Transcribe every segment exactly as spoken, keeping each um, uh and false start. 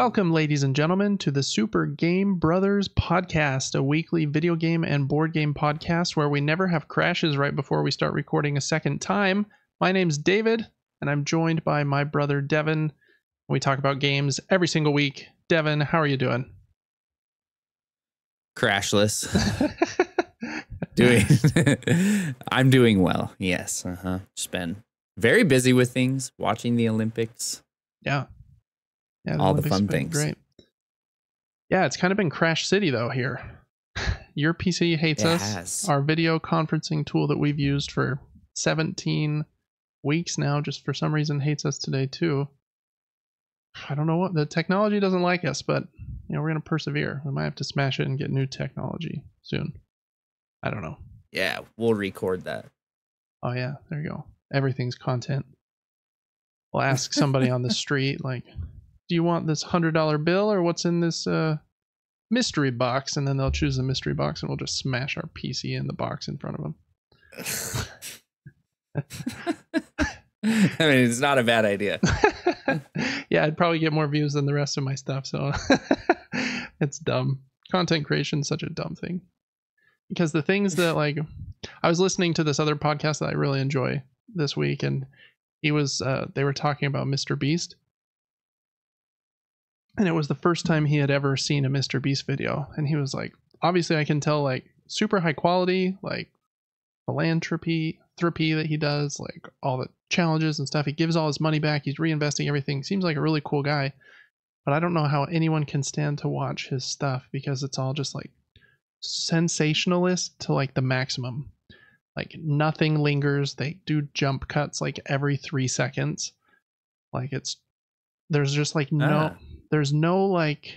Welcome, ladies and gentlemen, to the Super Game Brothers podcast, a weekly video game and board game podcast where we never have crashes right before we start recording a second time. My name's David, and I'm joined by my brother Devin. We talk about games every single week. Devin, how are you doing? Crashless. doing I'm doing well. Yes. Uh-huh. Just been very busy with things, watching the Olympics. Yeah. Yeah, all the fun things. Great. Yeah, it's kind of been Crash City though here. Your P C hates it us. Has. Our video conferencing tool that we've used for seventeen weeks now, just for some reason hates us today too. I don't know what, the technology doesn't like us, but you know, we're gonna persevere. We might have to smash it and get new technology soon. I don't know. Yeah, we'll record that. Oh yeah, there you go. Everything's content. We'll ask somebody on the street, like, do you want this hundred dollar bill or what's in this uh, mystery box? And then they'll choose the mystery box, and we'll just smash our P C in the box in front of them. I mean, it's not a bad idea. Yeah, I'd probably get more views than the rest of my stuff, so it's dumb. Content creation is such a dumb thing. Because the things that, like, I was listening to this other podcast that I really enjoy this week, and he was, uh, they were talking about Mister Beast. And it was the first time he had ever seen a Mister Beast video. And he was like, obviously I can tell, like, super high quality, like philanthropy therapy that he does, like all the challenges and stuff. He gives all his money back. He's reinvesting everything. Seems like a really cool guy. But I don't know how anyone can stand to watch his stuff because it's all just like sensationalist to like the maximum. Like nothing lingers. They do jump cuts like every three seconds. Like it's, there's just like no, ah. there's no like,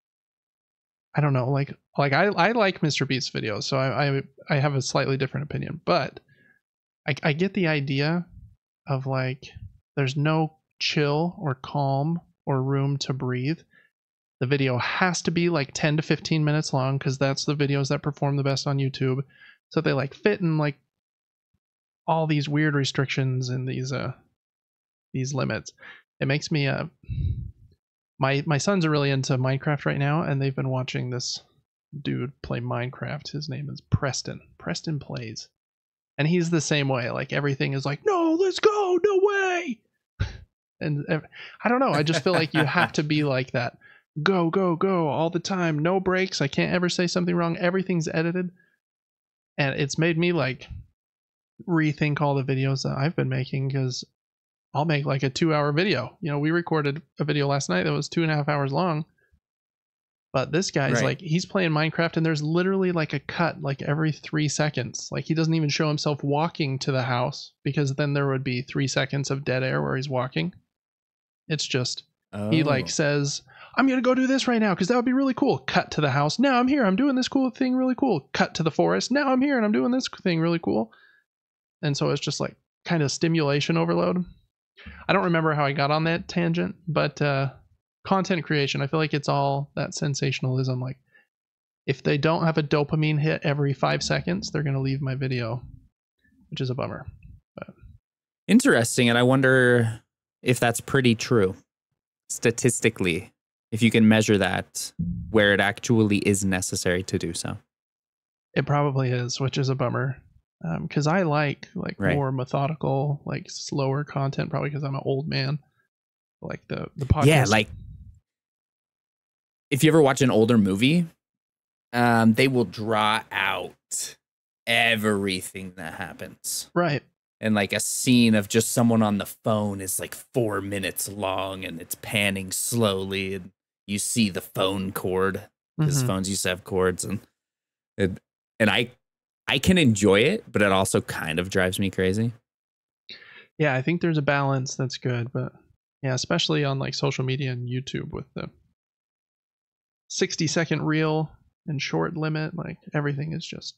I don't know, like, like I, I like Mister Beast's videos, so I, I, I have a slightly different opinion, but I, I get the idea of like, there's no chill or calm or room to breathe. The video has to be like ten to fifteen minutes long because that's the videos that perform the best on YouTube. So they like fit in like all these weird restrictions and these, uh, these limits. It makes me, uh, my, my sons are really into Minecraft right now, and they've been watching this dude play Minecraft. His name is Preston. Preston Plays. And he's the same way. Like everything is like, no, let's go. No way. And I don't know. I just feel like you have to be like that. Go, go, go all the time. No breaks. I can't ever say something wrong. Everything's edited. And it's made me like rethink all the videos that I've been making because I'll make like a two hour video. You know, we recorded a video last night that was two and a half hours long. But this guy's right. Like, he's playing Minecraft and there's literally like a cut like every three seconds. Like he doesn't even show himself walking to the house because then there would be three seconds of dead air where he's walking. It's just, oh. He like says, I'm going to go do this right now because that would be really cool. Cut to the house. Now I'm here. I'm doing this cool thing really cool. Cut to the forest. Now I'm here and I'm doing this thing really cool. And so it's just like kind of stimulation overload. I don't remember how I got on that tangent, but uh, content creation, I feel like it's all that sensationalism. Like if they don't have a dopamine hit every five seconds, they're going to leave my video, which is a bummer. But. Interesting. And I wonder if that's pretty true statistically, if you can measure that where it actually is necessary to do so. It probably is, which is a bummer. Um, cause I like like right. more methodical, like slower content, probably because I'm an old man. Like the, the podcast. Yeah. Like if you ever watch an older movie, um, they will draw out everything that happens. Right. And like a scene of just someone on the phone is like four minutes long and it's panning slowly and you see the phone cord because mm-hmm. phones used to have cords and, it, and I, I can enjoy it, but it also kind of drives me crazy. Yeah, I think there's a balance that's good, but yeah, especially on like social media and YouTube with the sixty second reel and short limit, like everything is just,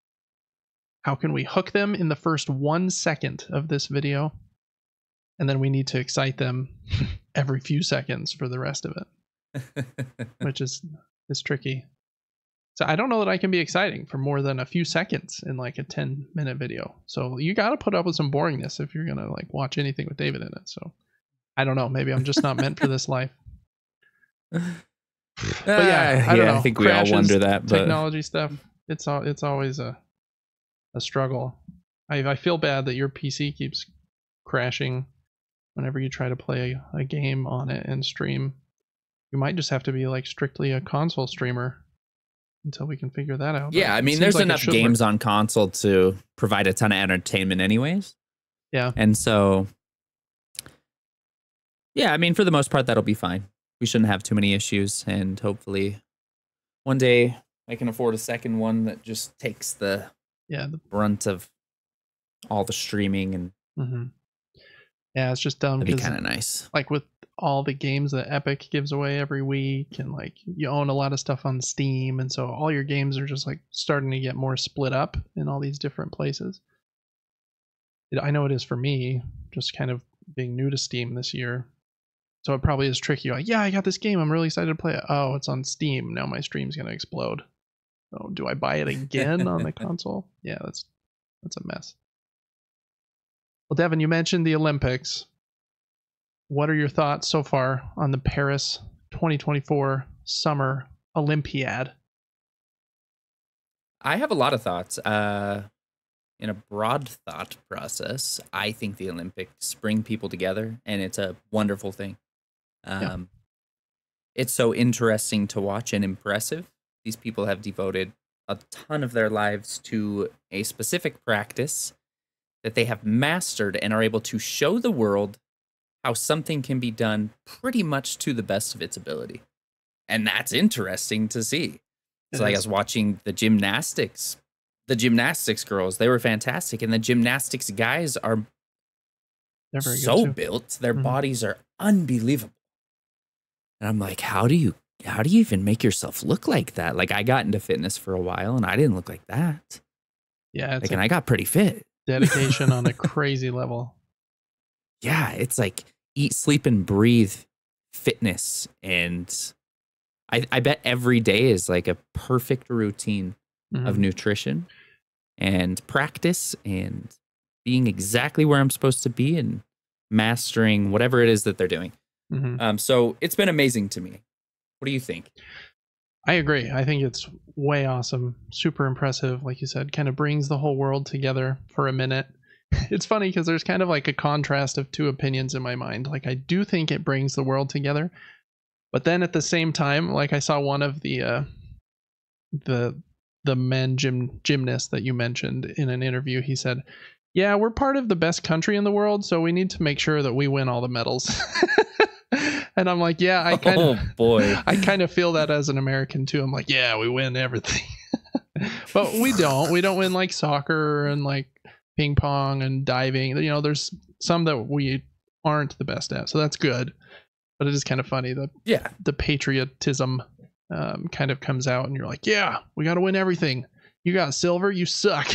how can we hook them in the first one second of this video? And then we need to excite them every few seconds for the rest of it, which is, is tricky. So I don't know that I can be exciting for more than a few seconds in like a ten minute video. So you got to put up with some boringness if you're going to like watch anything with David in it. So I don't know. Maybe I'm just not meant for this life. But yeah, uh, I don't yeah, know. I think we Crashes, all wonder that. But technology stuff. It's all. It's always a a struggle. I I feel bad that your P C keeps crashing whenever you try to play a game on it and stream. You might just have to be like strictly a console streamer until we can figure that out. yeah, I It mean, seems there's like it enough should games work. on console to provide a ton of entertainment, anyways. Yeah. And so, yeah, I mean, for the most part, that'll be fine. We shouldn't have too many issues, and hopefully, one day I can afford a second one that just takes the Yeah. The, brunt of all the streaming, and mm-hmm. Yeah, it's just dumb that'd be because kind of nice. like with all the games that Epic gives away every week, and like you own a lot of stuff on Steam, and so all your games are just like starting to get more split up in all these different places. It, I know it is for me, just kind of being new to Steam this year. So it probably is tricky. Like, yeah, I got this game. I'm really excited to play it. Oh, it's on Steam. Now my stream's gonna explode. So do I buy it again on the console? Yeah, that's that's a mess. Well, Devin, you mentioned the Olympics. What are your thoughts so far on the Paris twenty twenty-four Summer Olympiad? I have a lot of thoughts. Uh, in a broad thought process, I think the Olympics bring people together, and it's a wonderful thing. Um, Yeah. It's so interesting to watch and impressive. These people have devoted a ton of their lives to a specific practice that they have mastered and are able to show the world how something can be done pretty much to the best of its ability. And that's interesting to see. It So like I is. was watching the gymnastics, the gymnastics girls, they were fantastic. And the gymnastics guys are They're very good so too. built, their Mhm. bodies are unbelievable. And I'm like, how do you how do you even make yourself look like that? Like I got into fitness for a while and I didn't look like that. Yeah, it's Like, and a I got pretty fit. dedication on a crazy level. Yeah, it's like eat, sleep, and breathe fitness. And I, I bet every day is like a perfect routine of Mhm. nutrition and practice and being exactly where I'm supposed to be and mastering whatever it is that they're doing. Mhm. Um, so it's been amazing to me. What do you think? I agree. I think it's way awesome. Super impressive. Like you said, kind of brings the whole world together for a minute. It's funny because there's kind of like a contrast of two opinions in my mind. Like I do think it brings the world together, but then at the same time, like I saw one of the uh the the men gym gymnasts that you mentioned in an interview. He said, "Yeah, we're part of the best country in the world, so we need to make sure that we win all the medals." And I'm like, yeah, I kind of, Oh boy. I kind of feel that as an American too. I'm like, yeah, we win everything, but we don't. We don't win like soccer and like ping pong and diving. You know, there's some that we aren't the best at, so that's good. But it is kind of funny that Yeah. the patriotism um, kind of comes out, and you're like, yeah, we got to win everything. You got silver, you suck.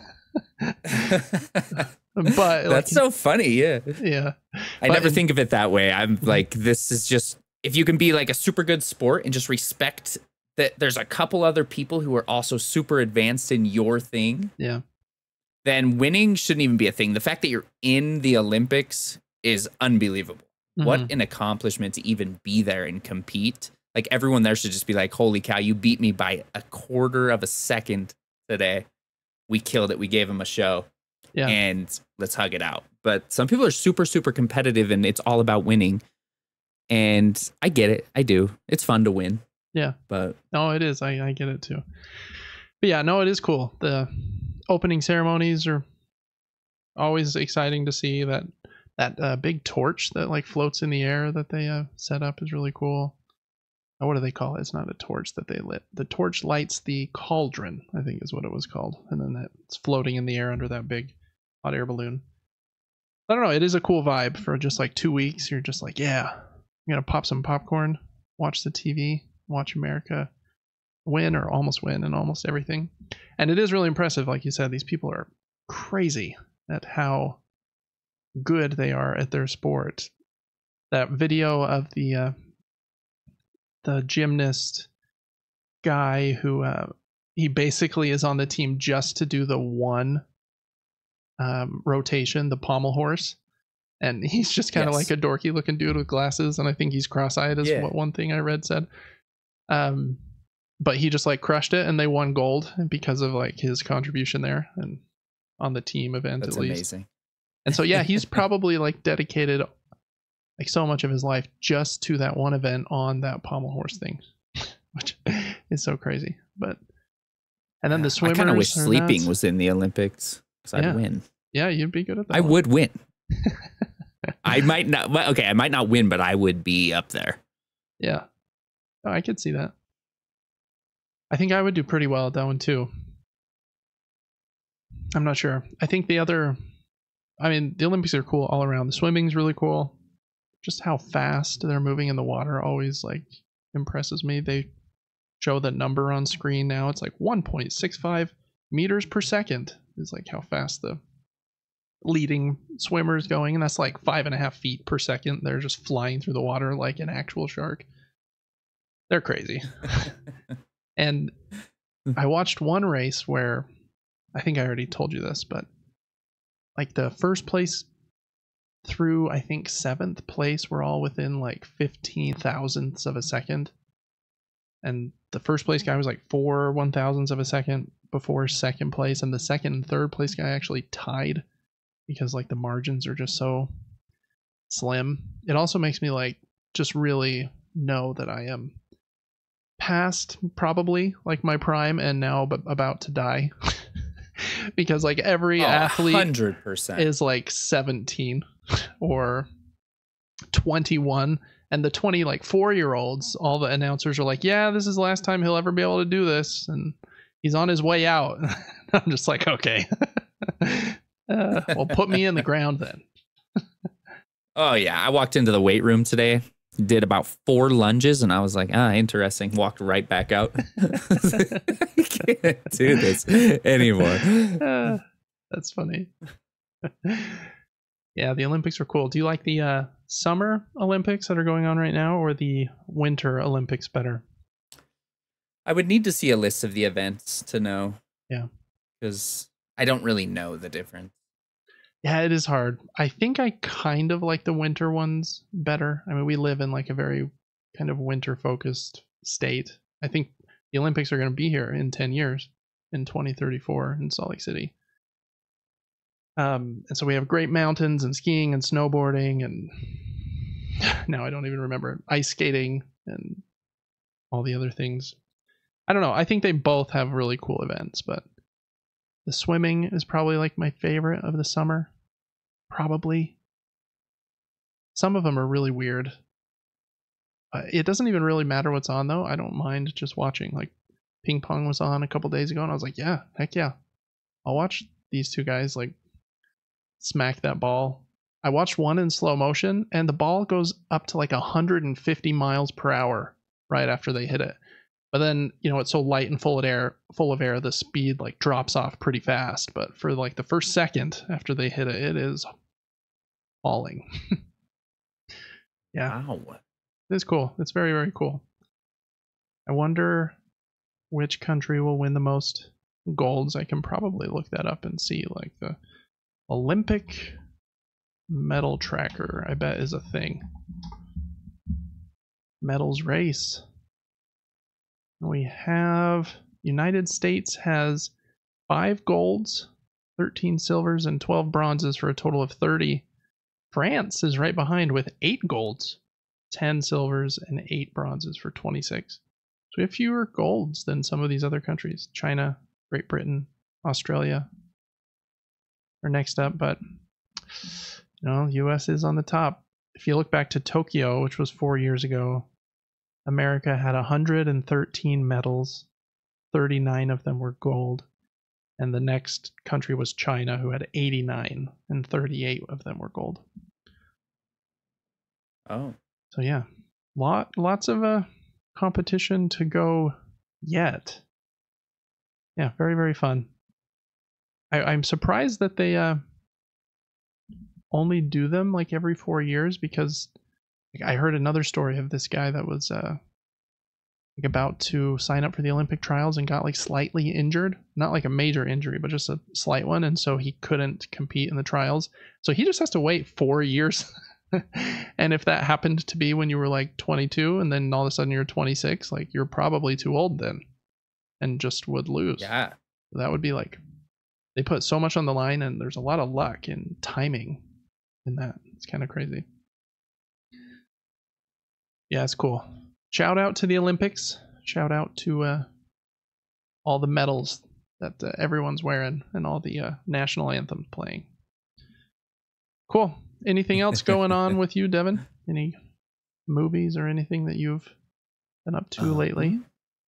But That's like, so funny. Yeah. yeah, I But never in- think of it that way. I'm like, this is just, if you can be like a super good sport and just respect that there's a couple other people who are also super advanced in your thing, yeah, then winning shouldn't even be a thing. The fact that you're in the Olympics is unbelievable. What Mhm. an accomplishment to even be there and compete. Like everyone there should just be like, holy cow, you beat me by a quarter of a second today. We killed it. We gave him a show. yeah. And let's hug it out. But some people are super, super competitive and it's all about winning. And I get it. I do. It's fun to win. Yeah. But No, it is. I, I get it too. But yeah, no, it is cool. The opening ceremonies are always exciting to see. That that uh, big torch that like floats in the air that they uh, set up is really cool. Oh, what do they call it? It's not a torch that they lit. The torch lights the cauldron, I think is what it was called. And then that's floating in the air under that big hot air balloon. I don't know. It is a cool vibe for just like two weeks. You're just like, yeah, I'm going to pop some popcorn, watch the T V, watch America win or almost win and almost everything. And it is really impressive. Like you said, these people are crazy at how good they are at their sport. That video of the uh, the gymnast guy who uh, he basically is on the team just to do the one um, rotation, the pommel horse. And he's just kind of Yes. like a dorky looking dude with glasses, and I think he's cross-eyed is Yeah. what one thing I read said. Um, but he just like crushed it, and they won gold because of like his contribution there and on the team event. That's at least. amazing. And so yeah, he's probably like dedicated like so much of his life just to that one event on that pommel horse thing, which is so crazy. But and then the swimmers. I kind of wish sleeping nuts. was in the Olympics because Yeah. I'd win. Yeah, you'd be good at that. I one. would win. I might not. Well, okay, I might not win, but I would be up there. Yeah. Oh, I could see that. I think I would do pretty well at that one too. I'm not sure. I think the other, I mean, the Olympics are cool all around. The swimming's really cool. Just how fast they're moving in the water always like impresses me. They show the number on screen now. It's like one point six five meters per second is like how fast the leading swimmer is going. And that's like five and a half feet per second. They're just flying through the water like an actual shark. They're crazy. And I watched one race where I think I already told you this, but like the first place through I think seventh place were all within like fifteen thousandths of a second. And the first place guy was like four one thousandths of a second before second place. And the second and third place guy actually tied because like the margins are just so slim. It also makes me like just really know that I am past probably like my prime and now b- about to die. Because like every oh, athlete one hundred percent is like seventeen or twenty-one, and the twenty like four year olds, all the announcers are like, yeah, this is the last time he'll ever be able to do this and he's on his way out. I'm just like, okay. uh, well, put me in the ground then. Oh yeah, I walked into the weight room today, did about four lunges, and I was like, ah, interesting. Walked right back out. I can't do this anymore. Uh, that's funny. Yeah, the Olympics are cool. Do you like the uh, summer Olympics that are going on right now, or the winter Olympics better? I would need to see a list of the events to know. Yeah. Because I don't really know the difference. Yeah, it is hard. I think I kind of like the winter ones better. I mean, we live in like a very kind of winter focused state. I think the Olympics are going to be here in ten years, in twenty thirty-four in Salt Lake City. Um, and so we have great mountains and skiing and snowboarding and now I don't even remember ice skating and all the other things. I don't know. I think they both have really cool events, but the swimming is probably like my favorite of the summer. Probably. Some of them are really weird. Uh, it doesn't even really matter what's on though. I don't mind just watching. Like ping pong was on a couple days ago and I was like, yeah, heck yeah. I'll watch these two guys like smack that ball. I watched one in slow motion and the ball goes up to like one hundred fifty miles per hour right after they hit it. But then, you know, it's so light and full of air, full of air, the speed like drops off pretty fast. But for like the first second after they hit it, it is falling. Yeah. Wow. It's cool. It's very, very cool. I wonder which country will win the most golds. I can probably look that up and see like the Olympic medal tracker, I bet is a thing. Medals race. We have United States has five golds, thirteen silvers, and twelve bronzes for a total of thirty. France is right behind with eight golds, ten silvers, and eight bronzes for twenty-six. So we have fewer golds than some of these other countries. China, Great Britain, Australia are next up, but you know, U S is on the top. If you look back to Tokyo, which was four years ago, America had one hundred thirteen medals, thirty-nine of them were gold, and the next country was China, who had eighty-nine, and thirty-eight of them were gold. Oh. So yeah, lot lots of uh, competition to go yet. Yeah, very, very fun. I, I'm surprised that they uh, only do them like every four years because like, I heard another story of this guy that was uh, like about to sign up for the Olympic trials and got like slightly injured, not like a major injury, but just a slight one. And so he couldn't compete in the trials. So he just has to wait four years. And if that happened to be when you were like twenty-two and then all of a sudden you're twenty-six, like you're probably too old then and just would lose. Yeah. That would be like, they put so much on the line and there's a lot of luck and timing in that. It's kind of crazy. Yeah, it's cool. Shout out to the Olympics. Shout out to uh, all the medals that uh, everyone's wearing and all the uh, national anthems playing. Cool. Anything else going on with you, Devin? Any movies or anything that you've been up to um, lately?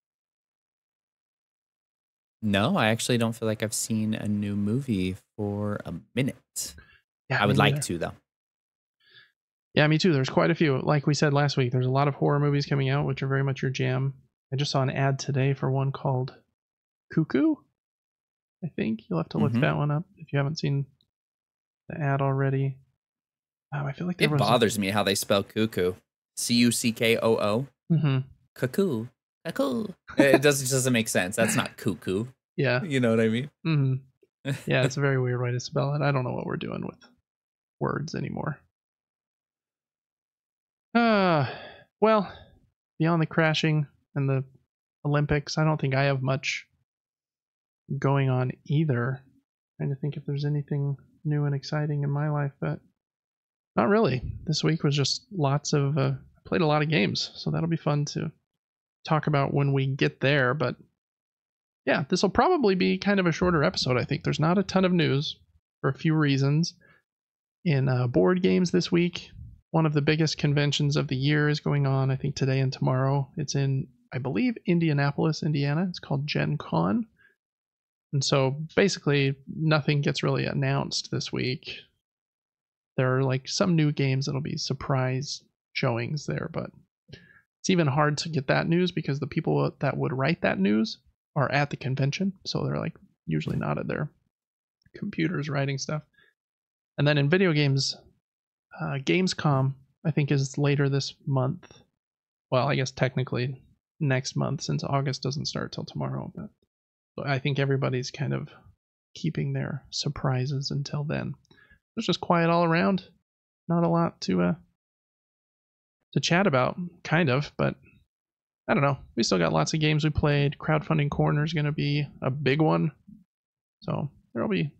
No, I actually don't feel like I've seen a new movie for a minute. Yeah, I would me like neither. to, though. Yeah, me too. There's quite a few. Like we said last week, there's a lot of horror movies coming out, which are very much your jam. I just saw an ad today for one called Cuckoo. I think you'll have to look Mhm. that one up if you haven't seen the ad already. Oh, I feel like there It was bothers me how they spell cuckoo. C U C K O O. Mm-hmm. Cuckoo. Cuckoo. It doesn't just doesn't make sense. That's not cuckoo. Yeah. You know what I mean? Mm-hmm. Yeah, it's a very weird way to spell it. I don't know what we're doing with words anymore. Uh, well, beyond the crashing and the Olympics, I don't think I have much going on either. Trying to think if there's anything new and exciting in my life, but not really. This week was just lots of, uh, I played a lot of games, so that'll be fun to talk about when we get there. But yeah, this will probably be kind of a shorter episode. I think there's not a ton of news for a few reasons. In uh, board games this week, one of the biggest conventions of the year is going on, I think today and tomorrow. It's in, I believe, Indianapolis, Indiana. It's called Gen Con. And so basically nothing gets really announced this week. There are like some new games that'll be surprise showings there, but it's even hard to get that news because the people that would write that news are at the convention. So they're like usually not at their computers writing stuff. And then in video games, uh, Gamescom, I think, is later this month. Well, I guess technically next month since August doesn't start till tomorrow. But so I think everybody's kind of keeping their surprises until then. It's just quiet all around. Not a lot to uh, to chat about, kind of, but I don't know. We still got lots of games we played. Crowdfunding Corner is going to be a big one. So there'll be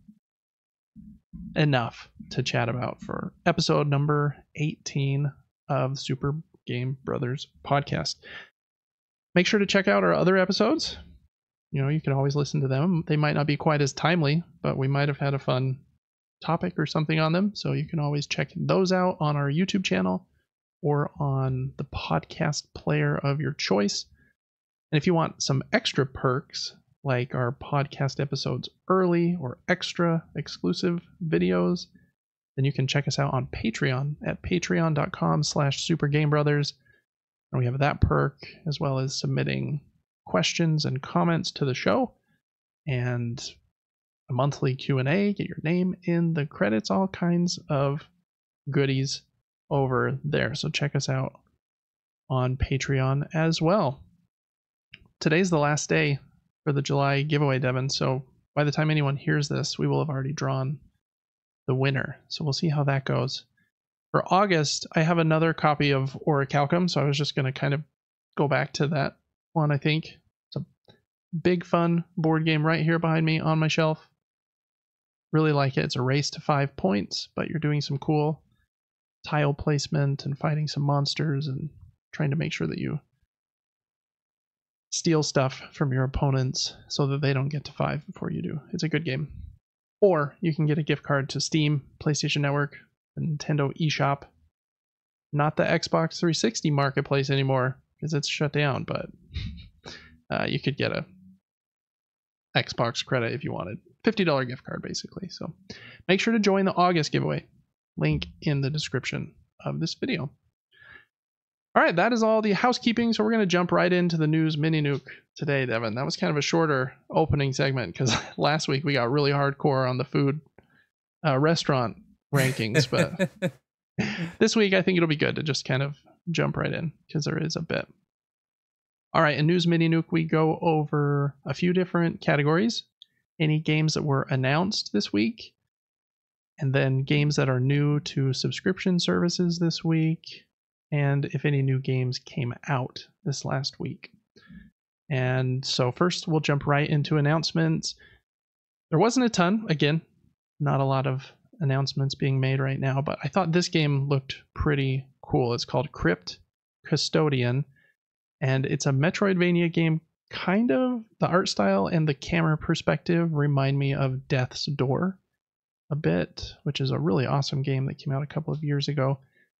enough to chat about for episode number eighteen of Super Game Brothers podcast. Make sure to check out our other episodes. You know, you can always listen to them. They might not be quite as timely, but we might have had a fun topic or something on them. So you can always check those out on our YouTube channel or on the podcast player of your choice. And if you want some extra perks, like our podcast episodes early or extra exclusive videos, then you can check us out on Patreon at patreon.com slash supergamebrothers. And we have that perk as well as submitting questions and comments to the show and a monthly Q and A, get your name in the credits, all kinds of goodies over there. So check us out on Patreon as well. Today's the last day for the July giveaway, Devin. So by the time anyone hears this, we will have already drawn the winner. So we'll see how that goes. For August, I have another copy of Orichalcum, so I was just going to kind of go back to that one, I think. It's a big, fun board game right here behind me on my shelf. Really like it. It's a race to five points, but you're doing some cool tile placement and fighting some monsters and trying to make sure that you steal stuff from your opponents so that they don't get to five before you do. It's a good game. Or you can get a gift card to Steam, PlayStation Network, Nintendo eShop. Not the Xbox three sixty marketplace anymore because it's shut down, but uh, you could get a Xbox credit if you wanted. fifty dollars gift card, basically. So make sure to join the August giveaway. Link in the description of this video. All right, that is all the housekeeping. So we're going to jump right into the news mini nuke today, Devin. That was kind of a shorter opening segment because last week we got really hardcore on the food uh, restaurant rankings. But this week I think it'll be good to just kind of jump right in because there is a bit. All right, in News Mini Nuke, we go over a few different categories. Any games that were announced this week, and then games that are new to subscription services this week, and if any new games came out this last week. And so first, we'll jump right into announcements. There wasn't a ton, again, not a lot of announcements being made right now, but I thought this game looked pretty cool. It's called Crypt Custodian, and it's a Metroidvania game. Kind of the art style and the camera perspective remind me of Death's Door a bit, which is a really awesome game that came out a couple of years ago.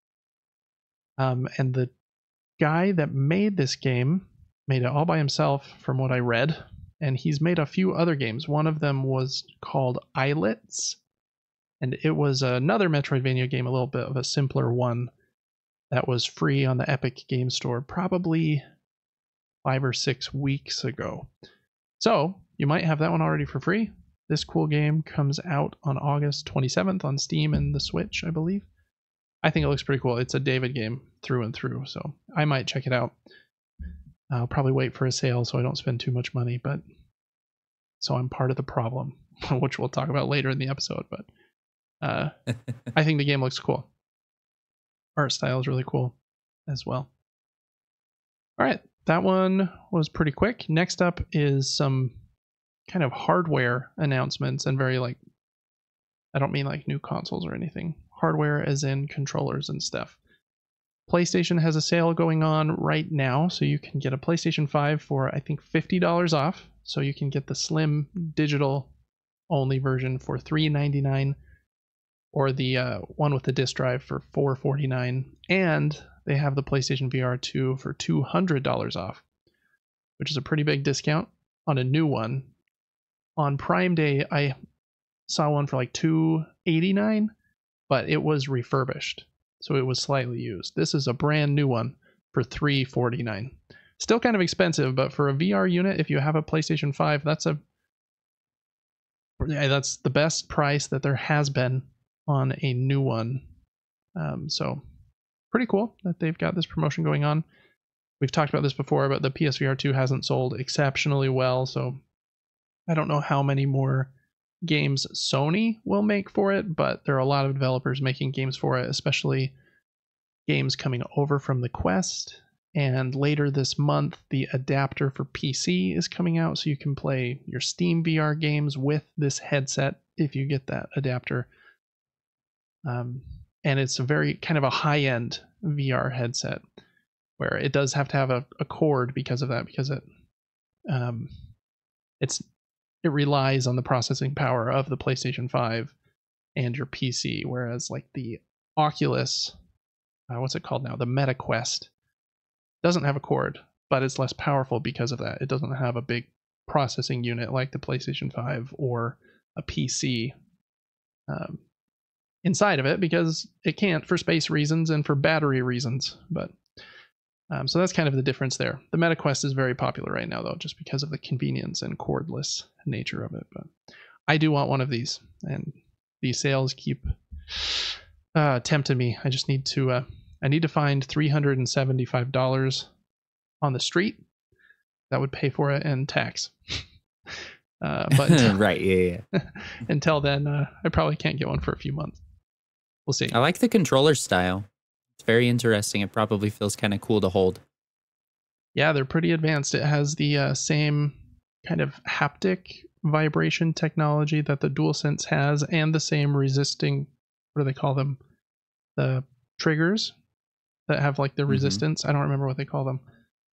Um, and the guy that made this game made it all by himself, from what I read, and he's made a few other games. One of them was called Islets, and it was another Metroidvania game, a little bit of a simpler one that was free on the Epic Game Store probably five or six weeks ago. So you might have that one already for free. This cool game comes out on August twenty-seventh on Steam and the Switch, I believe. I think it looks pretty cool. It's a David game through and through, so I might check it out. I'll probably wait for a sale so I don't spend too much money, but so I'm part of the problem, which we'll talk about later in the episode. But uh, I think the game looks cool. Art style is really cool as well. All right, that one was pretty quick. Next up is some kind of hardware announcements, and very like, I don't mean like new consoles or anything. Hardware as in controllers and stuff. PlayStation has a sale going on right now, so you can get a PlayStation five for I think fifty dollars off. So you can get the slim digital only version for three ninety-nine, or the uh, one with the disc drive for four forty-nine, and they have the PlayStation V R two for two hundred dollars off, which is a pretty big discount on a new one. On Prime Day, I saw one for like two eighty-nine, but it was refurbished, so it was slightly used. This is a brand new one for three forty-nine. Still kind of expensive, but for a V R unit, if you have a PlayStation five, that's a yeah, that's the best price that there has been on a new one. Um, so pretty cool that they've got this promotion going on. We've talked about this before, but the P S V R two hasn't sold exceptionally well, so I don't know how many more games Sony will make for it, but there are a lot of developers making games for it, especially games coming over from the Quest. And later this month, the adapter for P C is coming out, so you can play your Steam V R games with this headset if you get that adapter. Um, and it's a very kind of a high-end V R headset, where it does have to have a, a cord because of that, because it um, it's it relies on the processing power of the PlayStation five and your P C, whereas like the Oculus, uh, what's it called now? The Meta Quest doesn't have a cord, but it's less powerful because of that. It doesn't have a big processing unit like the PlayStation five or a P C um, inside of it, because it can't, for space reasons and for battery reasons. But um, so that's kind of the difference there. The Meta Quest is very popular right now, though, just because of the convenience and cordless nature of it. But I do want one of these, and these sales keep uh, tempting me. I just need to uh, I need to find three hundred seventy-five dollars on the street that would pay for it and tax. uh, but until, right, yeah, yeah. until then, uh, I probably can't get one for a few months. We'll see. I like the controller style. It's very interesting. It probably feels kind of cool to hold. Yeah, they're pretty advanced. It has the uh, same kind of haptic vibration technology that the DualSense has, and the same resisting, what do they call them? The triggers that have like the mm-hmm. resistance. I don't remember what they call them.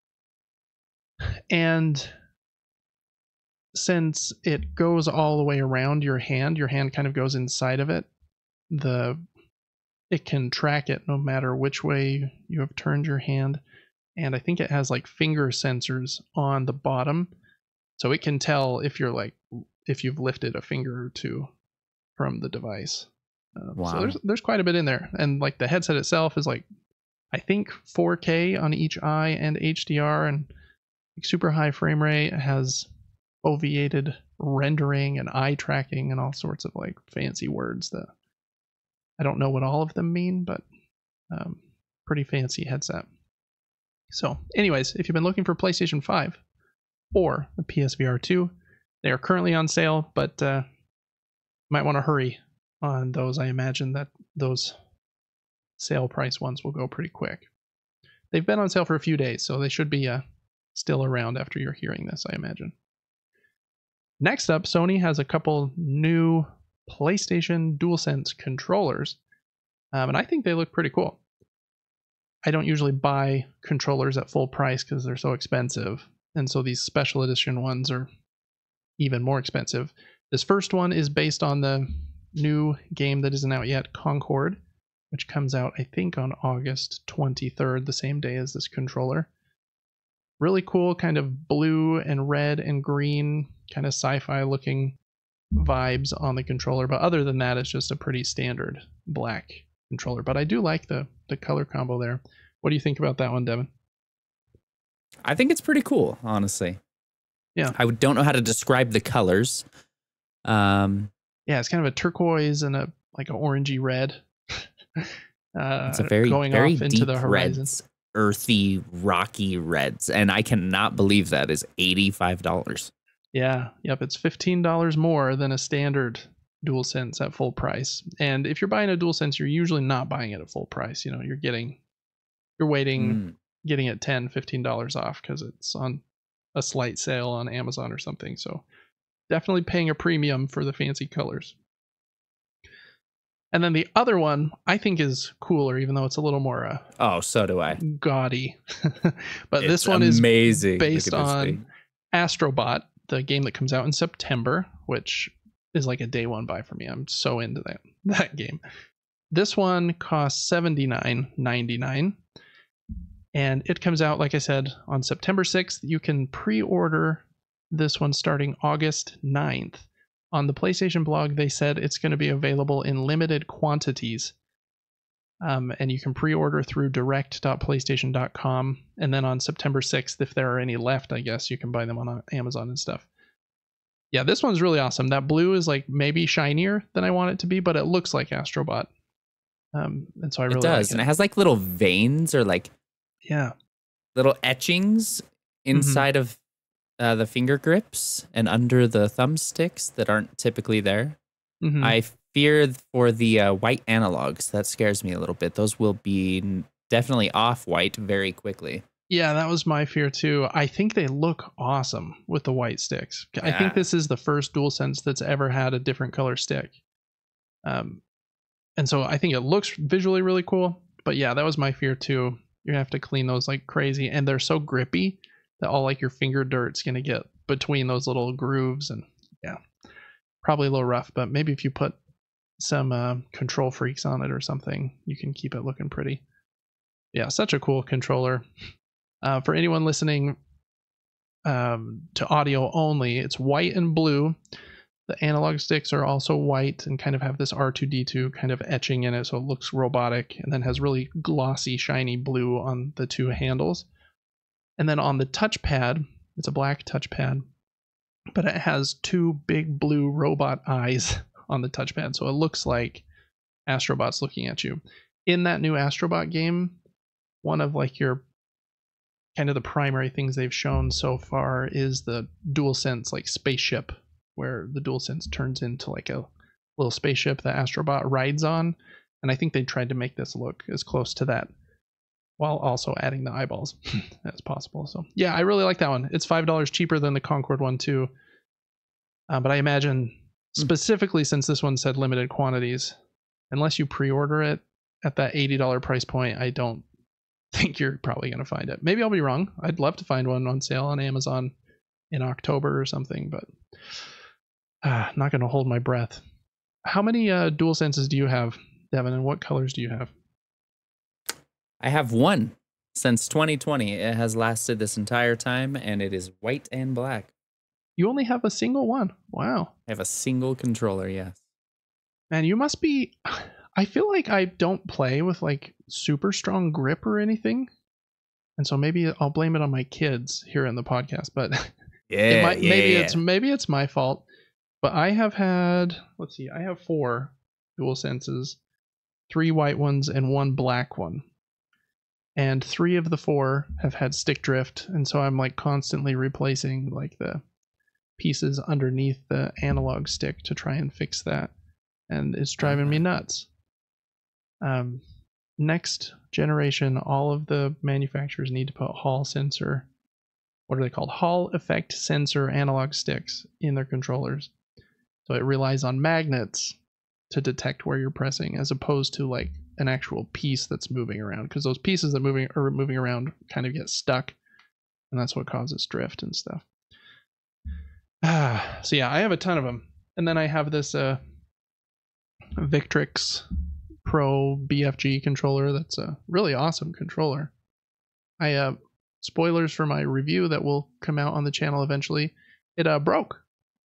And since it goes all the way around your hand, your hand kind of goes inside of it, the it can track it no matter which way you have turned your hand. And I think it has like finger sensors on the bottom, so it can tell if you're like if you've lifted a finger or two from the device. Uh, wow. So there's there's quite a bit in there, and like the headset itself is like I think four K on each eye and H D R, and like super high frame rate. It has foveated rendering and eye tracking and all sorts of like fancy words that I don't know what all of them mean, but um, pretty fancy headset. So anyways, if you've been looking for PlayStation five or the P S V R two, they are currently on sale, but uh, might want to hurry on those. I imagine that those sale price ones will go pretty quick. They've been on sale for a few days, so they should be uh, still around after you're hearing this, I imagine. Next up, Sony has a couple new PlayStation DualSense controllers, um, and I think they look pretty cool. I don't usually buy controllers at full price because they're so expensive, and so these special edition ones are even more expensive. This first one is based on the new game that isn't out yet, Concord, which comes out, I think, on August twenty-third, the same day as this controller. Really cool, kind of blue and red and green, kind of sci-fi looking vibes on the controller. But other than that, it's just a pretty standard black controller. But I do like the, the color combo there. What do you think about that one, Devin? I think it's pretty cool, honestly. Yeah. I don't know how to describe the colors. Um, yeah, it's kind of a turquoise and a like an orangey red. uh, it's a very, going very off into deep the horizon. Reds, earthy, rocky reds. And I cannot believe that is eighty-five dollars. Yeah, yep, it's fifteen dollars more than a standard DualSense at full price. And if you're buying a DualSense, you're usually not buying it at full price. You know, you're getting, you're waiting, mm. getting it ten dollars, fifteen dollars off because it's on a slight sale on Amazon or something. So definitely paying a premium for the fancy colors. And then the other one I think is cooler, even though it's a little more uh, oh, so do I. gaudy. But it's this one amazing. is based on Astrobot, the game that comes out in September, which is like a day one buy for me. I'm so into that that game. This one costs seventy-nine ninety-nine, and it comes out, like I said, on September sixth. You can pre-order this one starting August ninth. On the PlayStation blog, they said it's going to be available in limited quantities. Um, and you can pre-order through direct dot playstation dot com. And then on September sixth, if there are any left, I guess you can buy them on Amazon and stuff. Yeah, this one's really awesome. That blue is like maybe shinier than I want it to be, but it looks like Astrobot. Um, and so I really it does. like it. And it has like little veins or like yeah, little etchings inside mm-hmm. of uh, the finger grips and under the thumbsticks that aren't typically there. Mm-hmm. I fear for the uh, white analogs. That scares me a little bit. Those will be definitely off-white very quickly. Yeah, that was my fear too. I think they look awesome with the white sticks. Yeah. I think this is the first DualSense that's ever had a different color stick. Um, and so I think it looks visually really cool. But yeah, that was my fear too. You're gonna have to clean those like crazy, and they're so grippy that all like your finger dirt's gonna get between those little grooves, and yeah, probably a little rough. But maybe if you put some uh, control freaks on it or something, you can keep it looking pretty. Yeah, such a cool controller. Uh, for anyone listening um, to audio only, it's white and blue. The analog sticks are also white and kind of have this R two D two kind of etching in it, so it looks robotic, and then has really glossy, shiny blue on the two handles. And then on the touchpad, it's a black touchpad, but it has two big blue robot eyes on the touchpad, so it looks like Astrobot's looking at you. In that new Astrobot game, one of like your kind of the primary things they've shown so far is the DualSense like spaceship, where the DualSense turns into like a little spaceship that Astrobot rides on. And I think they tried to make this look as close to that while also adding the eyeballs as possible. So yeah, I really like that one. It's five dollars cheaper than the Concord one too. Uh, but I imagine specifically since this one said limited quantities, unless you pre-order it at that eighty dollars price point, I don't think you're probably going to find it. Maybe I'll be wrong. I'd love to find one on sale on Amazon in October or something, but uh, not going to hold my breath. How many uh, DualSenses do you have, Devin, and what colors do you have? I have one since twenty twenty. It has lasted this entire time, and it is white and black. You only have a single one. Wow. I have a single controller, yes. Man, you must be... I feel like I don't play with like super strong grip or anything. And so maybe I'll blame it on my kids here in the podcast, but yeah, it might, yeah, maybe yeah. it's maybe it's my fault. But I have had, let's see, I have four DualSenses, three white ones and one black one. and three of the four have had stick drift, and so I'm like constantly replacing like the pieces underneath the analog stick to try and fix that, and it's driving uh-huh. me nuts. Um, next generation, all of the manufacturers need to put Hall sensor, what are they called? Hall effect sensor analog sticks in their controllers. So it relies on magnets to detect where you're pressing, as opposed to like an actual piece that's moving around, because those pieces that moving are moving around kind of get stuck, and that's what causes drift and stuff. Ah, so yeah, I have a ton of them, and then I have this uh, Victrix Pro B F G controller. That's a really awesome controller. I uh, spoilers for my review that will come out on the channel eventually. It uh broke,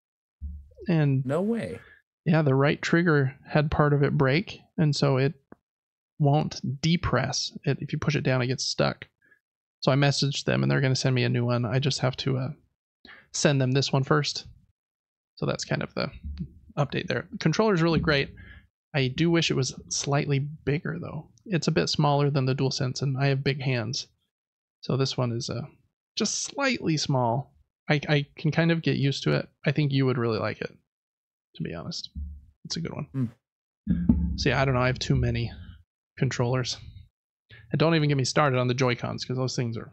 and no way. Yeah, the right trigger had part of it break, and so it won't depress it. If you push it down, it gets stuck. So I messaged them, and they're going to send me a new one. I just have to uh, send them this one first. So that's kind of the update there. The controller's really great. I do wish it was slightly bigger, though. It's a bit smaller than the DualSense, and I have big hands. So this one is uh, just slightly small. I, I can kind of get used to it. I think you would really like it, to be honest. It's a good one. Mm. So yeah, I don't know. I have too many controllers. And don't even get me started on the Joy-Cons, because those things are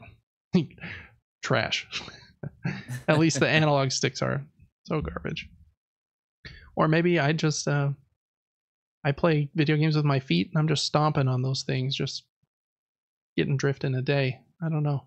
trash. At least the analog sticks are so garbage. Or maybe I just uh, I play video games with my feet, and I'm just stomping on those things, just getting drift in a day. I don't know.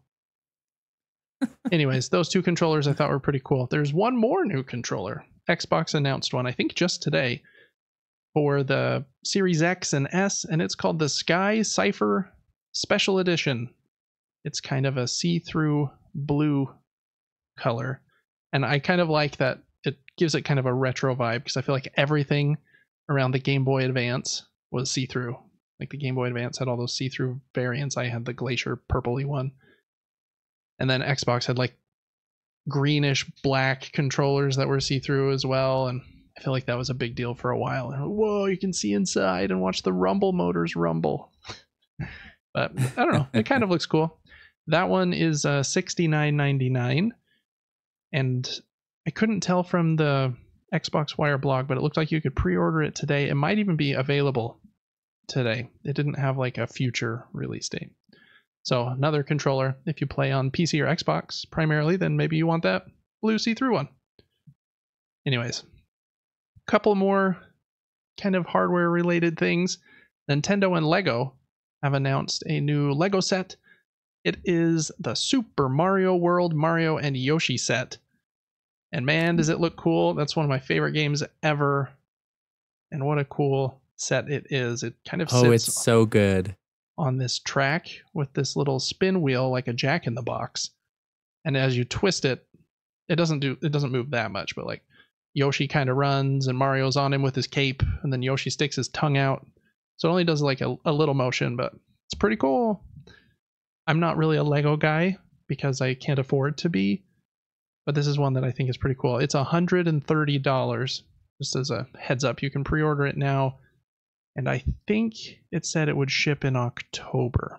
Anyways, those two controllers I thought were pretty cool. There's one more new controller. Xbox announced one, I think just today, for the Series X and S, and it's called the Sky Cypher Special Edition. It's kind of a see-through blue color, and I kind of like that. It gives it kind of a retro vibe, because I feel like everything around the Game Boy Advance was see-through. Like the Game Boy Advance had all those see-through variants. I had the Glacier purpley one, and then Xbox had like greenish black controllers that were see-through as well, and I feel like that was a big deal for a while. Whoa, you can see inside and watch the rumble motors rumble. But I don't know, it kind of looks cool. That one is uh, sixty-nine ninety-nine, and I couldn't tell from the Xbox Wire blog, but it looked like you could pre-order it today. It might even be available today. It didn't have like a future release date. So another controller, if you play on P C or Xbox primarily, then maybe you want that blue see-through one. Anyways, a couple more kind of hardware related things. Nintendo and Lego have announced a new Lego set. It is the Super Mario World Mario and Yoshi set. And man, does it look cool. That's one of my favorite games ever. And what a cool set it is. It kind of sits oh, it's so good on this track with this little spin wheel like a Jack in the Box. And as you twist it, it doesn't do it doesn't move that much, but like Yoshi kind of runs and Mario's on him with his cape, and then Yoshi sticks his tongue out. So it only does like a, a little motion, but it's pretty cool. I'm not really a Lego guy because I can't afford to be, but this is one that I think is pretty cool. It's one hundred thirty dollars. Just as a heads up, you can pre-order it now. And I think it said it would ship in October.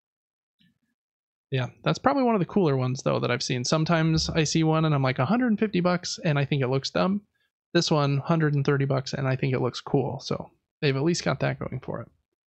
Yeah, that's probably one of the cooler ones, though, that I've seen. Sometimes I see one and I'm like one hundred fifty bucks and I think it looks dumb. This one, one hundred thirty bucks, and I think it looks cool. So they've at least got that going for it.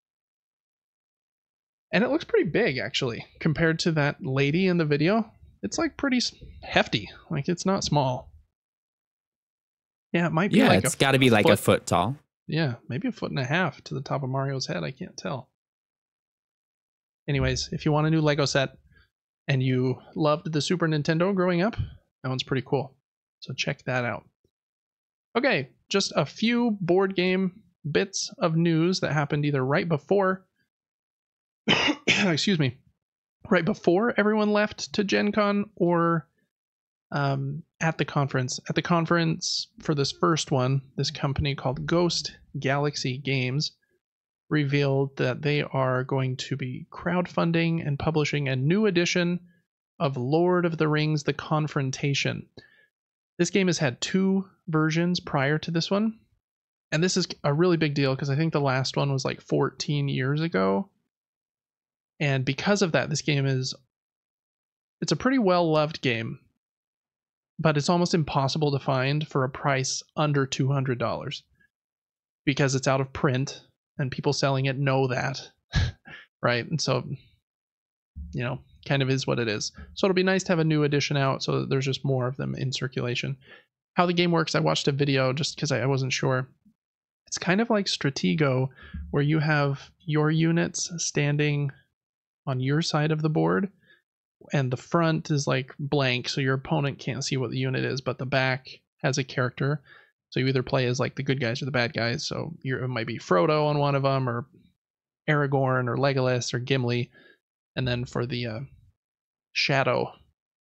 And it looks pretty big, actually, compared to that lady in the video. It's like pretty hefty. Like, it's not small. Yeah, it might be yeah, like it's got to be like foot. a foot tall. Yeah, maybe a foot and a half to the top of Mario's head. I can't tell. Anyways, if you want a new Lego set and you loved the Super Nintendo growing up, that one's pretty cool. So check that out. Okay, just a few board game bits of news that happened either right before, excuse me, right before everyone left to Gen Con or um, at the conference. At the conference for this first one, this company called Ghost Galaxy Games revealed that they are going to be crowdfunding and publishing a new edition of Lord of the Rings: The Confrontation. This game has had two versions prior to this one, and this is a really big deal because I think the last one was like fourteen years ago. And because of that, this game is, it's a pretty well-loved game, but it's almost impossible to find for a price under two hundred dollars because it's out of print and people selling it know that, right? And so, you know, kind of is what it is. So it'll be nice to have a new edition out so that there's just more of them in circulation. How the game works, I watched a video just because I wasn't sure. It's kind of like Stratego, where you have your units standing on your side of the board, and the front is like blank, so your opponent can't see what the unit is, but the back has a character. So you either play as like the good guys or the bad guys. So you're, it might be Frodo on one of them, or Aragorn, or Legolas, or Gimli. And then for the uh, Shadow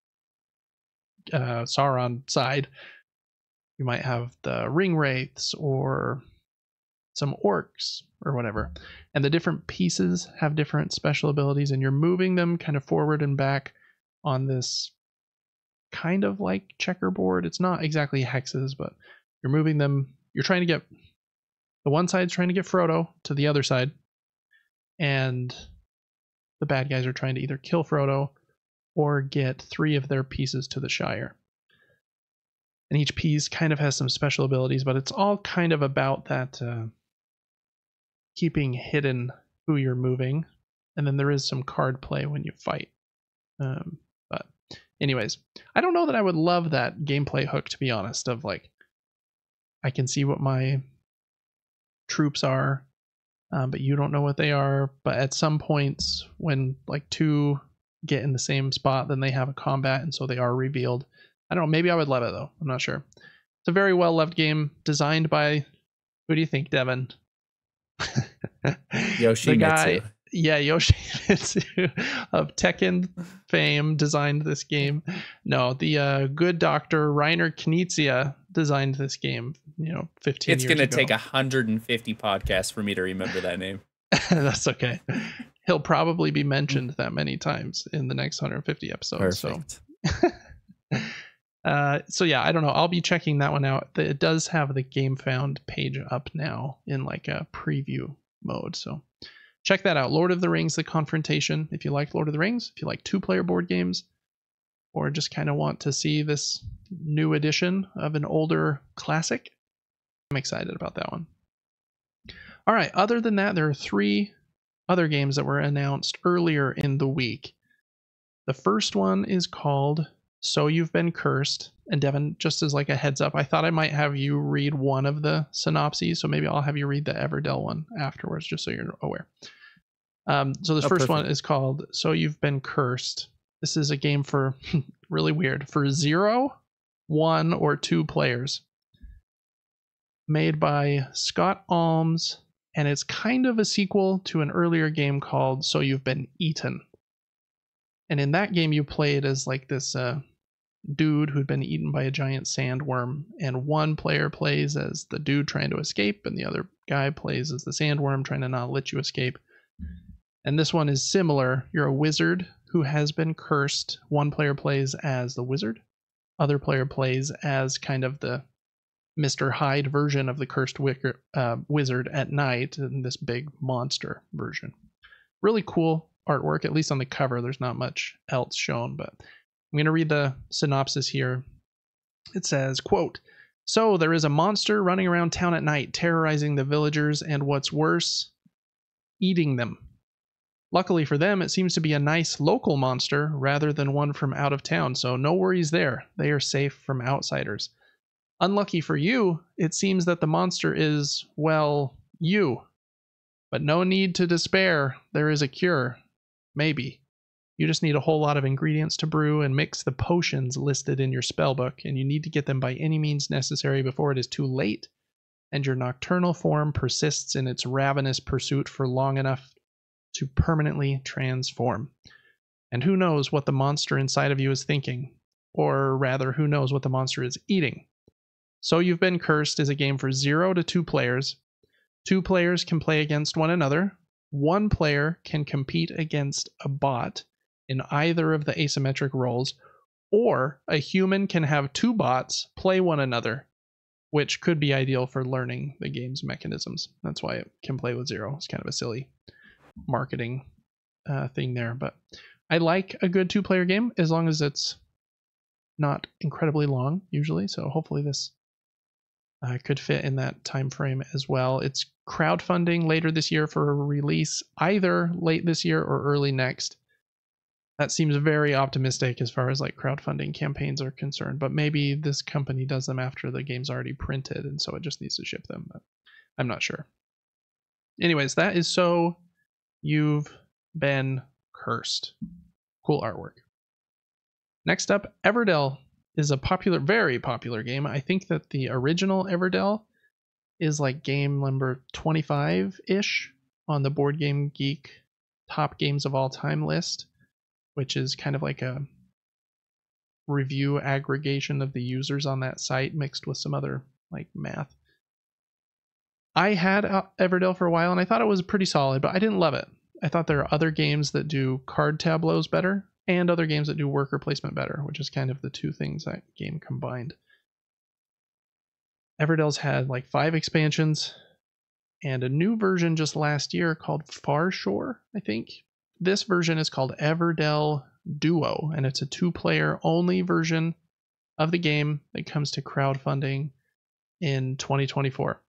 uh, Sauron side, you might have the Ring Wraiths or some orcs or whatever. And the different pieces have different special abilities, and you're moving them kind of forward and back on this kind of like checkerboard. It's not exactly hexes, but you're moving them. You're trying to get, the one side's trying to get Frodo to the other side, and the bad guys are trying to either kill Frodo or get three of their pieces to the Shire. And each piece kind of has some special abilities, but it's all kind of about that uh, keeping hidden who you're moving. And then there is some card play when you fight. Um, but anyways, I don't know that I would love that gameplay hook, to be honest, of like, I can see what my troops are, um, but you don't know what they are. But at some points when like two get in the same spot, then they have a combat, and so they are revealed. I don't know, maybe I would love it though. I'm not sure. It's a very well loved game, designed by, who do you think, Devin? Yoshimitsu. The guy, yeah, Yoshimitsu of Tekken fame designed this game. No, the uh, good doctor Reiner Knizia designed this game, you know, fifteen it's years gonna ago. take one hundred fifty podcasts for me to remember that name. That's okay. He'll probably be mentioned that many times in the next one hundred fifty episodes. Perfect. So uh so yeah, I don't know, I'll be checking that one out. It does have the Game Found page up now in like a preview mode, so check that out. Lord of the Rings: The Confrontation. If you like Lord of the Rings, if you like two player board games, or just kind of want to see this new edition of an older classic, I'm excited about that one. All right, other than that, there are three other games that were announced earlier in the week. The first one is called So You've Been Cursed. And Devin, just as like a heads up, I thought I might have you read one of the synopses, so maybe I'll have you read the Everdell one afterwards, just so you're aware. Um, so this oh, first perfect. one is called So You've Been Cursed. This is a game for, really weird, for zero, one, or two players. Made by Scott Alms, and it's kind of a sequel to an earlier game called So You've Been Eaten. And in that game, you played as like this uh, dude who'd been eaten by a giant sandworm, and one player plays as the dude trying to escape, and the other guy plays as the sandworm trying to not let you escape. And this one is similar. You're a wizard who has been cursed. One player plays as the wizard. Other player plays as kind of the Mister Hyde version of the cursed wicker, uh, wizard at night, in this big monster version. Really cool artwork, at least on the cover. There's not much else shown, but I'm going to read the synopsis here. It says, quote, "So there is a monster running around town at night, terrorizing the villagers, and what's worse, eating them. Luckily for them, it seems to be a nice local monster rather than one from out of town, so no worries there. They are safe from outsiders. Unlucky for you, it seems that the monster is, well, you. But no need to despair. There is a cure. Maybe. You just need a whole lot of ingredients to brew and mix the potions listed in your spellbook, and you need to get them by any means necessary before it is too late, and your nocturnal form persists in its ravenous pursuit for long enough to permanently transform. And who knows what the monster inside of you is thinking, or rather, who knows what the monster is eating. So You've Been Cursed is a game for zero to two players. Two players can play against one another. One player can compete against a bot in either of the asymmetric roles, or a human can have two bots play one another, which could be ideal for learning the game's mechanisms. That's why it can play with zero. It's kind of a silly marketing uh, thing there. But I like a good two-player game as long as it's not incredibly long usually. So hopefully this uh, could fit in that time frame as well. It's crowdfunding later this year for a release either late this year or early next. That seems very optimistic as far as like crowdfunding campaigns are concerned, but maybe this company does them after the game's already printed and so it just needs to ship them, but I'm not sure. Anyways, that is So You've Been Cursed. Cool artwork. Next up, Everdell is a popular, very popular game. I think that the original Everdell is like game number twenty-five-ish on the Board Game Geek top games of all time list, which is kind of like a review aggregation of the users on that site mixed with some other like math. I had Everdell for a while and I thought it was pretty solid, but I didn't love it. I thought there are other games that do card tableaus better and other games that do worker placement better, which is kind of the two things that game combined. Everdell's had like five expansions and a new version just last year called Far Shore, I think. This version is called Everdell Duo, and it's a two-player only version of the game that comes to crowdfunding in twenty twenty-four.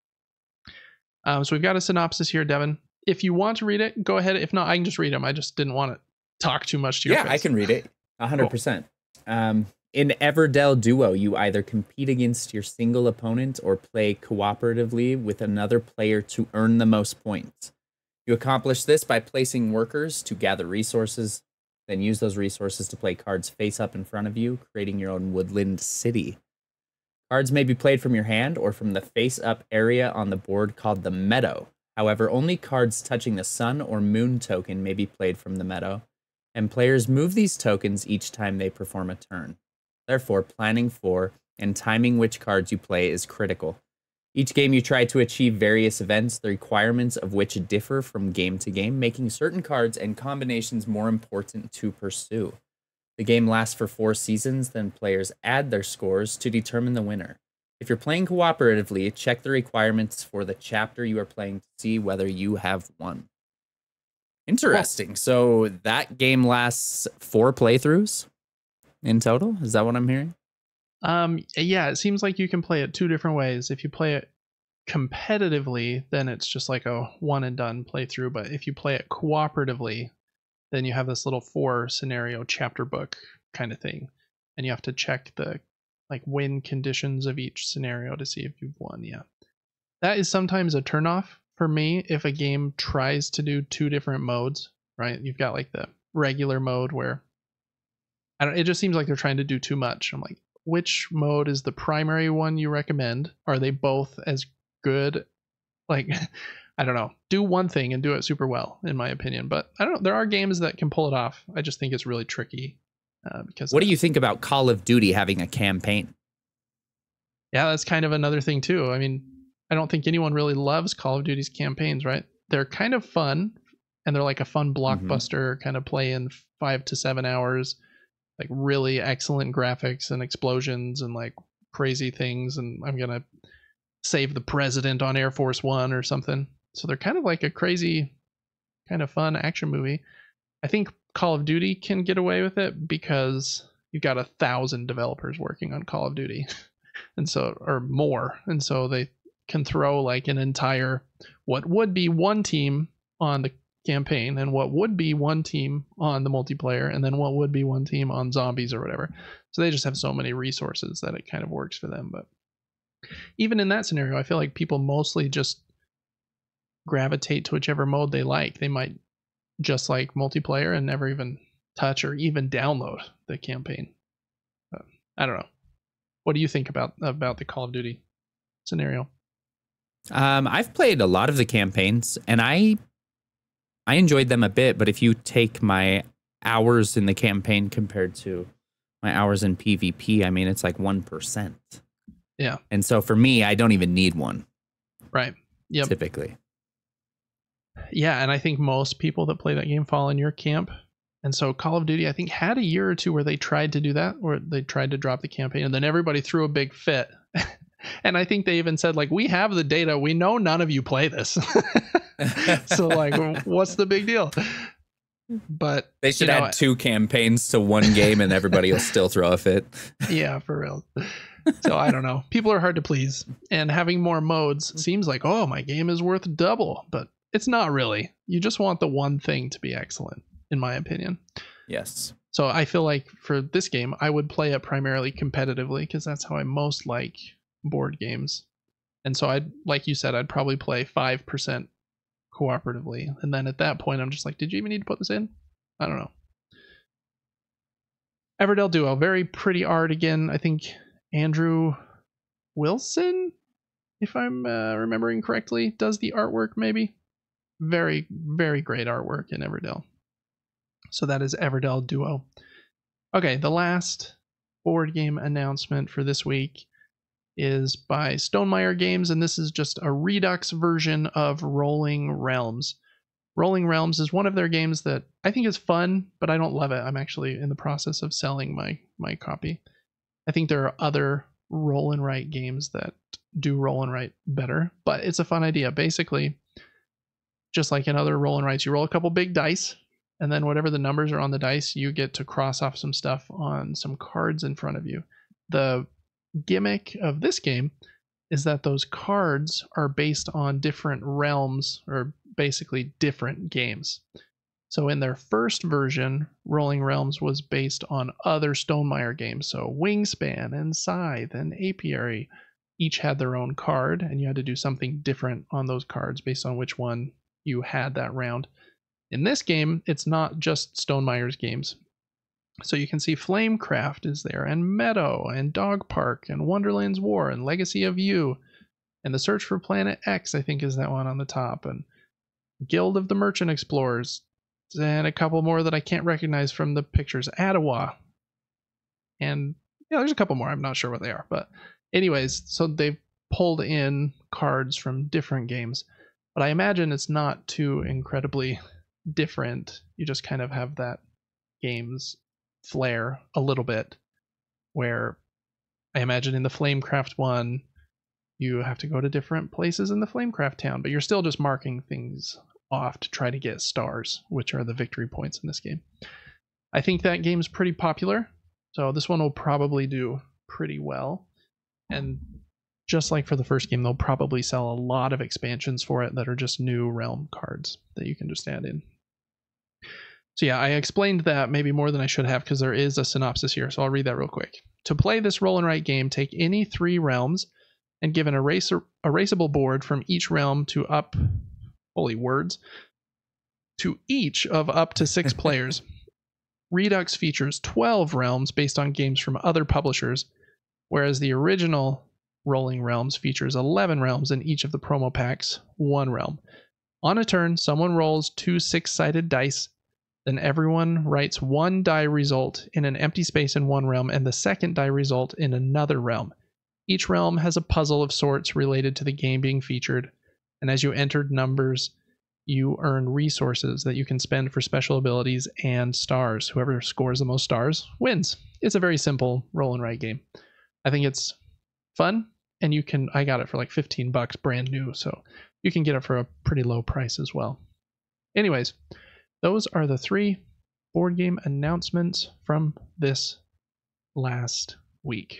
Um, so we've got a synopsis here, Devin. If you want to read it, go ahead. If not, I can just read them. I just didn't want to talk too much to your Yeah, face. I can read it. one hundred percent. Cool. Um, in Everdell Duo, you either compete against your single opponent or play cooperatively with another player to earn the most points. You accomplish this by placing workers to gather resources, then use those resources to play cards face up in front of you, creating your own woodland city. Cards may be played from your hand or from the face-up area on the board called the meadow. However, only cards touching the sun or moon token may be played from the meadow, and players move these tokens each time they perform a turn. Therefore, planning for and timing which cards you play is critical. Each game you try to achieve various events, the requirements of which differ from game to game, making certain cards and combinations more important to pursue. The game lasts for four seasons, then players add their scores to determine the winner. If you're playing cooperatively, check the requirements for the chapter you are playing to see whether you have won. Interesting. So that game lasts four playthroughs in total? Is that what I'm hearing? Um, yeah, it seems like you can play it two different ways. If you play it competitively, then it's just like a one and done playthrough. But if you play it cooperatively, then you have this little four scenario chapter book kind of thing. And you have to check the like win conditions of each scenario to see if you've won. Yeah. That is sometimes a turnoff for me if a game tries to do two different modes, right? You've got like the regular mode where I don't, it just seems like they're trying to do too much. I'm like, which mode is the primary one you recommend? Are they both as good? Like, I don't know. Do one thing and do it super well, in my opinion. But I don't know. There are games that can pull it off. I just think it's really tricky. Uh, because what do you think about Call of Duty having a campaign? Yeah, that's kind of another thing too. I mean, I don't think anyone really loves Call of Duty's campaigns, right? They're kind of fun, and they're like a fun blockbuster mm-hmm. kind of play in five to seven hours. Like really excellent graphics and explosions and like crazy things, and I'm gonna save the president on Air Force One or something. So they're kind of like a crazy, kind of fun action movie. I think Call of Duty can get away with it because you've got a thousand developers working on Call of Duty, and so or more, and so they can throw like an entire what would be one team on the campaign and what would be one team on the multiplayer and then what would be one team on zombies or whatever. So they just have so many resources that it kind of works for them. But even in that scenario, I feel like people mostly just gravitate to whichever mode they like. They might just like multiplayer and never even touch or even download the campaign. But I don't know. What do you think about about the Call of Duty scenario? Um, I've played a lot of the campaigns and I I enjoyed them a bit, but if you take my hours in the campaign compared to my hours in PvP, I mean, it's like one percent. Yeah. And so for me, I don't even need one. Right. Yep. Typically. Yeah, and I think most people that play that game fall in your camp. And so Call of Duty, I think, had a year or two where they tried to do that, where they tried to drop the campaign, and then everybody threw a big fit. And I think they even said, like, we have the data. We know none of you play this. So, like, what's the big deal? But they should you know, add two campaigns to one game and everybody will still throw a fit. Yeah, for real. So I don't know. People are hard to please, and having more modes seems like, oh, my game is worth double, but it's not really. You just want the one thing to be excellent, in my opinion. Yes. So I feel like for this game, I would play it primarily competitively because that's how I most like board games. And so I'd, like you said, I'd probably play five percent cooperatively. And then at that point, I'm just like, did you even need to put this in? I don't know. Everdell Duo, very pretty art again. I think Andrew Wilson, if I'm uh, remembering correctly, does the artwork maybe. Very, very great artwork in Everdell. So that is Everdell Duo. Okay, the last board game announcement for this week is by Stonemaier Games, and this is just a Redux version of Rolling Realms. Rolling Realms is one of their games that I think is fun, but I don't love it. I'm actually in the process of selling my my copy. I think there are other roll and write games that do roll and write better, but it's a fun idea. Basically, just like in other roll and writes, you roll a couple big dice, and then whatever the numbers are on the dice, you get to cross off some stuff on some cards in front of you. The gimmick of this game is that those cards are based on different realms, or basically different games. So in their first version, Rolling Realms was based on other Stonemaier games. So Wingspan and Scythe and Apiary each had their own card, and you had to do something different on those cards based on which one you had that round. In this game, it's not just Stonemaier's games. So you can see Flamecraft is there, and Meadow, and Dog Park, and Wonderland's War, and Legacy of You, and The Search for Planet X, I think is that one on the top, and Guild of the Merchant Explorers, and a couple more that I can't recognize from the pictures. Ottawa, and yeah, there's a couple more. I'm not sure what they are, but anyways, so they've pulled in cards from different games, but I imagine it's not too incredibly different. You just kind of have that game's flair a little bit, where I imagine in the Flamecraft one, you have to go to different places in the Flamecraft town, but you're still just marking things off to try to get stars, which are the victory points in this game. I think that game's pretty popular, so this one will probably do pretty well. And just like for the first game, they'll probably sell a lot of expansions for it that are just new realm cards that you can just add in. So yeah, I explained that maybe more than I should have because there is a synopsis here, so I'll read that real quick. To play this roll and write game, take any three realms and give an eraser, erasable board from each realm to up, holy words, to each of up to six players. Redux features twelve realms based on games from other publishers, whereas the original Rolling Realms features eleven realms in each of the promo packs, one realm. On a turn, someone rolls two six-sided dice. Then everyone writes one die result in an empty space in one realm and the second die result in another realm. Each realm has a puzzle of sorts related to the game being featured, and as you entered numbers, you earn resources that you can spend for special abilities and stars. Whoever scores the most stars wins. It's a very simple roll and write game. I think it's fun, and you can, I got it for like fifteen bucks brand new, so you can get it for a pretty low price as well. Anyways, those are the three board game announcements from this last week.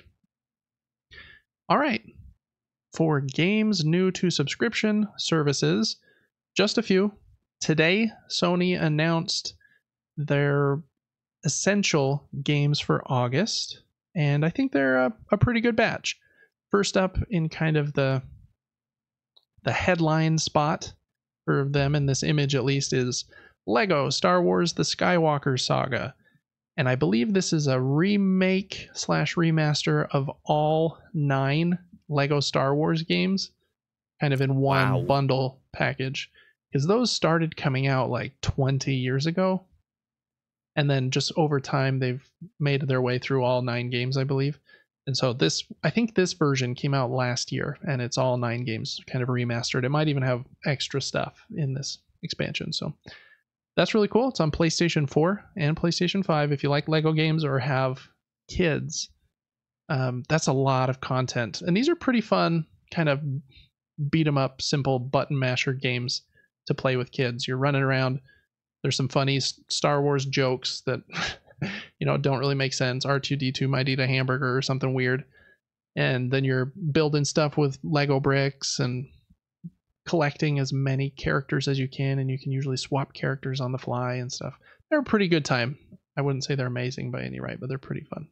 All right. For games new to subscription services, just a few. Today, Sony announced their essential games for August, and I think they're a, a pretty good batch. First up in kind of the, the headline spot for them in this image at least is Lego Star Wars The Skywalker Saga. And I believe this is a remake slash remaster of all nine Lego Star Wars games, kind of in one Wow. bundle package. Because those started coming out like twenty years ago. And then just over time, they've made their way through all nine games, I believe. And so this, I think this version came out last year, and it's all nine games kind of remastered. It might even have extra stuff in this expansion. So that's really cool. It's on PlayStation four and PlayStation five. If you like Lego games or have kids, um, that's a lot of content. And these are pretty fun, kind of beat 'em up, simple button masher games to play with kids. You're running around There's some funny Star Wars jokes that, you know, don't really make sense. R two D two might eat a hamburger or something weird. And then you're building stuff with Lego bricks and collecting as many characters as you can, and you can usually swap characters on the fly and stuff. They're a pretty good time. I wouldn't say they're amazing by any right, but they're pretty fun.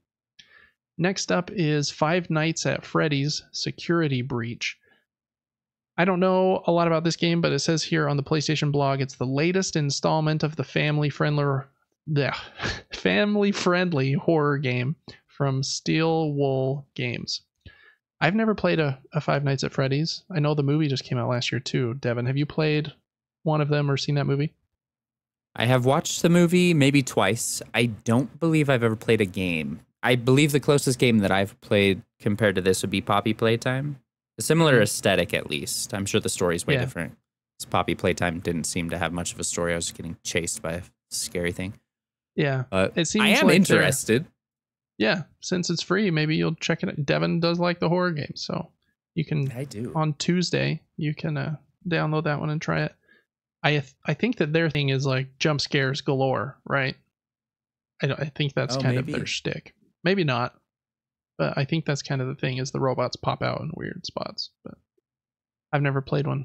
Next up is Five Nights at Freddy's Security Breach. I don't know a lot about this game, but it says here on the PlayStation blog it's the latest installment of the family-friendly yeah, family-friendly horror game from Steel Wool Games. I've never played a, a Five Nights at Freddy's. I know the movie just came out last year too. Devin, have you played one of them or seen that movie? I have watched the movie maybe twice. I don't believe I've ever played a game. I believe the closest game that I've played compared to this would be Poppy Playtime. A similar mm-hmm. aesthetic, at least. I'm sure the story's way yeah. different. This Poppy Playtime didn't seem to have much of a story. I was getting chased by a scary thing. Yeah, but it seems I am like interested. Yeah, since it's free, maybe you'll check it out. Devin does like the horror games, so you can. I do. On Tuesday, you can uh, download that one and try it. I th- I think that their thing is like jump scares galore, right? I don't, I think that's oh, kind maybe. of their shtick. Maybe not, but I think that's kind of the thing is the robots pop out in weird spots. But I've never played one.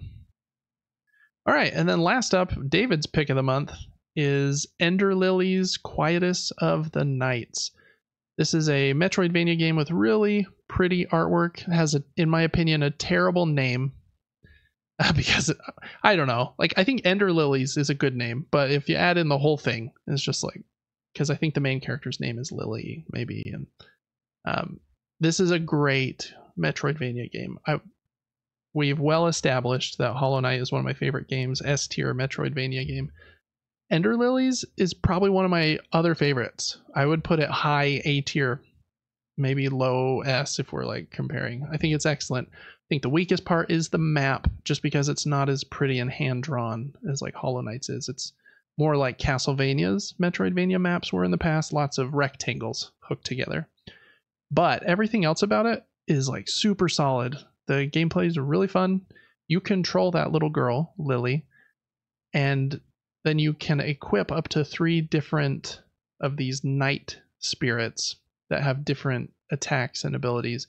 All right, and then last up, David's pick of the month is Ender Lilies Quietus of the Nights. This is a Metroidvania game with really pretty artwork. It has, a, in my opinion, a terrible name. Uh, because, it, I don't know. Like, I think Ender Lilies is a good name, but if you add in the whole thing, it's just like, because I think the main character's name is Lily, maybe. And um, this is a great Metroidvania game. I, we've well established that Hollow Knight is one of my favorite games, S-tier Metroidvania game. Ender Lilies is probably one of my other favorites. I would put it high A tier, maybe low S if we're like comparing. I think it's excellent. I think the weakest part is the map, just because it's not as pretty and hand-drawn as like Hollow Knight's is. It's more like Castlevania's Metroidvania maps were in the past, lots of rectangles hooked together. But everything else about it is like super solid. The gameplay is really fun. You control that little girl, Lily, and then you can equip up to three different of these night spirits that have different attacks and abilities.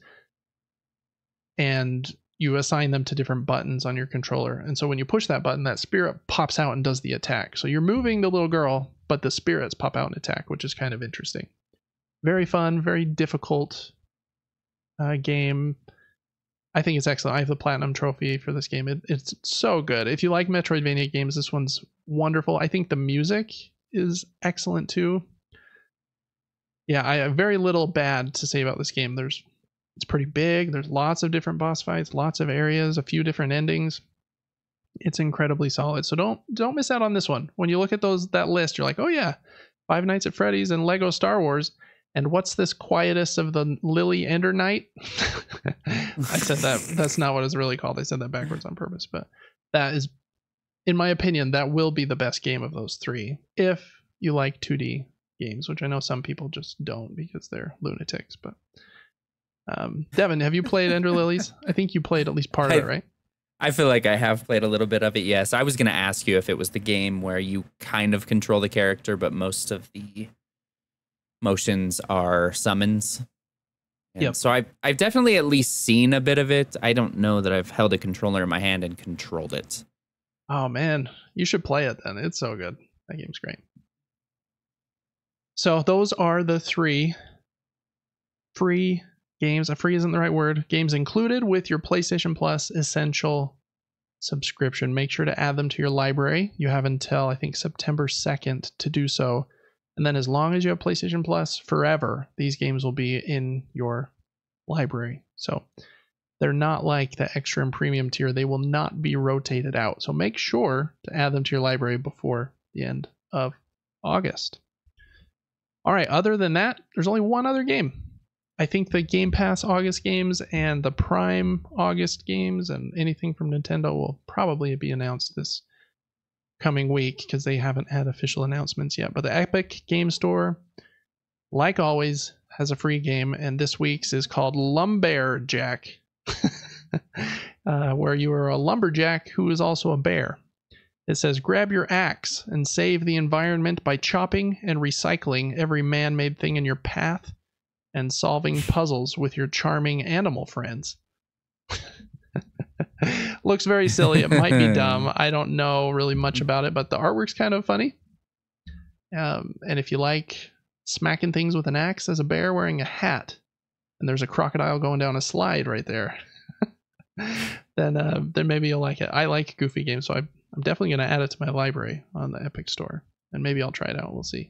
And you assign them to different buttons on your controller. And so when you push that button, that spirit pops out and does the attack. So you're moving the little girl, but the spirits pop out and attack, which is kind of interesting. Very fun, very difficult uh, game. I think it's excellent. I have the platinum trophy for this game. It, it's so good. If you like Metroidvania games, this one's wonderful. I think the music is excellent too. Yeah, I have very little bad to say about this game. There's It's pretty big. There's lots of different boss fights, lots of areas, a few different endings. It's incredibly solid. So don't don't miss out on this one. When you look at those that list, you're like, oh yeah, Five Nights at Freddy's and Lego Star Wars. And what's this Quietus of the Lily Ender Night? I said that. That's not what it's really called. I said that backwards on purpose. But that is, in my opinion, that will be the best game of those three. If you like two D games, which I know some people just don't because they're lunatics. But Um, Devin, have you played Ender Lilies? I think you played at least part of I, it, right? I feel like I have played a little bit of it, yes. I was going to ask you if it was the game where you kind of control the character, but most of the motions are summons. And yep. So I've, I've definitely at least seen a bit of it. I don't know that I've held a controller in my hand and controlled it. Oh, man. You should play it then. It's so good. That game's great. So those are the three free games. Free isn't the right word. Games included with your PlayStation Plus Essential subscription. Make sure to add them to your library. You have until, I think, September second to do so. And then as long as you have PlayStation Plus forever, these games will be in your library. So they're not like the extra and premium tier. They will not be rotated out. So make sure to add them to your library before the end of August. All right, other than that, there's only one other game. I think the Game Pass August games and the Prime August games and anything from Nintendo will probably be announced this coming week because they haven't had official announcements yet. But the Epic Game Store, like always, has a free game, and this week's is called Lumberjack, uh, where you are a lumberjack who is also a bear. It says, grab your axe and save the environment by chopping and recycling every man-made thing in your path and solving puzzles with your charming animal friends. Looks very silly. It might be dumb. I don't know really much about it, but the artwork's kind of funny. Um, and if you like smacking things with an axe, there's a bear wearing a hat, and there's a crocodile going down a slide right there. then uh, then maybe you'll like it. I like goofy games, so I, I'm definitely going to add it to my library on the Epic Store, and maybe I'll try it out. We'll see.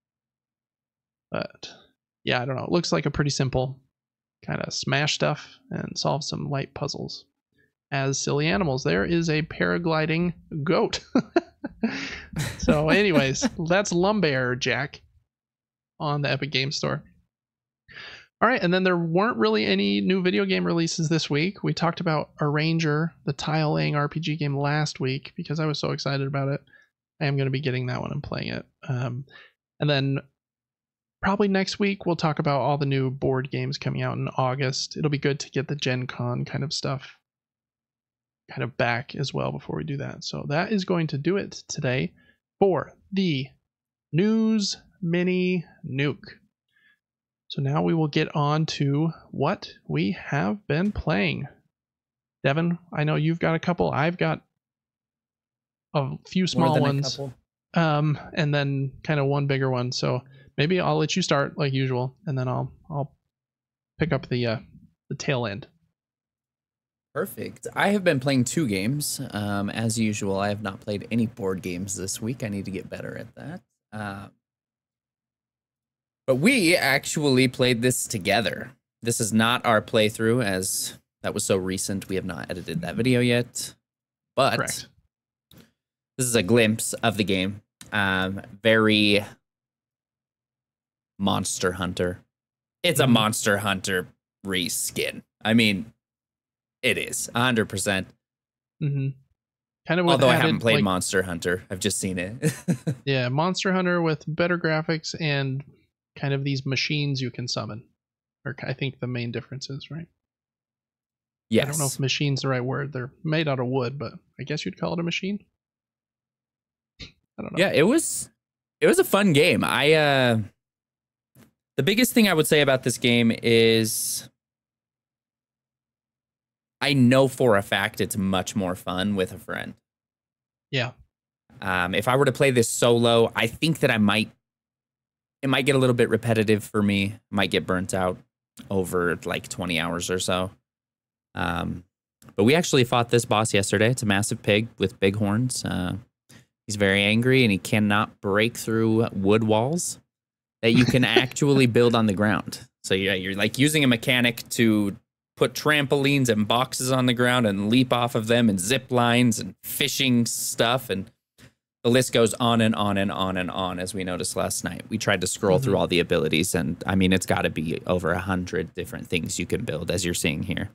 But yeah, I don't know. It looks like a pretty simple kind of smash stuff and solve some light puzzles. As silly animals, there is a paragliding goat. So anyways, that's Lumberjack on the Epic Game Store. All right, and then there weren't really any new video game releases this week. We talked about Arranger, the tile laying R P G game, last week because I was so excited about it. I am going to be getting that one and playing it. Um, and then probably next week we'll talk about all the new board games coming out in August. It'll be good to get the Gen Con kind of stuff kind of back as well before we do that. So that is going to do it today for the News Mini Nuke. So now we will get on to what we have been playing. Devin, I know you've got a couple. I've got a few small ones. Um, and then kind of one bigger one. So maybe I'll let you start like usual, and then I'll I'll pick up the uh, the tail end. Perfect. I have been playing two games. Um, as usual, I have not played any board games this week. I need to get better at that. Uh, but we actually played this together. This is not our playthrough, as that was so recent. We have not edited that video yet. But Correct. This is a glimpse of the game. Um, very Monster Hunter. It's a Monster Hunter reskin. I mean, it is one hundred percent. Mm-hmm. Kind of. Although added, I haven't played like, Monster Hunter, I've just seen it. Yeah, Monster Hunter with better graphics and kind of these machines you can summon. Or I think the main difference is, right? Yes. I don't know if machine's the right word. They're made out of wood, but I guess you'd call it a machine. I don't know. Yeah, it was it was a fun game. I uh the biggest thing I would say about this game is I know for a fact it's much more fun with a friend. Yeah. Um, if I were to play this solo, I think that I might, it might get a little bit repetitive for me. Might get burnt out over like twenty hours or so. Um, but we actually fought this boss yesterday. It's a massive pig with big horns. Uh, he's very angry and he cannot break through wood walls that you can actually build on the ground. So yeah, you're like using a mechanic to put trampolines and boxes on the ground and leap off of them and zip lines and fishing stuff. And the list goes on and on and on and on, as we noticed last night. We tried to scroll mm-hmm. through all the abilities, and I mean, it's got to be over a hundred different things you can build, as you're seeing here.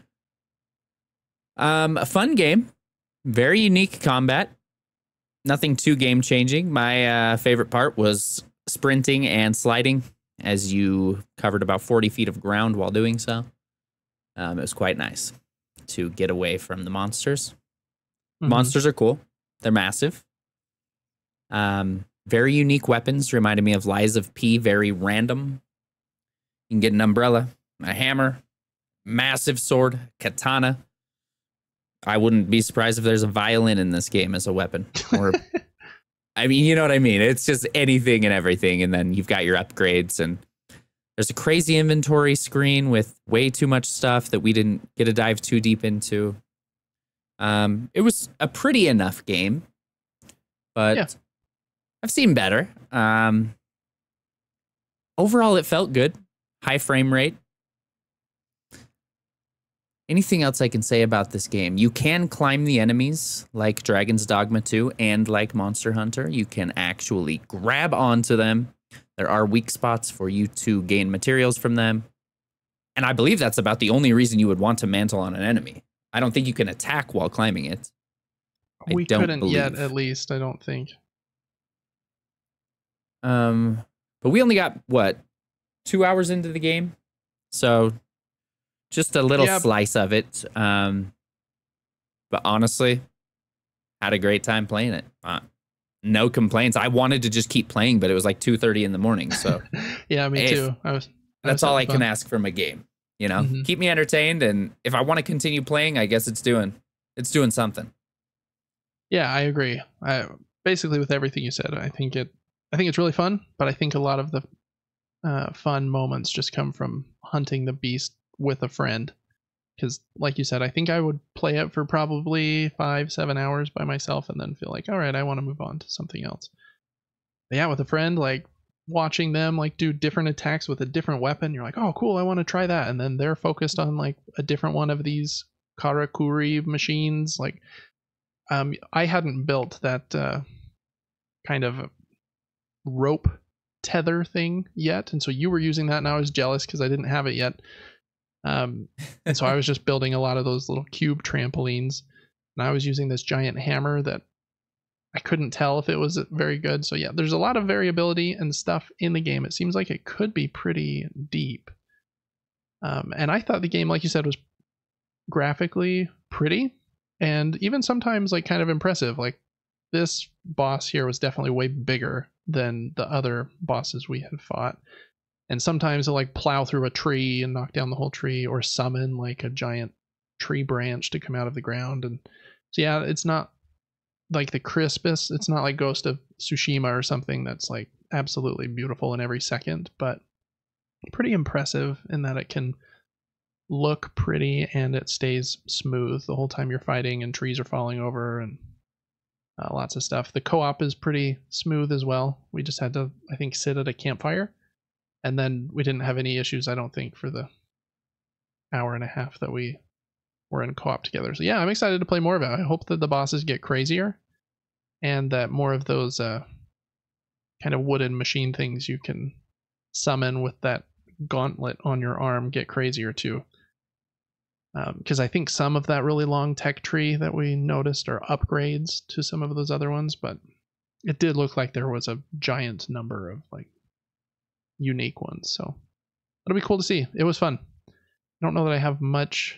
Um, a fun game, very unique combat, nothing too game changing. My uh, favorite part was sprinting and sliding as you covered about forty feet of ground while doing so. Um, it was quite nice to get away from the monsters. Mm-hmm. Monsters are cool. They're massive. Um, very unique weapons. Reminded me of Lies of P. Very random. You can get an umbrella, a hammer, massive sword, katana. I wouldn't be surprised if there's a violin in this game as a weapon. Or, I mean, you know what I mean? It's just anything and everything. And then you've got your upgrades, and there's a crazy inventory screen with way too much stuff that we didn't get to dive too deep into. Um, it was a pretty enough game, but yeah. I've seen better. Um, overall, it felt good. High frame rate. Anything else I can say about this game? You can climb the enemies like Dragon's Dogma two and like Monster Hunter. You can actually grab onto them. There are weak spots for you to gain materials from them. And I believe that's about the only reason you would want to mantle on an enemy. I don't think you can attack while climbing it. I we don't couldn't believe. yet, at least, I don't think. Um, but we only got, what, two hours into the game? So just a little yeah. slice of it. Um, but honestly, Had a great time playing it. Uh, no complaints. I wanted to just keep playing, but it was like two thirty in the morning. So yeah, me if, too. I was. I that's was all I fun. can ask from a game. You know, mm-hmm. keep me entertained, and if I want to continue playing, I guess it's doing it's doing something. Yeah, I agree. I basically with everything you said. I think it. I think it's really fun, but I think a lot of the uh, fun moments just come from hunting the beast with a friend. Because, like you said, I think I would play it for probably five, seven hours by myself, and then feel like, all right, I want to move on to something else. But yeah, with a friend, like watching them like do different attacks with a different weapon, you're like, oh, cool, I want to try that, and then they're focused on like a different one of these karakuri machines. Like, um, I hadn't built that uh, kind of rope tether thing yet, and so you were using that, and I was jealous because I didn't have it yet. Um, and so I was just building a lot of those little cube trampolines, and I was using this giant hammer that I couldn't tell if it was very good. So yeah, there's a lot of variability and stuff in the game. It seems like it could be pretty deep. Um, and I thought the game, like you said, was graphically pretty and even sometimes like kind of impressive. Like this boss here was definitely way bigger than the other bosses we had fought. And sometimes they'll like plow through a tree and knock down the whole tree, or summon like a giant tree branch to come out of the ground. And so yeah, it's not like the crispest. It's not like Ghost of Tsushima or something that's like absolutely beautiful in every second, but pretty impressive in that it can look pretty and it stays smooth the whole time you're fighting, and trees are falling over and uh, lots of stuff. The co-op is pretty smooth as well. We just had to, I think, sit at a campfire. And then we didn't have any issues, I don't think, for the hour and a half that we were in co-op together. So yeah, I'm excited to play more of it. I hope that the bosses get crazier, and that more of those uh, kind of wooden machine things you can summon with that gauntlet on your arm get crazier too. Because um, I think some of that really long tech tree that we noticed are upgrades to some of those other ones, but it did look like there was a giant number of like unique ones, so it'll be cool to see. It was fun. I don't know that I have much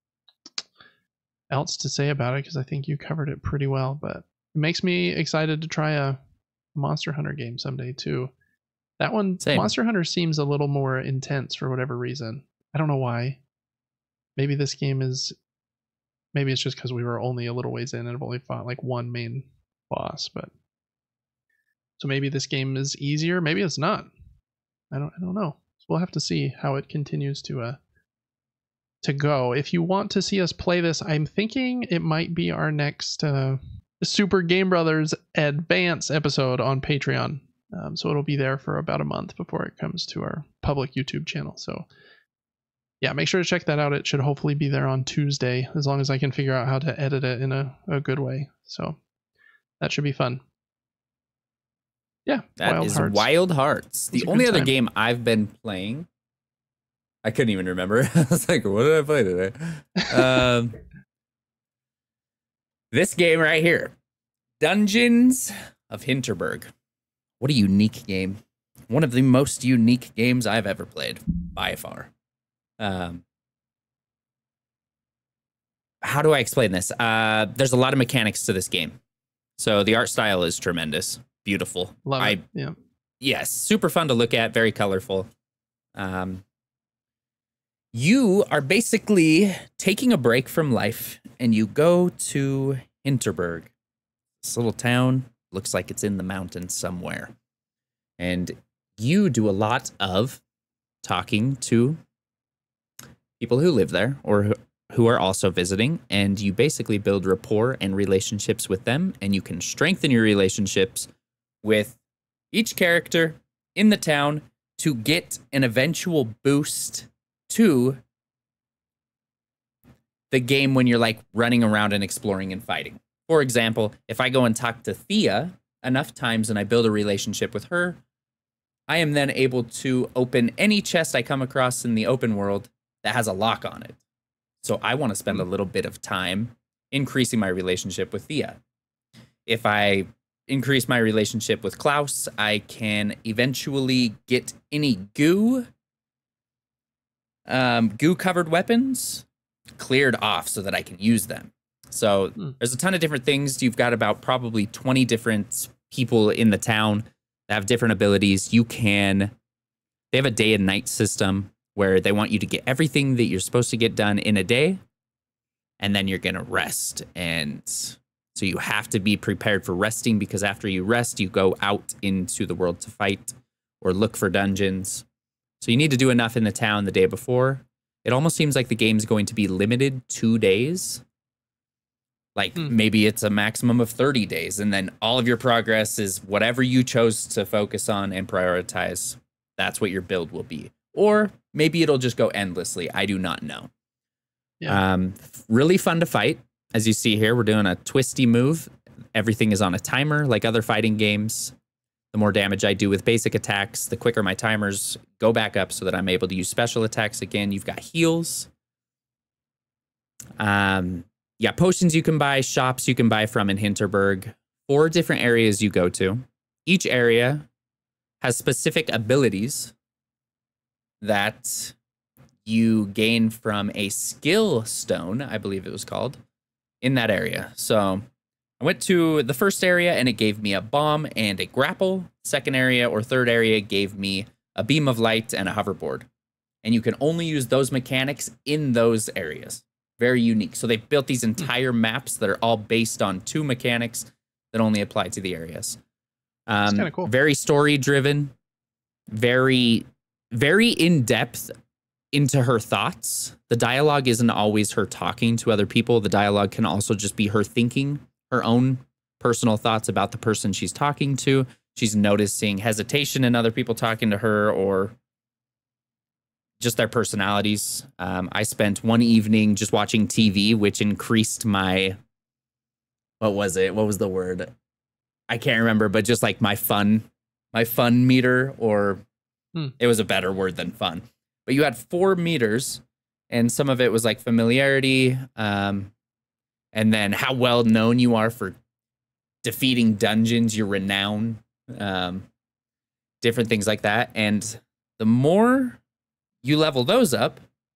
else to say about it because I think you covered it pretty well, but it makes me excited to try a Monster Hunter game someday too. That one, Same. Monster Hunter seems a little more intense for whatever reason. I don't know why. Maybe this game is, maybe it's just because we were only a little ways in and have only fought like one main boss, but so maybe this game is easier, maybe it's not. I don't I don't know. So we'll have to see how it continues to uh to go. If you want to see us play this, I'm thinking it might be our next uh, Super Game Brothers Advance episode on Patreon. Um, so it'll be there for about a month before it comes to our public YouTube channel. So yeah, make sure to check that out. It should hopefully be there on Tuesday, as long as I can figure out how to edit it in a, a good way. So that should be fun. Yeah, that Wild is Hearts. Wild Hearts. The only other time. game I've been playing, I couldn't even remember. I was like, what did I play today? um, this game right here, Dungeons of Hinterberg. What a unique game. One of the most unique games I've ever played, by far. Um, how do I explain this? Uh, there's a lot of mechanics to this game. So the art style is tremendous. Beautiful. Love I, it. Yeah. Yes. Super fun to look at. Very colorful. Um, you are basically taking a break from life and you go to Hinterberg. This little town looks like it's in the mountains somewhere. And you do a lot of talking to people who live there or who are also visiting. And you basically build rapport and relationships with them. And you can strengthen your relationships with each character in the town to get an eventual boost to the game when you're like running around and exploring and fighting. For example, if I go and talk to Thea enough times and I build a relationship with her, I am then able to open any chest I come across in the open world that has a lock on it. So I want to spend a little bit of time increasing my relationship with Thea. If I increase my relationship with Klaus, I can eventually get any goo, um, goo-covered weapons cleared off so that I can use them. So Hmm. there's a ton of different things. You've got about probably twenty different people in the town that have different abilities. You can, they have a day and night system where they want you to get everything that you're supposed to get done in a day, and then you're going to rest. And so you have to be prepared for resting, because after you rest, you go out into the world to fight or look for dungeons. So you need to do enough in the town the day before. It almost seems like the game's going to be limited two days. Like Hmm. maybe it's a maximum of thirty days, and then all of your progress is whatever you chose to focus on and prioritize. That's what your build will be. Or maybe it'll just go endlessly. I do not know. Yeah. Um, really fun to fight. As you see here, we're doing a twisty move. Everything is on a timer, like other fighting games. The more damage I do with basic attacks, the quicker my timers go back up so that I'm able to use special attacks again. You've got heals. Um, yeah, potions you can buy, shops you can buy from in Hinterberg. Four different areas you go to. Each area has specific abilities that you gain from a skill stone, I believe it was called, in that area. So I went to the first area and it gave me a bomb and a grapple. Second area or third area gave me a beam of light and a hoverboard. And you can only use those mechanics in those areas. Very unique. So they built these entire maps that are all based on two mechanics that only apply to the areas. Um, That's kind of cool. Very story driven, very, very in depth into her thoughts. The dialogue isn't always her talking to other people. The dialogue can also just be her thinking her own personal thoughts about the person she's talking to. She's noticing hesitation in other people talking to her, or just their personalities. Um, I spent one evening just watching T V, which increased my, what was it? What was the word? I can't remember, but just like my fun, my fun meter, or Hmm. it was a better word than fun. But you had four meters, and some of it was like familiarity, um, and then how well known you are for defeating dungeons, your renown, um, different things like that. And the more you level those up,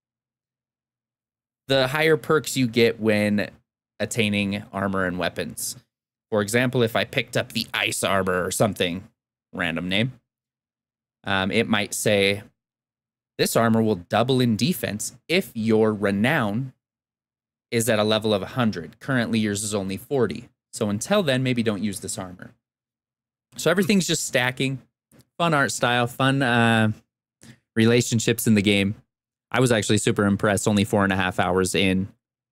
the higher perks you get when attaining armor and weapons. For example, if I picked up the ice armor or something, random name, um, it might say, this armor will double in defense if your renown is at a level of one hundred. Currently, yours is only forty. So until then, maybe don't use this armor. So everything's just stacking. Fun art style, fun uh, relationships in the game. I was actually super impressed, only four and a half hours in.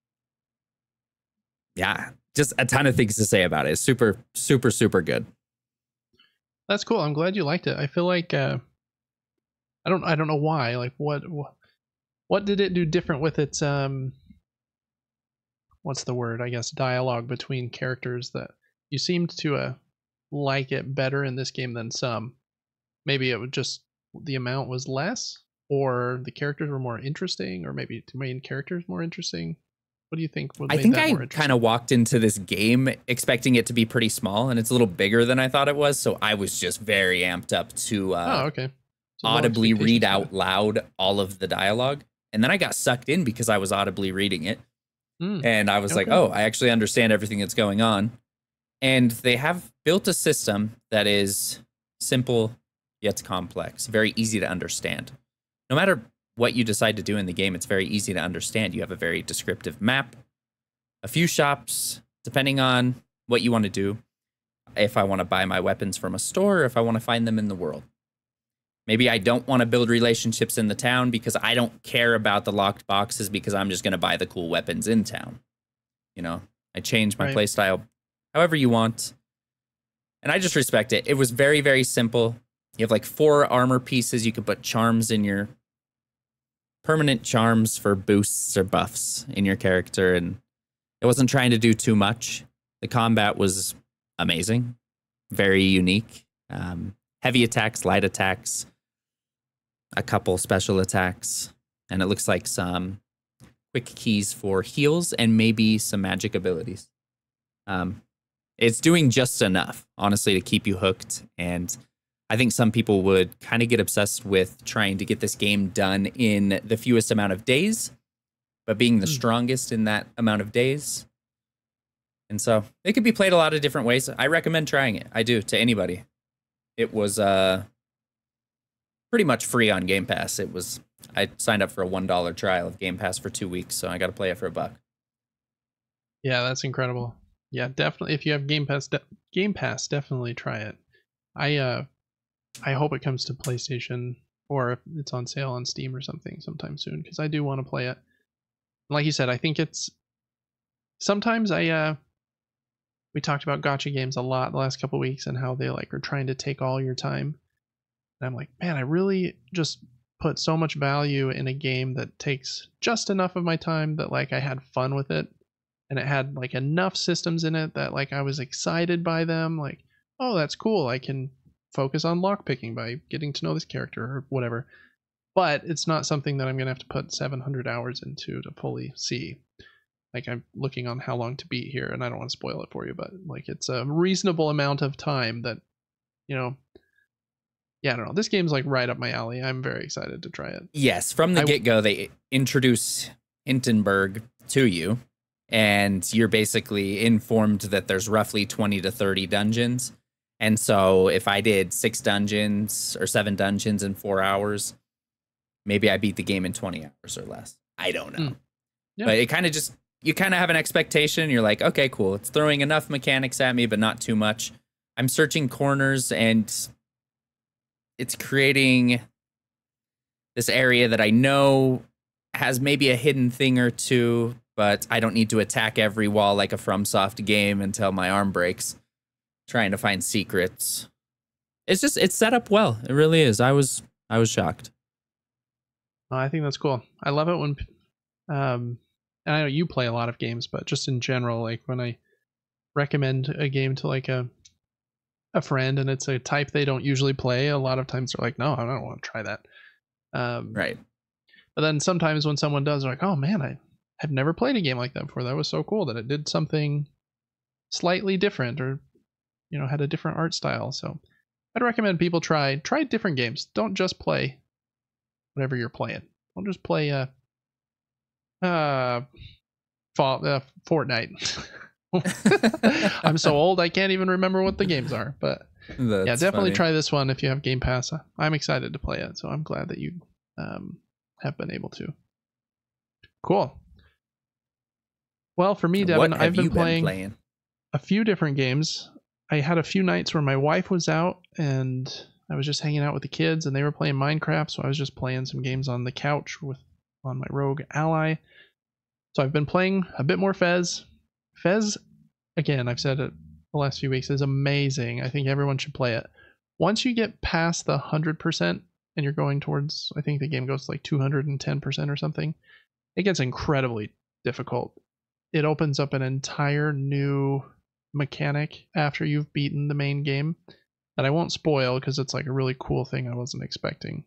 Yeah, just a ton of things to say about it. It's super, super, super good. That's cool. I'm glad you liked it. I feel like uh, I don't I don't know why. Like what what, what did it do different with its um what's the word? I guess dialogue between characters that you seemed to uh, like it better in this game than some. Maybe it was just the amount was less, or the characters were more interesting, or maybe the main characters more interesting. What do you think? What I made think that I more interesting? kind of walked into this game expecting it to be pretty small, and it's a little bigger than I thought it was. So I was just very amped up to uh, Oh, okay. So low audibly read expectations out for loud all of the dialogue. And then I got sucked in because I was audibly reading it. it. Mm, And I was like, okay. oh, I actually understand everything that's going on. And they have built a system that is simple yet complex, very easy to understand. No matter what you decide to do in the game, it's very easy to understand. You have a very descriptive map, a few shops, depending on what you want to do. If I want to buy my weapons from a store, or if I want to find them in the world. Maybe I don't want to build relationships in the town because I don't care about the locked boxes, because I'm just going to buy the cool weapons in town. You know, I change my Right. playstyle however you want. And I just respect it. It was very, very simple. You have like four armor pieces. You could put charms in your permanent charms for boosts or buffs in your character. And it wasn't trying to do too much. The combat was amazing, very unique. Um, heavy attacks, light attacks, a couple special attacks, and it looks like some quick keys for heals and maybe some magic abilities. Um, it's doing just enough, honestly, to keep you hooked. And I think some people would kind of get obsessed with trying to get this game done in the fewest amount of days, but being the Hmm. strongest in that amount of days And so it could be played a lot of different ways. I recommend trying it. I do, to anybody. It was uh, pretty much free on Game Pass. It was I signed up for a one dollar trial of Game Pass for two weeks, so I got to play it for a buck. Yeah, that's incredible. Yeah, definitely. If you have Game Pass, de- Game Pass, definitely try it. I uh, I hope it comes to PlayStation, or if it's on sale on Steam or something sometime soon, because I do want to play it. Like you said, I think it's sometimes I uh, we talked about gacha games a lot the last couple weeks and how they like are trying to take all your time. And I'm like, man, I really just put so much value in a game that takes just enough of my time that like I had fun with it, and it had like enough systems in it that like I was excited by them. Like, oh, that's cool. I can focus on lockpicking by getting to know this character or whatever. But it's not something that I'm gonna have to put seven hundred hours into to fully see. Like, I'm looking on how long to beat here, and I don't want to spoil it for you, but like it's a reasonable amount of time that, you know, yeah, I don't know. This game's like right up my alley. I'm very excited to try it. Yes, from the I, get-go, they introduce Hinterberg to you, and you're basically informed that there's roughly twenty to thirty dungeons. And so if I did six dungeons or seven dungeons in four hours, maybe I beat the game in twenty hours or less. I don't know. Mm. Yeah. But it kind of just, you kind of have an expectation. You're like, okay, cool. It's throwing enough mechanics at me, but not too much. I'm searching corners, and it's creating this area that I know has maybe a hidden thing or two, but I don't need to attack every wall like a FromSoft game until my arm breaks, trying to find secrets. It's just, it's set up well. It really is. I was, I was shocked. Oh, I think that's cool. I love it when, um, and I know you play a lot of games, but just in general, like when I recommend a game to like a a friend and it's a type they don't usually play, a lot of times they're like, no, I don't want to try that. Um, right. But then sometimes when someone does, they're like, oh man, I have never played a game like that before. That was so cool that it did something slightly different, or, you know, had a different art style. So I'd recommend people try try different games. Don't just play whatever you're playing. Don't just play uh uh, fall, uh Fortnite. I'm so old I can't even remember what the games are, but That's yeah, definitely funny. Try this one if you have Game Pass. I'm excited to play it, so I'm glad that you um, have been able to. Cool. Well, for me, Devin, I've been, been playing, playing a few different games. I had a few nights where my wife was out and I was just hanging out with the kids, and they were playing Minecraft, so I was just playing some games on the couch with on my Rogue Ally. So I've been playing a bit more Fez. Fez, again, I've said it the last few weeks, is amazing. I think everyone should play it. Once you get past the one hundred percent and you're going towards, I think the game goes to like two hundred ten percent or something, it gets incredibly difficult. It opens up an entire new mechanic after you've beaten the main game that I won't spoil because it's like a really cool thing I wasn't expecting.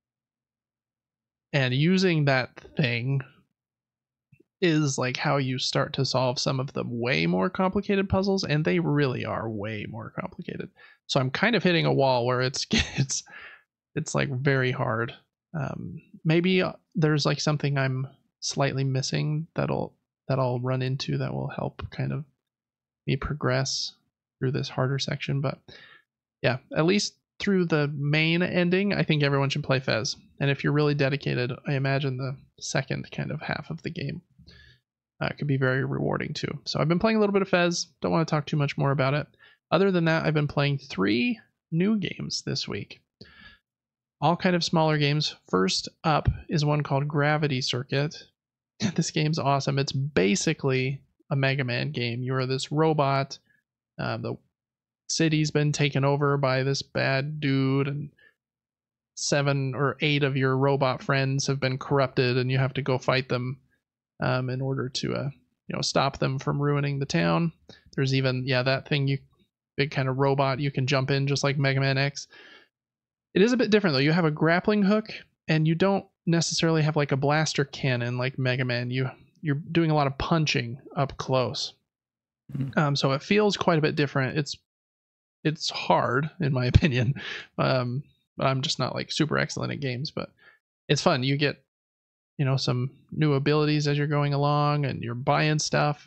And using that thing is like how you start to solve some of the way more complicated puzzles, and they really are way more complicated. So I'm kind of hitting a wall where it's it's it's like very hard. Um, maybe there's like something I'm slightly missing that'll that I'll run into that will help kind of me progress through this harder section. But yeah, at least through the main ending, I think everyone should play Fez. And if you're really dedicated, I imagine the second kind of half of the game uh, could be very rewarding too. So I've been playing a little bit of Fez. Don't want to talk too much more about it. Other than that, I've been playing three new games this week. All kind of smaller games. First up is one called Gravity Circuit. This game's awesome. It's basically a Mega Man game. You're this robot. Uh, the city's been taken over by this bad dude, and seven or eight of your robot friends have been corrupted, and you have to go fight them um, in order to uh, you know, stop them from ruining the town. There's even, yeah, that thing, you big kind of robot you can jump in just like Mega Man X. It is a bit different though. You have a grappling hook, and you don't necessarily have like a blaster cannon like Mega Man. You you're doing a lot of punching up close. Mm-hmm. Um, so it feels quite a bit different. It's it's hard in my opinion. Um, but I'm just not like super excellent at games, but it's fun. You get, you know, some new abilities as you're going along, and you're buying stuff, and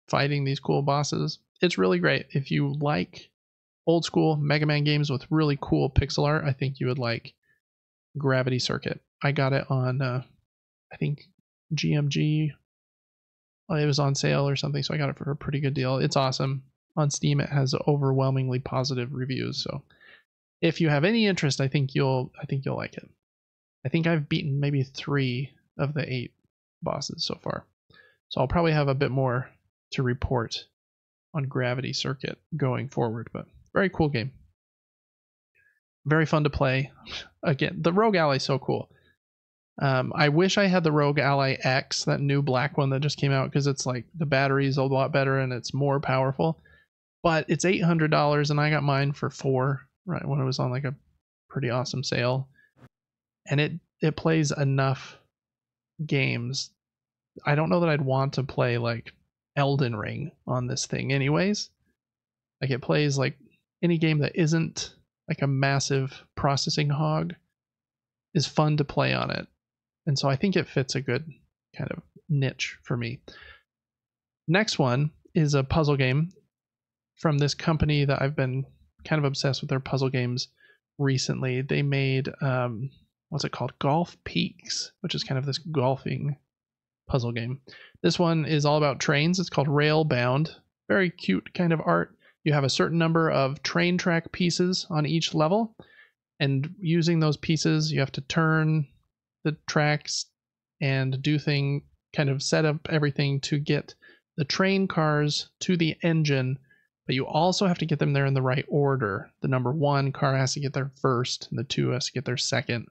fighting these cool bosses. It's really great. If you like old school Mega Man games with really cool pixel art, I think you would like Gravity Circuit. I got it on, uh, I think, G M G. It was on sale or something, so I got it for a pretty good deal. It's awesome. On Steam, it has overwhelmingly positive reviews. So if you have any interest, I think you'll I think you'll like it. I think I've beaten maybe three of the eight bosses so far. So I'll probably have a bit more to report on Gravity Circuit going forward, but very cool game. Very fun to play. Again, the Rogue Ally is so cool. Um, I wish I had the Rogue Ally X, that new black one that just came out, because it's like the battery's a lot better and it's more powerful. But it's eight hundred dollars and I got mine for four, right, when it was on like a pretty awesome sale. And it, it plays enough games. I don't know that I'd want to play like Elden Ring on this thing anyways. Like it plays like any game that isn't like a massive processing hog is fun to play on it. And so I think it fits a good kind of niche for me. Next one is a puzzle game from this company that I've been kind of obsessed with their puzzle games recently. They made, um, what's it called? Golf Peaks, which is kind of this golfing puzzle game. This one is all about trains. It's called Railbound. Very cute kind of art. You have a certain number of train track pieces on each level, and using those pieces, you have to turn the tracks and do thing, kind of set up everything to get the train cars to the engine, but you also have to get them there in the right order. The number one car has to get there first, and the two has to get there second.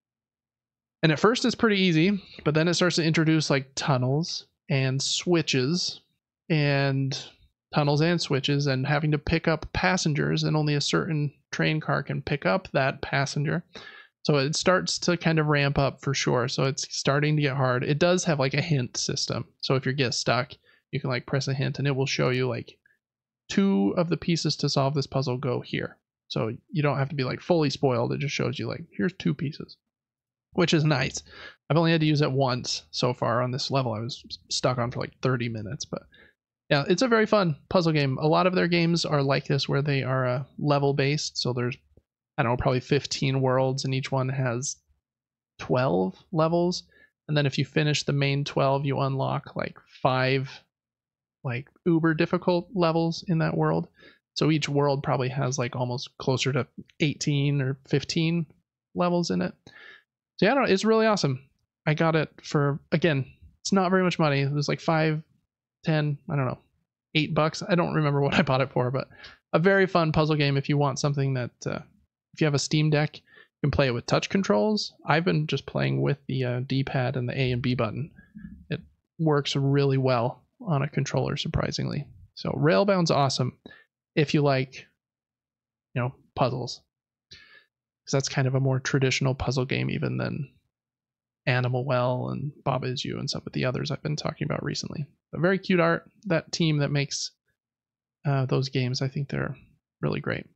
And at first it's pretty easy, but then it starts to introduce like tunnels and switches and tunnels and switches and having to pick up passengers, and only a certain train car can pick up that passenger. So it starts to kind of ramp up for sure. So it's starting to get hard. It does have like a hint system. So if you get stuck, you can like press a hint and it will show you like two of the pieces to solve this puzzle go here. So you don't have to be like fully spoiled. It just shows you like, here's two pieces, which is nice. I've only had to use it once so far on this level. I was stuck on for like thirty minutes, but yeah, it's a very fun puzzle game. A lot of their games are like this, where they are uh, level based. So there's, I don't know, probably fifteen worlds, and each one has twelve levels. And then if you finish the main twelve, you unlock like five like uber difficult levels in that world. So each world probably has like almost closer to eighteen or fifteen levels in it. So yeah, I don't know, it's really awesome. I got it for, again, it's not very much money. It was like five, ten, I don't know, eight bucks. I don't remember what I bought it for, but a very fun puzzle game if you want something that, uh, if you have a Steam Deck, you can play it with touch controls. I've been just playing with the uh, D-pad and the A and B button. It works really well on a controller, surprisingly. So Railbound's awesome if you like, you know, puzzles. Because that's kind of a more traditional puzzle game even than Animal Well and Baba Is You and some of the others I've been talking about recently. But very cute art. That team that makes uh, those games, I think they're really great.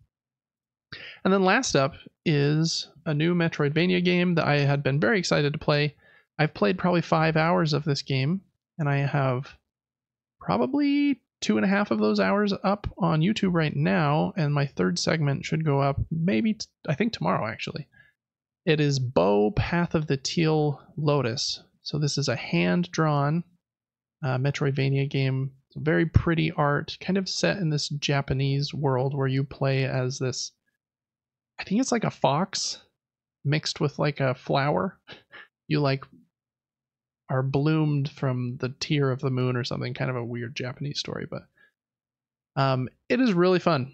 And then last up is a new Metroidvania game that I had been very excited to play. I've played probably five hours of this game, and I have probably two and a half of those hours up on YouTube right now, and my third segment should go up maybe, t- I think tomorrow actually. It is Bo Path of the Teal Lotus. So this is a hand-drawn uh, Metroidvania game. Very pretty art, kind of set in this Japanese world where you play as this, I think it's like a fox mixed with like a flower. You like are bloomed from the tear of the moon or something, kind of a weird Japanese story, but um, it is really fun.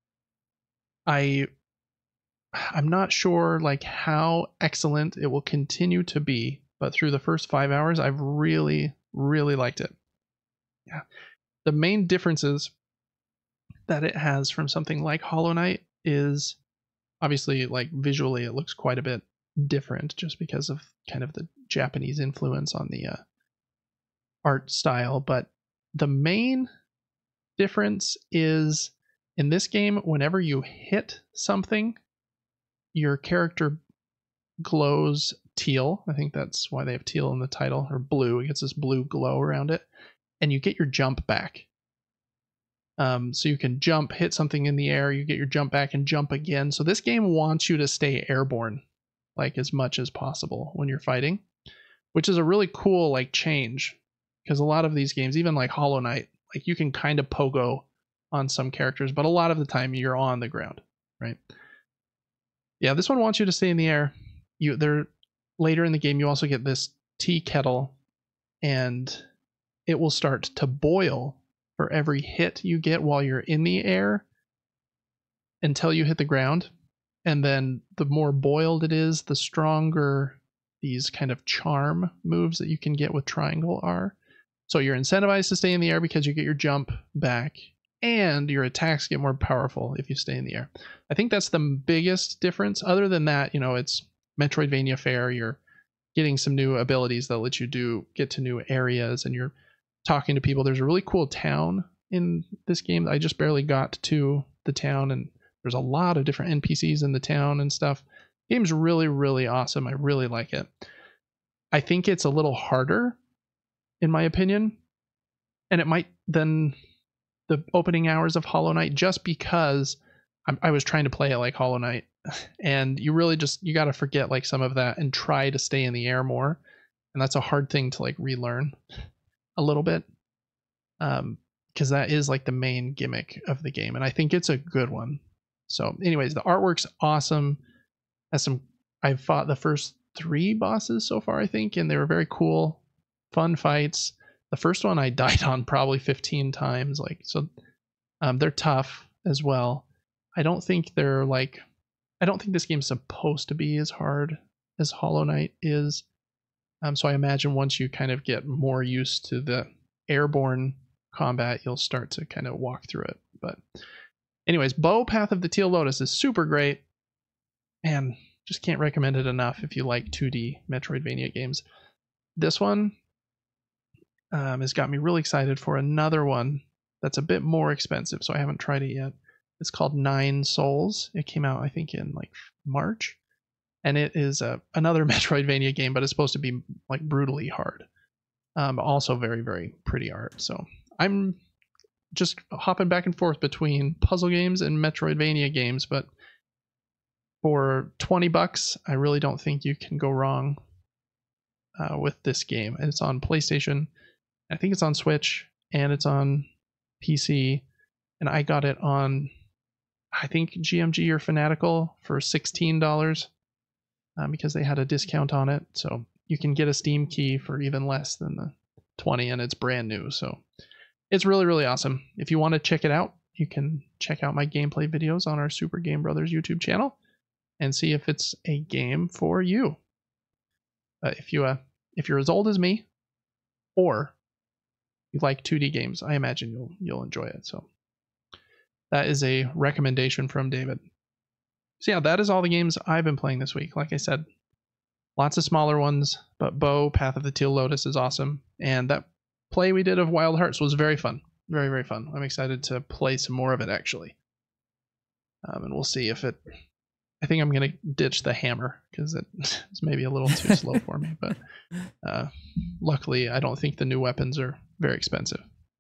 I I'm not sure like how excellent it will continue to be, but through the first five hours, I've really, really liked it. Yeah. The main differences that it has from something like Hollow Knight is obviously like visually it looks quite a bit different just because of kind of the Japanese influence on the uh, art style. But the main difference is in this game, whenever you hit something, your character glows teal. I think that's why they have teal in the title, or blue. It gets this blue glow around it, and you get your jump back. Um, so you can jump, hit something in the air, you get your jump back and jump again. So this game wants you to stay airborne like as much as possible when you're fighting, which is a really cool like change, because a lot of these games, even like Hollow Knight, like you can kind of pogo on some characters, but a lot of the time you're on the ground, right? Yeah, this one wants you to stay in the air. You there later in the game you also get this tea kettle, and it will start to boil for every hit you get while you're in the air until you hit the ground. And then the more boiled it is, the stronger these kind of charm moves that you can get with triangle are. So you're incentivized to stay in the air because you get your jump back, and your attacks get more powerful if you stay in the air. I think that's the biggest difference. Other than that, you know, it's Metroidvania fare. You're getting some new abilities that let you do get to new areas, and you're talking to people. There's a really cool town in this game. I just barely got to the town, and there's a lot of different N P Cs in the town and stuff. The game's really, really awesome. I really like it. I think it's a little harder, in my opinion, and it might than the opening hours of Hollow Knight, just because I, I was trying to play it like Hollow Knight, and you really just you got to forget like some of that and try to stay in the air more, and that's a hard thing to like relearn a little bit, um, because that is like the main gimmick of the game, and I think it's a good one. So, anyways, the artwork's awesome. Has some. I've fought the first three bosses so far, I think, and they were very cool, fun fights. The first one I died on probably fifteen times, like so. Um, they're tough as well. I don't think they're like. I don't think this game's supposed to be as hard as Hollow Knight is. Um, so I imagine once you kind of get more used to the airborne combat, you'll start to kind of walk through it. But anyways, Bow Path of the Teal Lotus is super great, and just can't recommend it enough if you like two D Metroidvania games. This one um, has got me really excited for another one that's a bit more expensive, so I haven't tried it yet. It's called Nine Souls. It came out, I think, in like March, and it is a, another Metroidvania game, but it's supposed to be like brutally hard. Um, also very, very pretty art. So I'm just hopping back and forth between puzzle games and Metroidvania games, but for twenty bucks, I really don't think you can go wrong uh, with this game. And it's on PlayStation, I think it's on Switch, and it's on P C, and I got it on, I think, G M G or Fanatical for sixteen dollars um, because they had a discount on it. So you can get a Steam key for even less than the twenty, and it's brand new. So it's really, really awesome. If you want to check it out, you can check out my gameplay videos on our Super Game Brothers YouTube channel and see if it's a game for you. Uh, if you uh, if you're as old as me, or you like two D games, I imagine you'll you'll enjoy it. So that is a recommendation from David. So yeah, that is all the games I've been playing this week. Like I said, lots of smaller ones, but Bow Path of the Teal Lotus is awesome, and that play we did of Wild Hearts was very fun, very very fun. I'm excited to play some more of it actually, um, and we'll see if it. I think I'm gonna ditch the hammer because it's maybe a little too slow for me, but uh, luckily I don't think the new weapons are very expensive.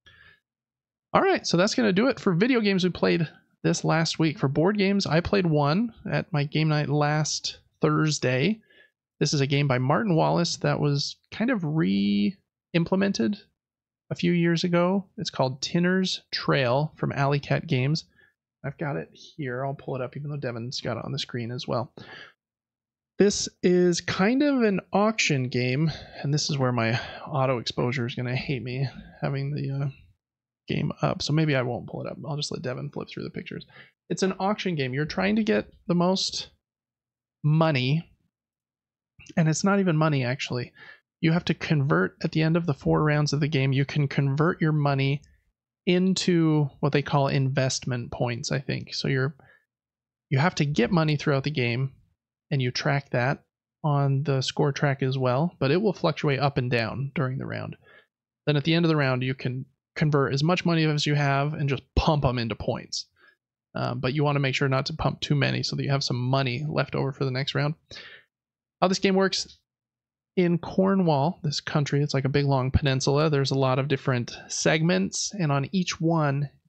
All right, so that's gonna do it for video games we played this last week. For board games, I played one at my game night last Thursday. This is a game by Martin Wallace that was kind of re-implemented a few years ago. It's called Tinner's Trail from Alley Cat Games. I've got it here. I'll pull it up, even though Devin's got it on the screen as well. This is kind of an auction game, and this is where my auto exposure is going to hate me having the uh, game up. So maybe I won't pull it up. I'll just let Devin flip through the pictures. It's an auction game. You're trying to get the most money, and it's not even money, actually. You have to convert at the end of the four rounds of the game. You can convert your money into what they call investment points, I think. So you're you have to get money throughout the game, and you track that on the score track as well, but it will fluctuate up and down during the round. Then at the end of the round, you can convert as much money as you have and just pump them into points. Um, but you want to make sure not to pump too many so that you have some money left over for the next round. How this game works: in Cornwall, this country, it's like a big long peninsula. There's a lot of different segments, and on each one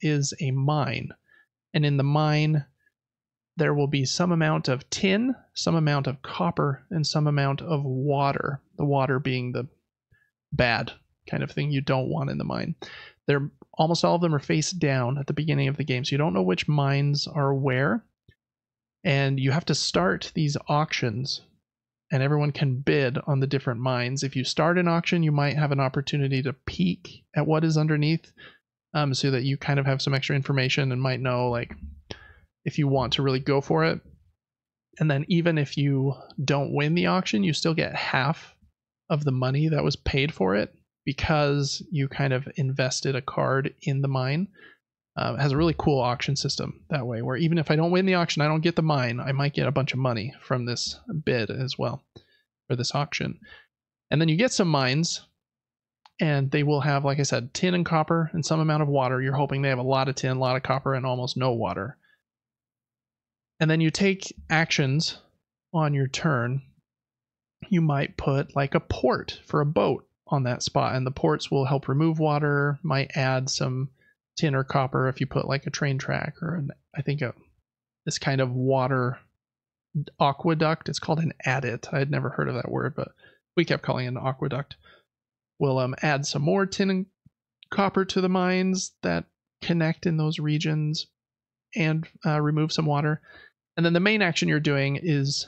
is a mine. And in the mine, there will be some amount of tin, some amount of copper, and some amount of water. The water being the bad kind of thing you don't want in the mine. They're almost all of them are face down at the beginning of the game, so you don't know which mines are where. And you have to start these auctions, and everyone can bid on the different mines. If you start an auction, you might have an opportunity to peek at what is underneath, um, so that you kind of have some extra information and might know, like, if you want to really go for it. And then even if you don't win the auction, you still get half of the money that was paid for it because you kind of invested a card in the mine. Uh, it has a really cool auction system that way, where even if I don't win the auction, I don't get the mine, I might get a bunch of money from this bid as well, or this auction. And then you get some mines, and they will have, like I said, tin and copper and some amount of water. You're hoping they have a lot of tin, a lot of copper, and almost no water. And then you take actions on your turn. You might put like a port for a boat on that spot, and the ports will help remove water, might add some tin or copper if you put like a train track or an, I think a this kind of water aqueduct. It's called an adit. I had never heard of that word, but we kept calling it an aqueduct. We'll um, add some more tin and copper to the mines that connect in those regions and uh, remove some water. And then the main action you're doing is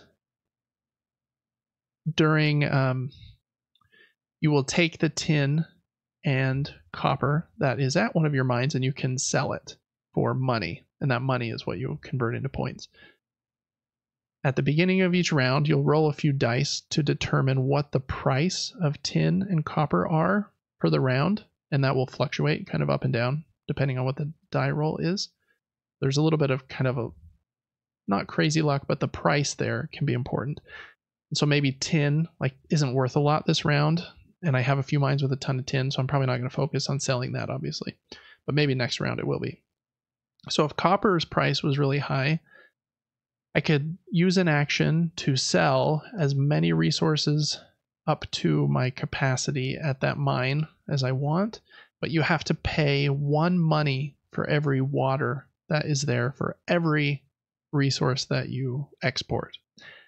during, um, you will take the tin and copper that is at one of your mines, and you can sell it for money. And that money is what you convert into points. At the beginning of each round, you'll roll a few dice to determine what the price of tin and copper are for the round. And that will fluctuate kind of up and down depending on what the die roll is. There's a little bit of kind of a, not crazy luck, but the price there can be important. And so maybe tin like isn't worth a lot this round, and I have a few mines with a ton of tin, so I'm probably not going to focus on selling that, obviously. But maybe next round it will be. So if copper's price was really high, I could use an action to sell as many resources up to my capacity at that mine as I want, but you have to pay one money for every water that is there for every resource that you export.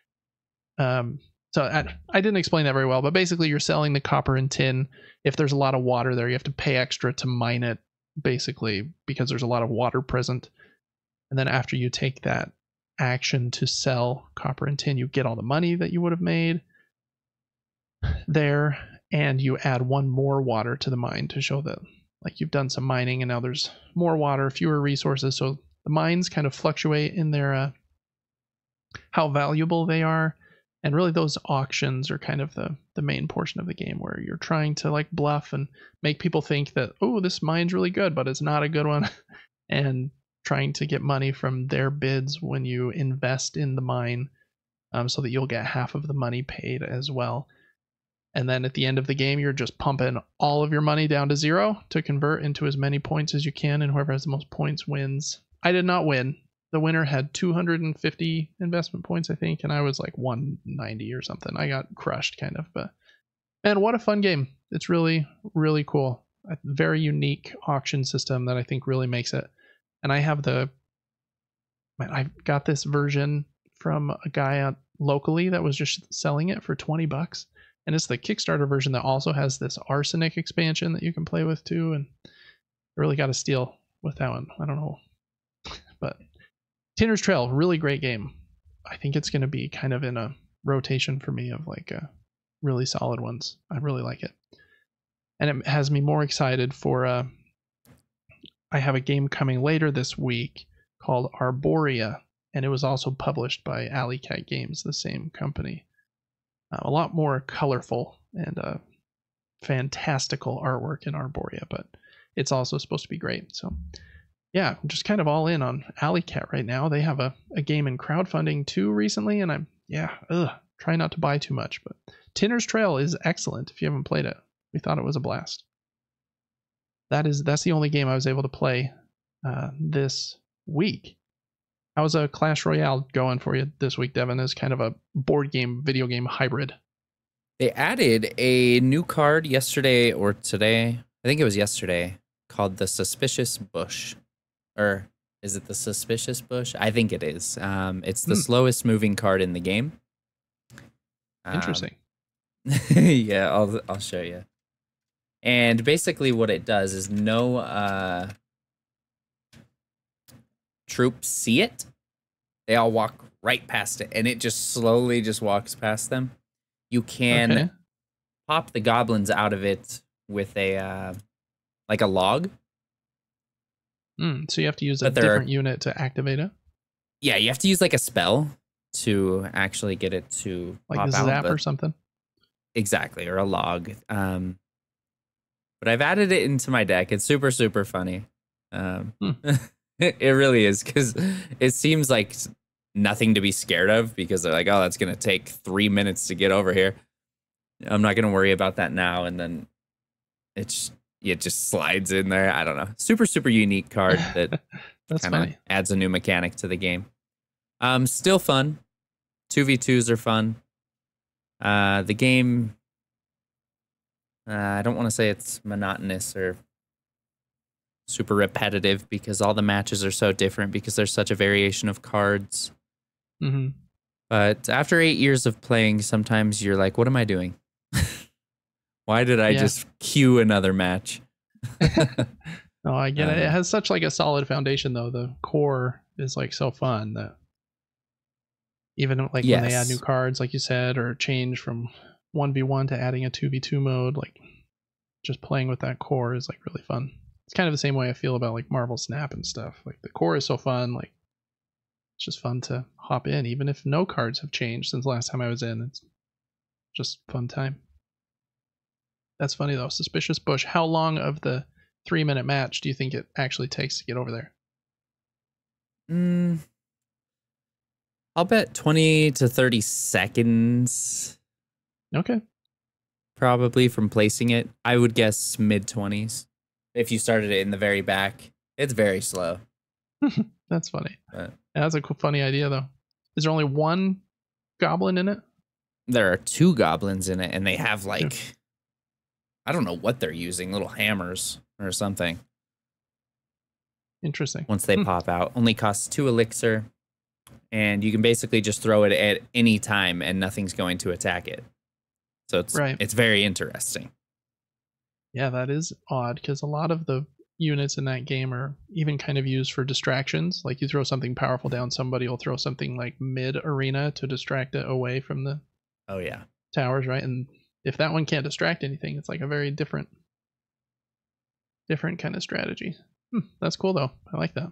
Um, so I, I didn't explain that very well, but basically you're selling the copper and tin. If there's a lot of water there, you have to pay extra to mine it, basically, because there's a lot of water present. And then after you take that action to sell copper and tin, you get all the money that you would have made there, and you add one more water to the mine to show that like you've done some mining and now there's more water, fewer resources. So the mines kind of fluctuate in their uh, how valuable they are. And really those auctions are kind of the, the main portion of the game, where you're trying to like bluff and make people think that, oh, this mine's really good, but it's not a good one. And trying to get money from their bids when you invest in the mine, um, so that you'll get half of the money paid as well. And then at the end of the game, you're just pumping all of your money down to zero to convert into as many points as you can, and whoever has the most points wins. I did not win. The winner had two hundred fifty investment points, I think, and I was like one ninety or something. I got crushed, kind of. But man, what a fun game. It's really, really cool. A very unique auction system that I think really makes it. And I have the, man, I got this version from a guy out locally that was just selling it for twenty bucks. And it's the Kickstarter version that also has this arsenic expansion that you can play with too. And I really got a steal with that one. I don't know. But Tinner's Trail, really great game. I think it's going to be kind of in a rotation for me of like uh, really solid ones. I really like it. And it has me more excited for, uh, I have a game coming later this week called Arborea. And it was also published by Alley Cat Games, the same company. Uh, a lot more colorful and uh, fantastical artwork in Arborea, but it's also supposed to be great. So yeah, I'm just kind of all in on Alley Cat right now. They have a, a game in crowdfunding too recently, and I'm, yeah, ugh, try not to buy too much. But Tinner's Trail is excellent if you haven't played it. We thought it was a blast. That is, that's the only game I was able to play uh, this week. How's a Clash Royale going for you this week, Devin, as kind of a board game, video game hybrid? They added a new card yesterday or today. I think it was yesterday, called the Suspicious Bush. or is it the suspicious bush? I think it is. Um, it's the Hmm. slowest moving card in the game. Um, Interesting. yeah, I'll I'll show you. And basically, what it does is no uh, troops see it. They all walk right past it, and it just slowly just walks past them. You can Okay. pop the goblins out of it with a uh, like a log. Mm, so you have to use a But there different are- unit to activate it, Yeah, you have to use like a spell to actually get it to like pop the out. zap but- or something. Exactly, or a log. Um, but I've added it into my deck. It's super, super funny. Um, Hmm. it, it really is, because it seems like nothing to be scared of, because they're like, oh, that's going to take three minutes to get over here. I'm not going to worry about that now. And then it's it just slides in there. I don't know. Super, super unique card that That's kind of funny. adds a new mechanic to the game. Um, still fun. two v twos are fun. Uh, the game, uh, I don't want to say it's monotonous or super repetitive, because all the matches are so different, because there's such a variation of cards. Mm-hmm. But after eight years of playing, sometimes you're like, what am I doing? Why did I Yeah. just queue another match? Oh, I get it. It Um, has such like a solid foundation, though. The core is like so fun that even like when they add Yes. new cards, like you said, or change from one v one to adding a two v two mode, like just playing with that core is like really fun. It's kind of the same way I feel about like Marvel Snap and stuff. Like the core is so fun. Like it's just fun to hop in, even if no cards have changed since the last time I was in. It's just fun time. That's funny though. Suspicious Bush. How long of the three minute match do you think it actually takes to get over there? Mm, I'll bet twenty to thirty seconds, Okay. probably, from placing it. I would guess mid twenties. If you started it in the very back, it's very slow. That's funny. But That's a cool, funny idea though. Is there only one goblin in it? there are two goblins in it, and they have like, I don't know what they're using, little hammers or something. Interesting. Once they Hmm. pop out, only costs two elixir, and you can basically just throw it at any time, and nothing's going to attack it. So it's Right. it's very interesting. Yeah, that is odd because a lot of the units in that game are even kind of used for distractions. Like you throw something powerful down, somebody will throw something like mid arena to distract it away from the Oh yeah. towers, right? And if that one can't distract anything, it's like a very different, different kind of strategy. Hmm, that's cool though. I like that.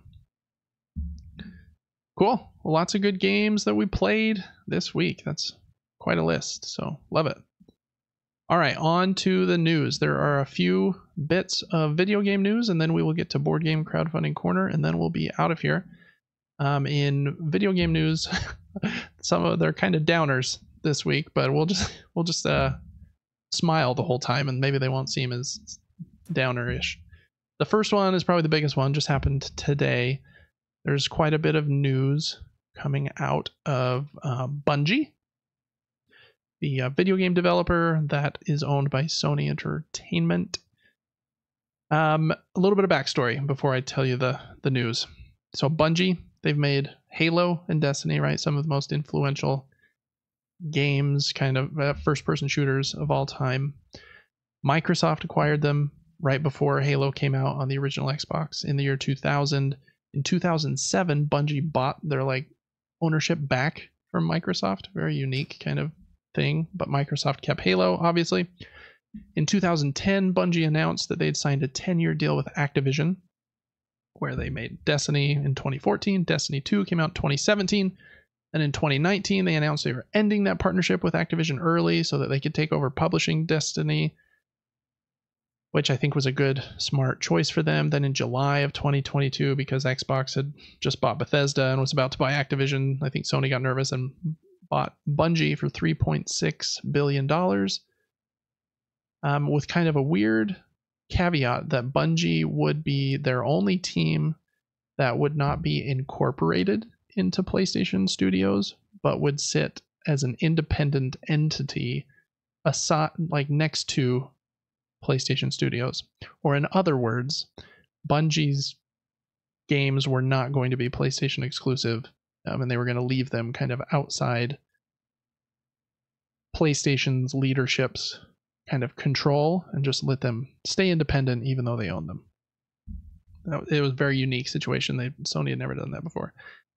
Cool. Well, lots of good games that we played this week. That's quite a list. So love it. All right, on to the news. There are a few bits of video game news, and then we will get to board game crowdfunding corner, and then we'll be out of here. Um, in video game news, some of they're kind of downers this week, but we'll just we'll just uh, smile the whole time, and maybe they won't seem as downer-ish. The first one is probably the biggest one. Just happened today. There's quite a bit of news coming out of uh, Bungie, the uh, video game developer that is owned by Sony Entertainment. Um, a little bit of backstory before I tell you the the news. So Bungie, they've made Halo and Destiny, right? Some of the most influential games, kind of uh, first-person shooters of all time. Microsoft acquired them right before Halo came out on the original Xbox in the year two thousand. In two thousand seven, Bungie bought their like ownership back from Microsoft. Very unique kind of thing, but Microsoft kept Halo, obviously. In two thousand ten, Bungie announced that they'd signed a ten-year deal with Activision, where they made Destiny in twenty fourteen. Destiny two came out in twenty seventeen. And in twenty nineteen, they announced they were ending that partnership with Activision early so that they could take over publishing Destiny, which I think was a good, smart choice for them. Then in July of twenty twenty-two, because Xbox had just bought Bethesda and was about to buy Activision, I think Sony got nervous and bought Bungie for three point six billion dollars, um, with kind of a weird caveat that Bungie would be their only team that would not be incorporated into PlayStation Studios, but would sit as an independent entity aside, like next to PlayStation Studios. Or in other words, Bungie's games were not going to be PlayStation exclusive, um, and they were going to leave them kind of outside PlayStation's leadership's kind of control and just let them stay independent even though they own them. It was a very unique situation. They, Sony had never done that before.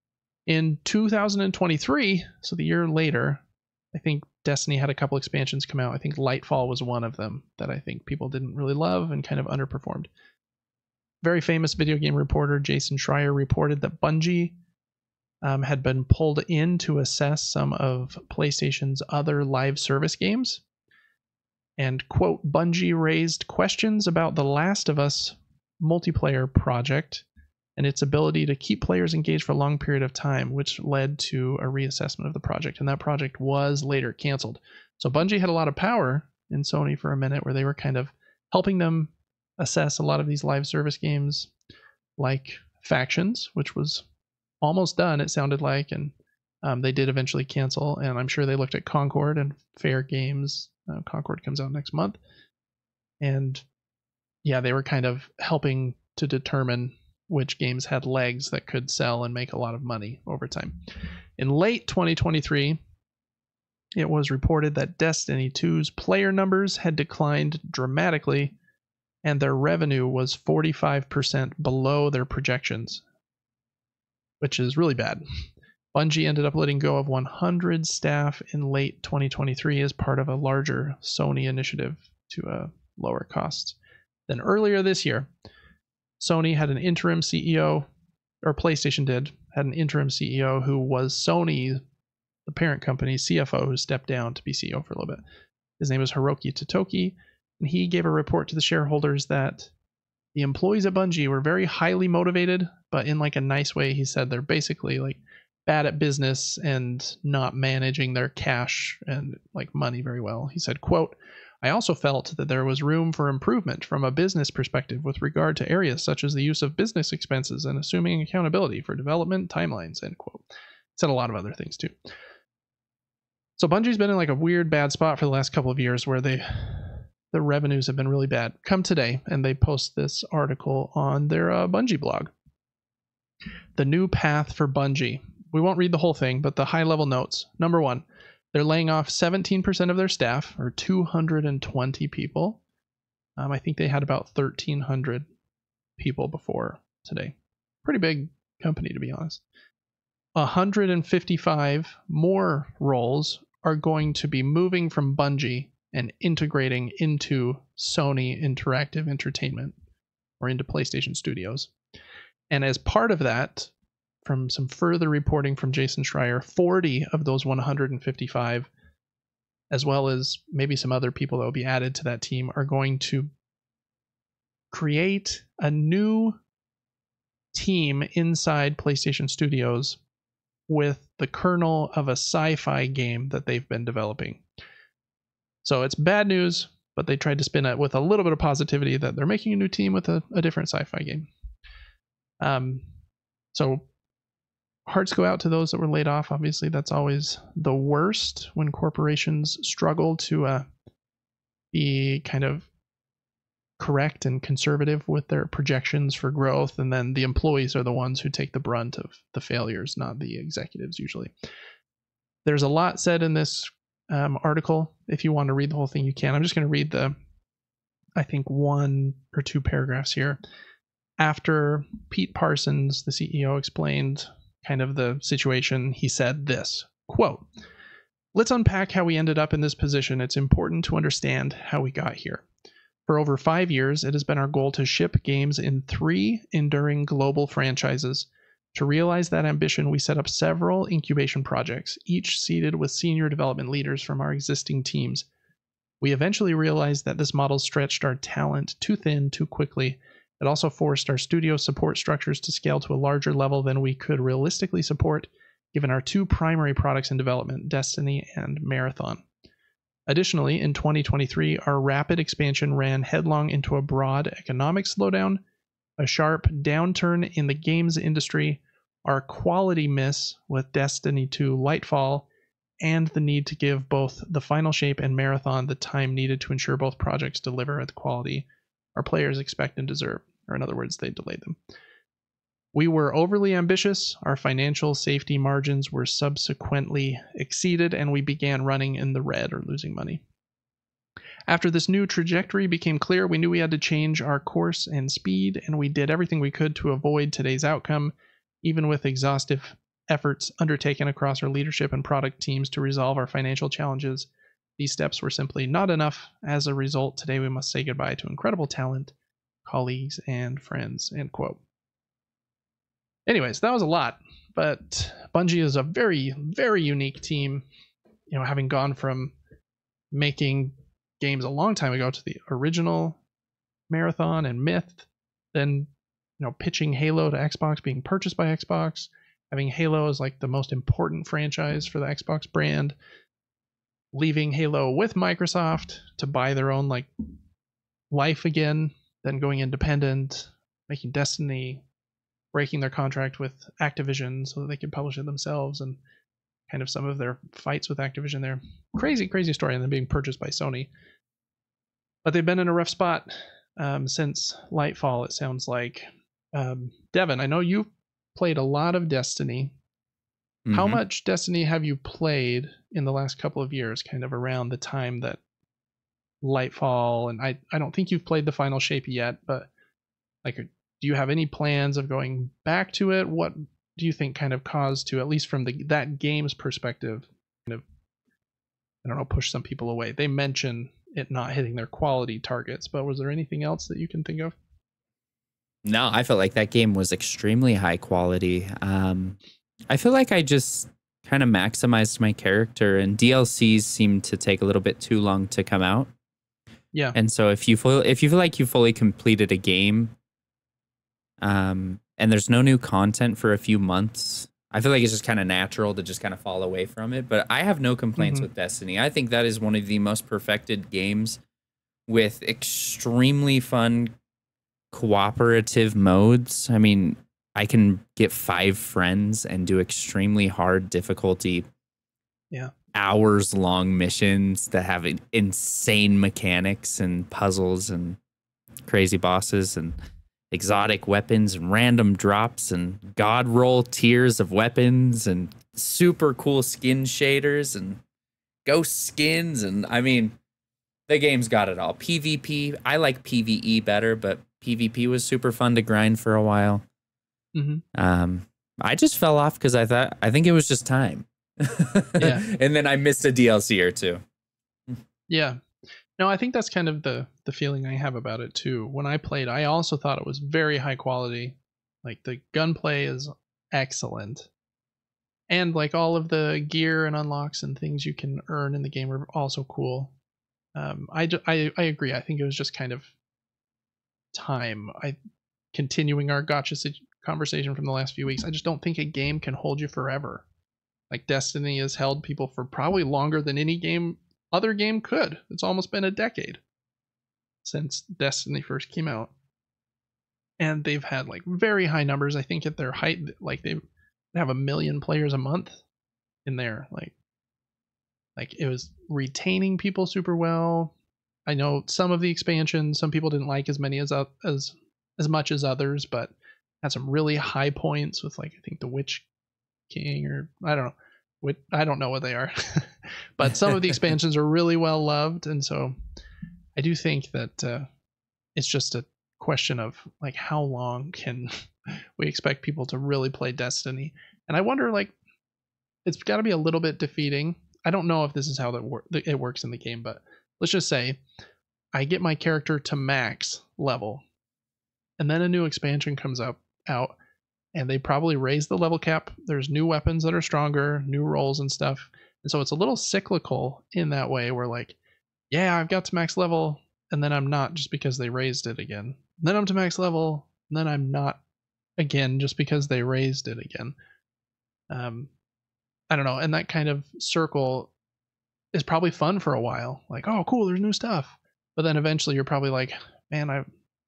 In two thousand twenty-three, so the year later, I think Destiny had a couple expansions come out. I think Lightfall was one of them that I think people didn't really love and kind of underperformed. Very famous video game reporter Jason Schreier reported that Bungie um, had been pulled in to assess some of PlayStation's other live service games. And, quote, Bungie raised questions about The Last of Us multiplayer project and its ability to keep players engaged for a long period of time, which led to a reassessment of the project. And that project was later canceled. So Bungie had a lot of power in Sony for a minute where they were kind of helping them assess a lot of these live service games like Factions, which was almost done, it sounded like, and um, they did eventually cancel. And I'm sure they looked at Concord and Fair Games. Uh, Concord comes out next month. And yeah, they were kind of helping to determine which games had legs that could sell and make a lot of money over time. In late twenty twenty-three, it was reported that Destiny two's player numbers had declined dramatically, and their revenue was forty-five percent below their projections, which is really bad. Bungie ended up letting go of one hundred staff in late twenty twenty-three as part of a larger Sony initiative to uh, lower costs. Then earlier this year, Sony had an interim C E O, or PlayStation did, had an interim C E O who was Sony, the parent company's C F O, who stepped down to be C E O for a little bit. His name is Hiroki Totoki, and he gave a report to the shareholders that the employees at Bungie were very highly motivated, but in like a nice way. He said they're basically like bad at business and not managing their cash and like money very well. He said, quote, I also felt that there was room for improvement from a business perspective with regard to areas such as the use of business expenses and assuming accountability for development timelines, end quote. He said a lot of other things too. So Bungie's been in like a weird bad spot for the last couple of years where they the revenues have been really bad. Come today, and they post this article on their uh, Bungie blog. The new path for Bungie. We won't read the whole thing, but the high-level notes. Number one, they're laying off seventeen percent of their staff, or two hundred twenty people. Um, I think they had about thirteen hundred people before today. Pretty big company, to be honest. one hundred fifty-five more roles are going to be moving from Bungie and integrating into Sony Interactive Entertainment, or into PlayStation Studios. And as part of that, from some further reporting from Jason Schreier, forty of those one hundred fifty-five, as well as maybe some other people that will be added to that team, are going to create a new team inside PlayStation Studios with the kernel of a sci-fi game that they've been developing. So it's bad news, but they tried to spin it with a little bit of positivity that they're making a new team with a, a different sci-fi game. Um, so hearts go out to those that were laid off. Obviously, that's always the worst when corporations struggle to uh, be kind of correct and conservative with their projections for growth, and then the employees are the ones who take the brunt of the failures, not the executives usually. There's a lot said in this um, article. If you want to read the whole thing, you can. I'm just going to read the, I think, one or two paragraphs here. After Pete Parsons, the C E O, explained kind of the situation, he said this, quote, let's unpack how we ended up in this position. It's important to understand how we got here. For over five years, it has been our goal to ship games in three enduring global franchises. To realize that ambition, we set up several incubation projects, each seeded with senior development leaders from our existing teams. We eventually realized that this model stretched our talent too thin too quickly. It also forced our studio support structures to scale to a larger level than we could realistically support, given our two primary products in development, Destiny and Marathon. Additionally, in twenty twenty-three, our rapid expansion ran headlong into a broad economic slowdown, a sharp downturn in the games industry, our quality miss with Destiny two Lightfall, and the need to give both the Final Shape and Marathon the time needed to ensure both projects deliver at the quality our players expect and deserve. Or in other words, they delayed them. We were overly ambitious, our financial safety margins were subsequently exceeded, and we began running in the red or losing money. After this new trajectory became clear, we knew we had to change our course and speed, and we did everything we could to avoid today's outcome, even with exhaustive efforts undertaken across our leadership and product teams to resolve our financial challenges. These steps were simply not enough. As a result, today we must say goodbye to incredible talent, colleagues, and friends. End quote. Anyways, that was a lot, but Bungie is a very, very unique team. You know, having gone from making games a long time ago to the original Marathon and Myth, then, you know, pitching Halo to Xbox, being purchased by Xbox, having Halo as like the most important franchise for the Xbox brand, leaving Halo with Microsoft to buy their own like life again, then going independent, making Destiny, breaking their contract with Activision so that they could publish it themselves, and kind of some of their fights with Activision there. Crazy, crazy story, and then being purchased by Sony. But they've been in a rough spot um, since Lightfall, it sounds like. Um, Devin, I know you've played a lot of Destiny. Mm-hmm. How much Destiny have you played in the last couple of years, kind of around the time that Lightfall, and I, I don't think you've played the final shape yet, but like, do you have any plans of going back to it? What do you think kind of caused to, at least from the that game's perspective, kind of, I don't know, push some people away? They mention it not hitting their quality targets, but was there anything else that you can think of? No, I felt like that game was extremely high quality. Um, I feel like I just kind of maximized my character, and D L Cs seemed to take a little bit too long to come out. Yeah. And so if you feel if you feel like you fully completed a game, um, and there's no new content for a few months, I feel like it's just kind of natural to just kind of fall away from it. But I have no complaints mm-hmm. with Destiny. I think that is one of the most perfected games with extremely fun cooperative modes. I mean, I can get five friends and do extremely hard difficulty, yeah, hours long missions that have insane mechanics and puzzles and crazy bosses and exotic weapons and random drops and god roll tiers of weapons and super cool skin shaders and ghost skins. And I mean, the game's got it all. PvP, I like PvE better, but PvP was super fun to grind for a while. Mm-hmm. Um, I just fell off because I thought, I think it was just time. Yeah. And then I missed a D L C or two. Yeah. No, I think that's kind of the the feeling I have about it too. When I played, I also thought it was very high quality. Like the gunplay is excellent. And like all of the gear and unlocks and things you can earn in the game are also cool. Um, I, I, I agree. I think it was just kind of time. I continuing our gotcha conversation from the last few weeks. I just don't think a game can hold you forever. Like Destiny has held people for probably longer than any game other game could. It's almost been a decade since Destiny first came out, and they've had like very high numbers. I think at their height, like they have a million players a month in there. Like, like it was retaining people super well. I know some of the expansions, some people didn't like as many as as as much as others, but had some really high points with like I think the Witch King, or I don't know, I don't know what they are, but some of the expansions are really well loved, and so I do think that uh, it's just a question of like how long can we expect people to really play Destiny, and I wonder like it's got to be a little bit defeating. I don't know if this is how that wor- it works in the game, but let's just say I get my character to max level, and then a new expansion comes up out. And they probably raise the level cap. There's new weapons that are stronger, new roles and stuff. And so it's a little cyclical in that way where like, yeah, I've got to max level, and then I'm not just because they raised it again. Then I'm to max level, and then I'm not again just because they raised it again. Um, I don't know. And that kind of circle is probably fun for a while. Like, oh, cool, there's new stuff. But then eventually you're probably like, man, I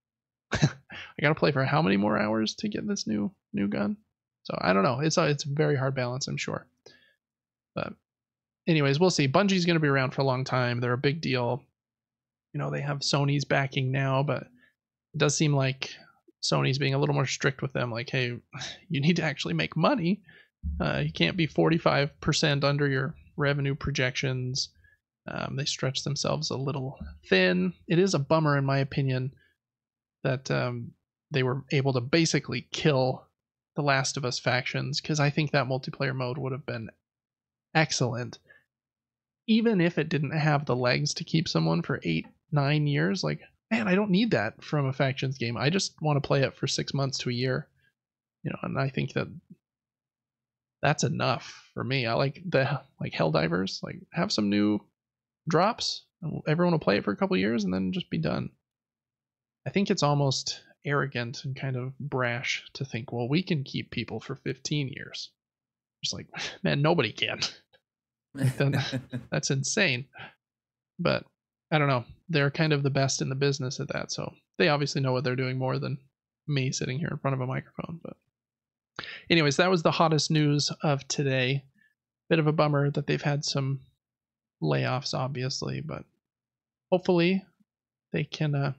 I gotta play for how many more hours to get this new new gun? So I don't know. It's a it's a very hard balance, I'm sure. But anyways, we'll see. Bungie's gonna be around for a long time. They're a big deal. You know, they have Sony's backing now, but it does seem like Sony's being a little more strict with them, like, hey, you need to actually make money. Uh, you can't be forty-five percent under your revenue projections. Um, they stretch themselves a little thin. It is a bummer, in my opinion, that um, they were able to basically kill the Last of Us factions, because I think that multiplayer mode would have been excellent. Even if it didn't have the legs to keep someone for eight, nine years, like, man, I don't need that from a factions game. I just want to play it for six months to a year. You know, and I think that that's enough for me. I like the like Helldivers, like have some new drops. Everyone will play it for a couple years and then just be done. I think it's almost arrogant and kind of brash to think, well, we can keep people for fifteen years. It's like, man, nobody can. Then that's insane. But I don't know. They're kind of the best in the business at that, so they obviously know what they're doing more than me sitting here in front of a microphone. But anyways, that was the hottest news of today. Bit of a bummer that they've had some layoffs, obviously, but hopefully they can uh,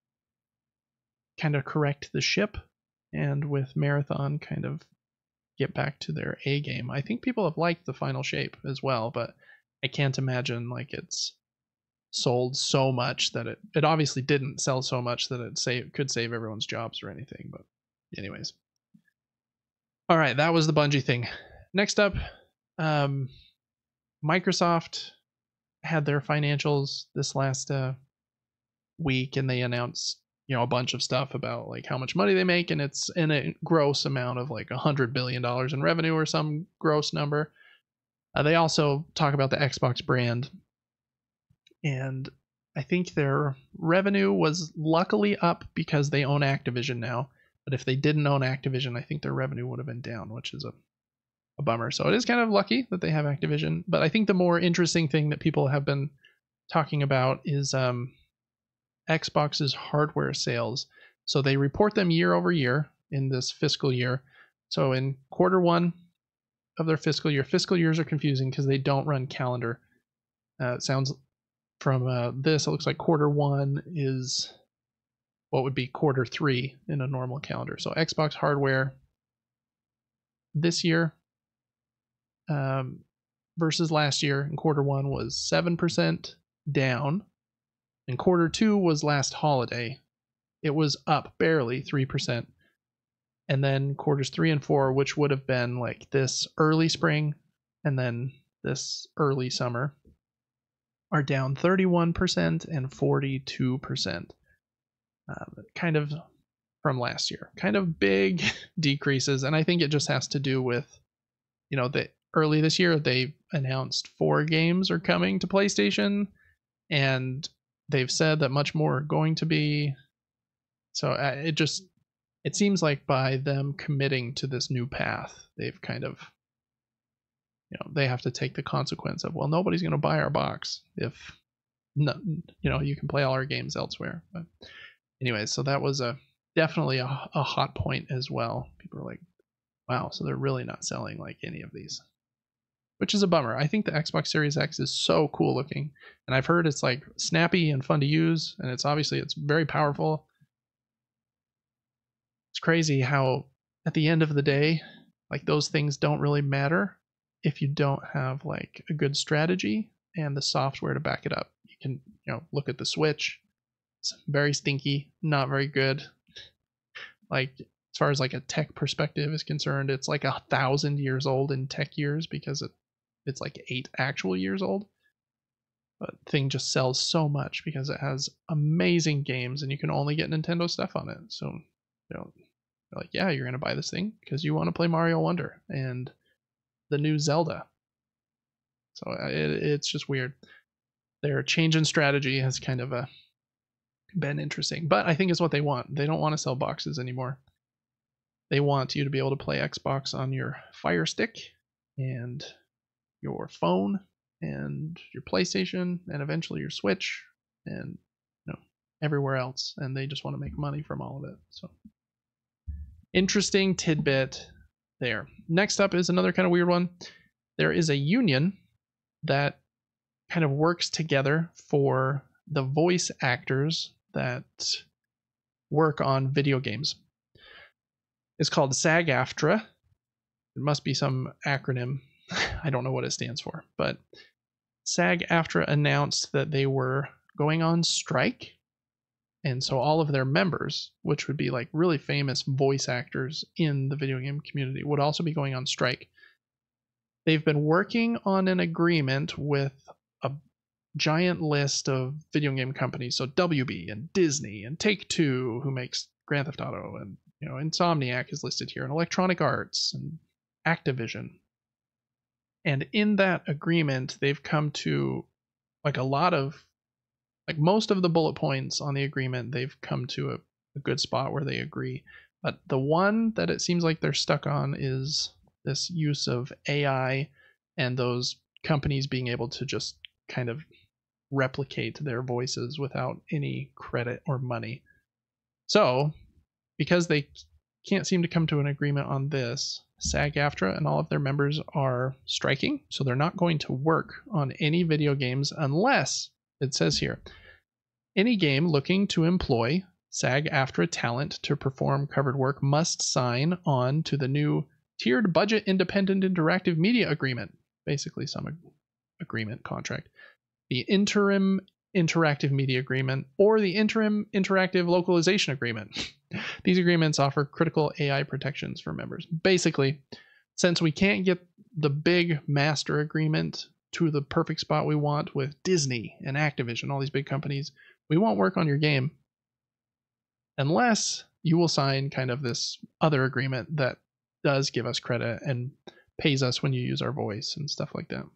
kind of correct the ship, and with Marathon kind of get back to their A game. I think people have liked the final shape as well, but I can't imagine like it's sold so much that it it obviously didn't sell so much that it save could save everyone's jobs or anything. But anyways, all right, that was the Bungie thing. Next up, um, Microsoft had their financials this last uh, week, and they announced, you know, a bunch of stuff about like how much money they make, and it's in a gross amount of like a hundred billion dollars in revenue or some gross number. Uh, they also talk about the Xbox brand, and I think their revenue was luckily up because they own Activision now. But if they didn't own Activision, I think their revenue would have been down, which is a, a bummer. So it is kind of lucky that they have Activision. But I think the more interesting thing that people have been talking about is um, Xbox's hardware sales. So they report them year over year in this fiscal year. So in quarter one of their fiscal year, fiscal years are confusing because they don't run calendar. Uh, it sounds from uh, this, it looks like quarter one is what would be quarter three in a normal calendar. So Xbox hardware this year um, versus last year in quarter one was seven percent down. And quarter two was last holiday. It was up barely three percent. And then quarters three and four, which would have been like this early spring and then this early summer, are down thirty-one percent and forty-two percent. Uh, kind of from last year. Kind of big decreases. And I think it just has to do with, you know, that early this year they announced four games are coming to PlayStation, and they've said that much more are going to be. So uh, it just, it seems like by them committing to this new path, they've kind of, you know, they have to take the consequence of, well, nobody's going to buy our box if, no, you know, you can play all our games elsewhere. But anyway, so that was a definitely a, a hot point as well. People are like, wow, so they're really not selling like any of these, which is a bummer. I think the Xbox Series X is so cool looking, and I've heard it's like snappy and fun to use, and it's obviously it's very powerful. It's crazy how at the end of the day, like those things don't really matter if you don't have like a good strategy and the software to back it up. You can, you know, look at the Switch. It's very stinky, not very good. Like as far as like a tech perspective is concerned, it's like a thousand years old in tech years because it it's like eight actual years old. But thing just sells so much because it has amazing games and you can only get Nintendo stuff on it. So, you know, you're like, yeah, you're gonna buy this thing because you want to play Mario Wonder and the new Zelda. So it, it's just weird. Their change in strategy has kind of a been interesting, but I think it's what they want. They don't want to sell boxes anymore. They want you to be able to play Xbox on your Fire Stick and your phone and your PlayStation and eventually your Switch and, you know, everywhere else. And they just want to make money from all of it. So interesting tidbit there. Next up is another kind of weird one. There is a union that kind of works together for the voice actors that work on video games. is called SAG-AFTRA. It must be some acronym. I don't know what it stands for, but SAG-AFTRA announced that they were going on strike. And so all of their members, which would be like really famous voice actors in the video game community, would also be going on strike. They've been working on an agreement with a giant list of video game companies. So W B and Disney and Take-Two, who makes Grand Theft Auto, and you know, Insomniac is listed here, and Electronic Arts and Activision. And in that agreement, they've come to like a lot of, like most of the bullet points on the agreement, they've come to a, a good spot where they agree. But the one that it seems like they're stuck on is this use of A I and those companies being able to just kind of replicate their voices without any credit or money. So, because they can't seem to come to an agreement on this, SAG-AFTRA and all of their members are striking, so they're not going to work on any video games unless, it says here, any game looking to employ SAG-AFTRA talent to perform covered work must sign on to the new Tiered Budget Independent Interactive Media Agreement, basically some ag- agreement contract, the Interim Interactive Media Agreement, or the Interim Interactive Localization Agreement. These agreements offer critical A I protections for members. Basically, since we can't get the big master agreement to the perfect spot we want with Disney and Activision, all these big companies, we won't work on your game unless you will sign kind of this other agreement that does give us credit and pays us when you use our voice and stuff like that.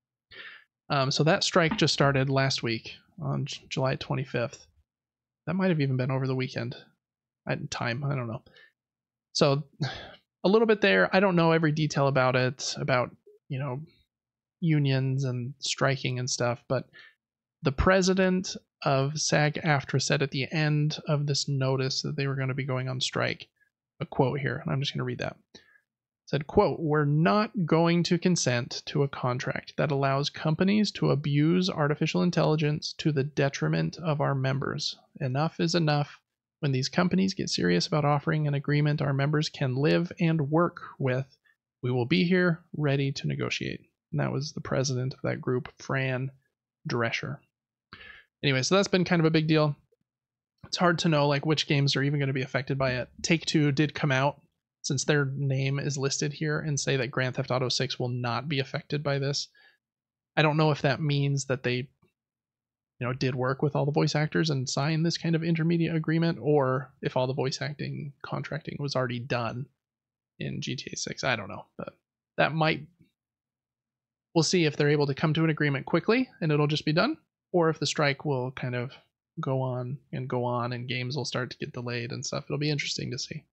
Um, so that strike just started last week on J- July twenty-fifth. That might have even been over the weekend. At time, I don't know. So a little bit there. I don't know every detail about it, about, you know, unions and striking and stuff, but the president of SAG-AFTRA said at the end of this notice that they were going to be going on strike, a quote here, and I'm just going to read that. It said, quote, "We're not going to consent to a contract that allows companies to abuse artificial intelligence to the detriment of our members. Enough is enough. When these companies get serious about offering an agreement our members can live and work with, we will be here ready to negotiate." And that was the president of that group, Fran Drescher. Anyway, so that's been kind of a big deal. It's hard to know like which games are even going to be affected by it. Take-Two did come out, since their name is listed here, and say that Grand Theft Auto six will not be affected by this. I don't know if that means that they, you know, did work with all the voice actors and signed this kind of intermediate agreement, or if all the voice acting contracting was already done in G T A six. I don't know, but that might, we'll see if they're able to come to an agreement quickly and it'll just be done, or if the strike will kind of go on and go on and games will start to get delayed and stuff. It'll be interesting to see.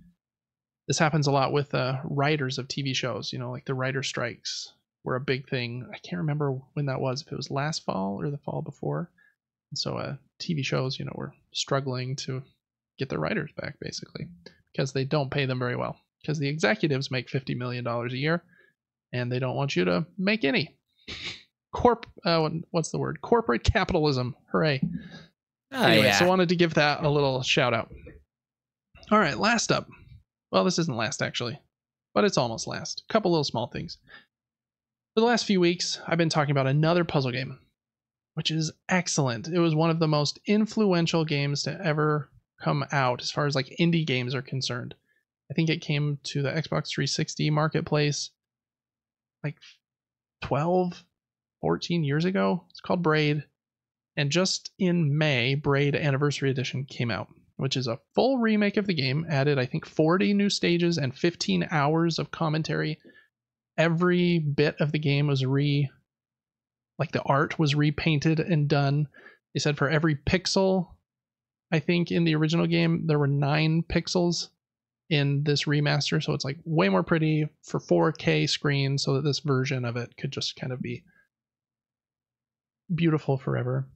This happens a lot with uh, writers of T V shows, you know, like the writer strikes were a big thing. I can't remember when that was, if it was last fall or the fall before. And so uh, T V shows, you know, were struggling to get their writers back, basically, because they don't pay them very well. Because the executives make fifty million dollars a year, and they don't want you to make any. Corp, uh, what's the word? Corporate capitalism. Hooray. Oh, anyway, yeah. so I wanted to give that a little shout out. All right, last up. Well, this isn't last, actually, but it's almost last. A couple little small things. For the last few weeks, I've been talking about another puzzle game, which is excellent. It was one of the most influential games to ever come out as far as like indie games are concerned. I think it came to the Xbox three sixty marketplace like twelve, fourteen years ago. It's called Braid. And just in May, Braid Anniversary Edition came out, which is a full remake of the game, added I think forty new stages and fifteen hours of commentary. Every bit of the game was re, like the art was repainted and done. They said for every pixel, I think in the original game, there were nine pixels in this remaster. So it's like way more pretty for four K screen, so that this version of it could just kind of be beautiful forever.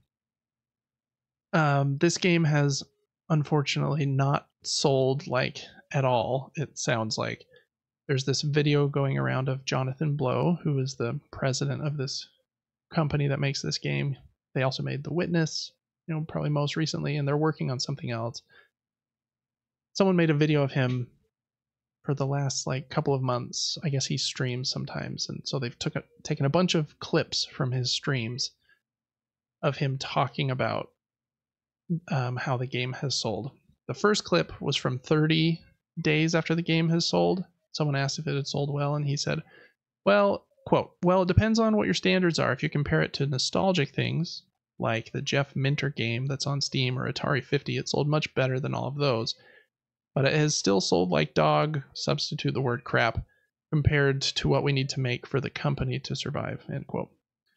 Um, this game has unfortunately not sold like at all. It sounds like there's this video going around of Jonathan Blow, who is the president of this company that makes this game. They also made The Witness, you know, probably most recently, and they're working on something else. Someone made a video of him for the last like couple of months. I guess he streams sometimes, and so they've took a, taken a bunch of clips from his streams of him talking about um, how the game has sold. The first clip was from thirty days after the game has sold. Someone asked if it had sold well, and he said, well, quote, well, it depends on what your standards are. If you compare it to nostalgic things, like the Jeff Minter game that's on Steam or Atari fifty, it sold much better than all of those. But it has still sold like dog, substitute the word crap, compared to what we need to make for the company to survive, end quote.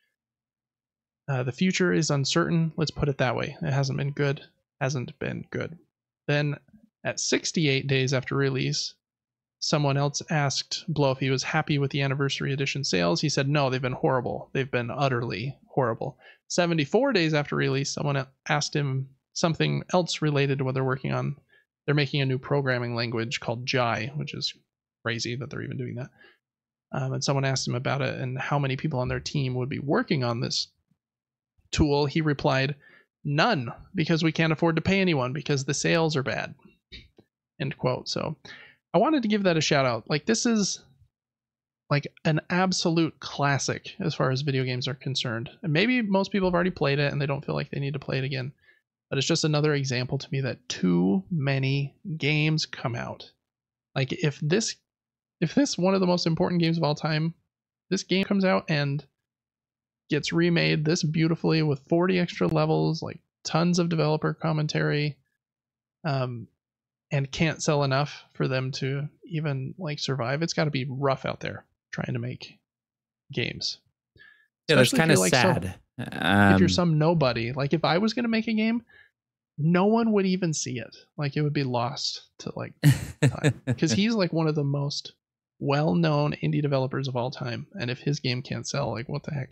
Uh, the future is uncertain, let's put it that way. It hasn't been good, hasn't been good. Then, at sixty-eight days after release, someone else asked Blow if he was happy with the Anniversary Edition sales. He said, no, they've been horrible. They've been utterly horrible. seventy-four days after release, someone asked him something else related to what they're working on. They're making a new programming language called Jai, which is crazy that they're even doing that. Um, and someone asked him about it and how many people on their team would be working on this tool. He replied, none, because we can't afford to pay anyone because the sales are bad, end quote. So I wanted to give that a shout out. Like, this is like an absolute classic as far as video games are concerned. And maybe most people have already played it and they don't feel like they need to play it again. But it's just another example to me that too many games come out. Like, if this if this one of the most important games of all time, this game comes out and gets remade this beautifully with forty extra levels, like tons of developer commentary, um, and can't sell enough for them to even like survive, it's got to be rough out there trying to make games. Yeah, that's kind of like sad. Some, um, if you're some nobody, like if I was going to make a game, no one would even see it. Like, it would be lost to like time, because he's like one of the most well-known indie developers of all time, and if his game can't sell, like, what the heck?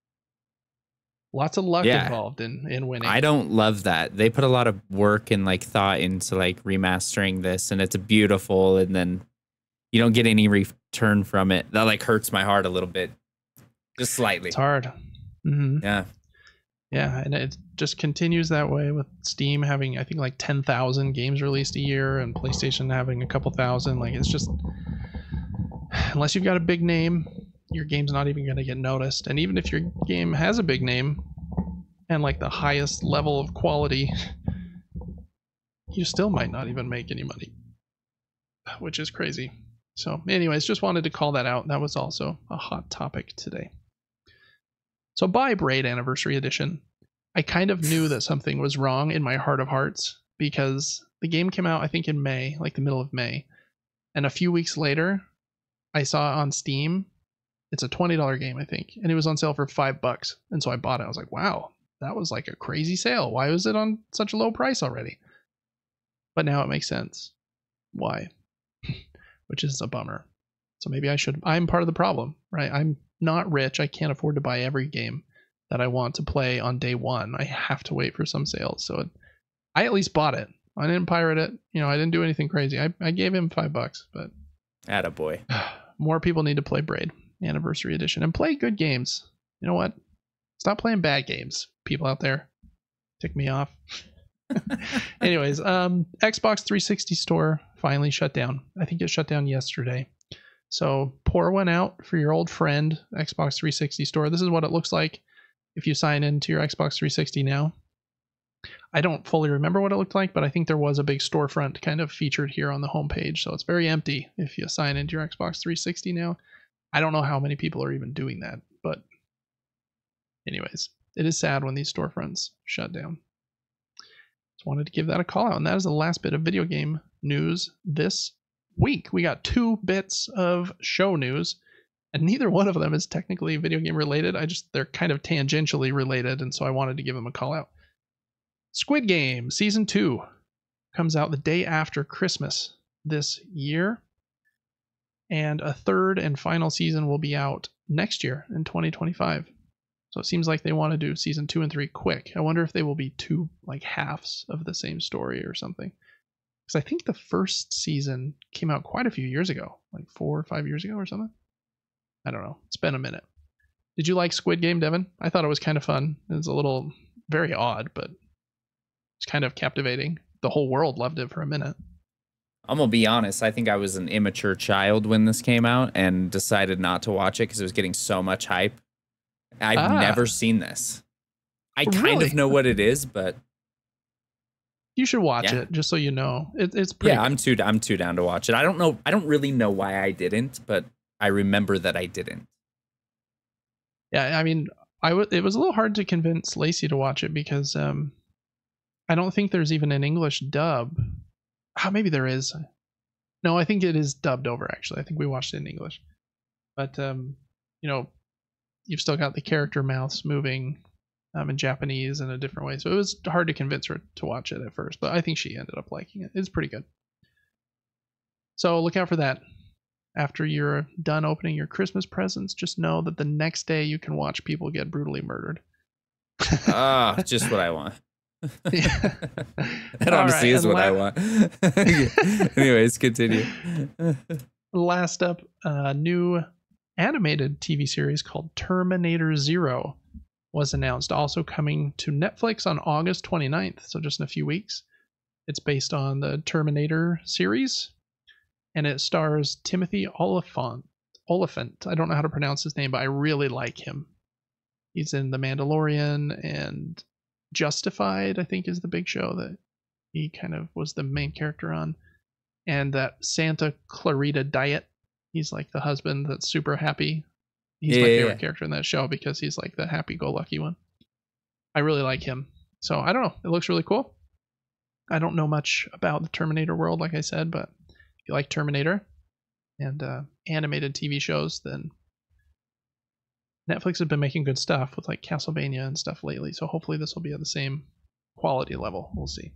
Lots of luck yeah. involved in in winning. I don't love that. They put a lot of work and like thought into like remastering this, and it's beautiful, and then you don't get any return from it. That like hurts my heart a little bit, just slightly. It's hard. Mm-hmm. Yeah. Yeah, and it just continues that way with Steam having, I think, like ten thousand games released a year and PlayStation having a couple thousand. Like, it's just, unless you've got a big name, your game's not even going to get noticed. And even if your game has a big name and like the highest level of quality, you still might not even make any money, which is crazy. So anyways, just wanted to call that out. That was also a hot topic today. So buy Braid Anniversary Edition. I kind of knew that something was wrong in my heart of hearts, because the game came out, I think, in May, like the middle of May. And a few weeks later, I saw it on Steam. It's a twenty dollar game, I think. And it was on sale for five bucks. And so I bought it. I was like, wow, that was like a crazy sale. Why was it on such a low price already? But now it makes sense why, which is a bummer. So maybe I should, I'm part of the problem, right? I'm not rich. I can't afford to buy every game that I want to play on day one. I have to wait for some sales. So it, I at least bought it. I didn't pirate it. You know, I didn't do anything crazy. I, I gave him five bucks, but attaboy. More people need to play Braid Anniversary Edition and play good games. You know what? Stop playing bad games, people out there. Tick me off. Anyways, um, Xbox three sixty store finally shut down. I think it shut down yesterday. So pour one out for your old friend, Xbox three sixty store. This is what it looks like if you sign into your Xbox three sixty now. I don't fully remember what it looked like, but I think there was a big storefront kind of featured here on the homepage. So it's very empty if you sign into your Xbox three sixty now. I don't know how many people are even doing that, but anyways, it is sad when these storefronts shut down. Just wanted to give that a call out. And that is the last bit of video game news this week. We got two bits of show news, and neither one of them is technically video game related. I just, they're kind of tangentially related, and so I wanted to give them a call out. Squid Game Season two comes out the day after Christmas this year, and a third and final season will be out next year in twenty twenty-five. So it seems like they want to do season two and three quick. I wonder if they will be two like halves of the same story or something. Because I think the first season came out quite a few years ago, like four or five years ago or something. I don't know. It's been a minute. Did you like Squid Game, Devin? I thought it was kind of fun. It was a little very odd, but it's kind of captivating. The whole world loved it for a minute. I'm gonna be honest. I think I was an immature child when this came out and decided not to watch it because it was getting so much hype. I've Ah, never seen this. I kind really? of know what it is, but You should watch yeah. it just so you know. It, it's pretty. Yeah, good. I'm too I'm too down to watch it. I don't know. I don't really know why I didn't, but I remember that I didn't. Yeah, I mean, I w- it was a little hard to convince Lacey to watch it because um, I don't think there's even an English dub. Ah, maybe there is. No, I think it is dubbed over. Actually, I think we watched it in English. But um, you know, you've still got the character mouths moving um, in Japanese in a different way, so it was hard to convince her to watch it at first. But I think she ended up liking it. It's pretty good. So look out for that. After you're done opening your Christmas presents, just know that the next day you can watch people get brutally murdered. Ah, oh, just what I want. That All honestly right, is what la- I want. Anyways, continue. Last up, a new animated T V series called Terminator Zero was announced, also coming to Netflix on August twenty-ninth, so just in a few weeks. It's based on the Terminator series, and it stars Timothy Oliphant. Oliphant. I don't know how to pronounce his name, but I really like him. He's in The Mandalorian and Justified, I think, is the big show that he kind of was the main character on. And that Santa Clarita Diet. He's like the husband that's super happy. He's yeah, my yeah, favorite yeah. character in that show because he's like the happy-go-lucky one. I really like him. So I don't know. It looks really cool. I don't know much about the Terminator world, like I said, but if you like Terminator and uh, animated T V shows, then Netflix has been making good stuff with like Castlevania and stuff lately. So hopefully this will be at the same quality level. We'll see.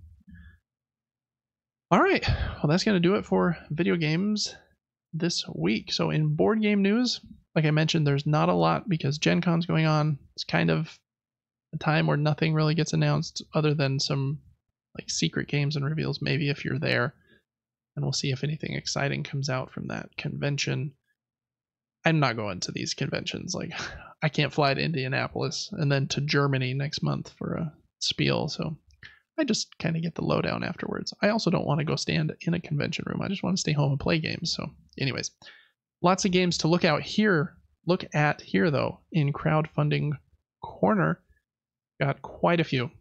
All right. Well, that's going to do it for video games this week. So in board game news, like I mentioned, there's not a lot because Gen Con's going on. It's kind of a time where nothing really gets announced other than some like secret games and reveals, maybe if you're there. And we'll see if anything exciting comes out from that convention. I'm not going to these conventions. Like, I can't fly to Indianapolis and then to Germany next month for a spiel. So I just kind of get the lowdown afterwards. I also don't want to go stand in a convention room. I just want to stay home and play games. So anyways, lots of games to look out here. Look at here, though, in crowdfunding corner. Got quite a few.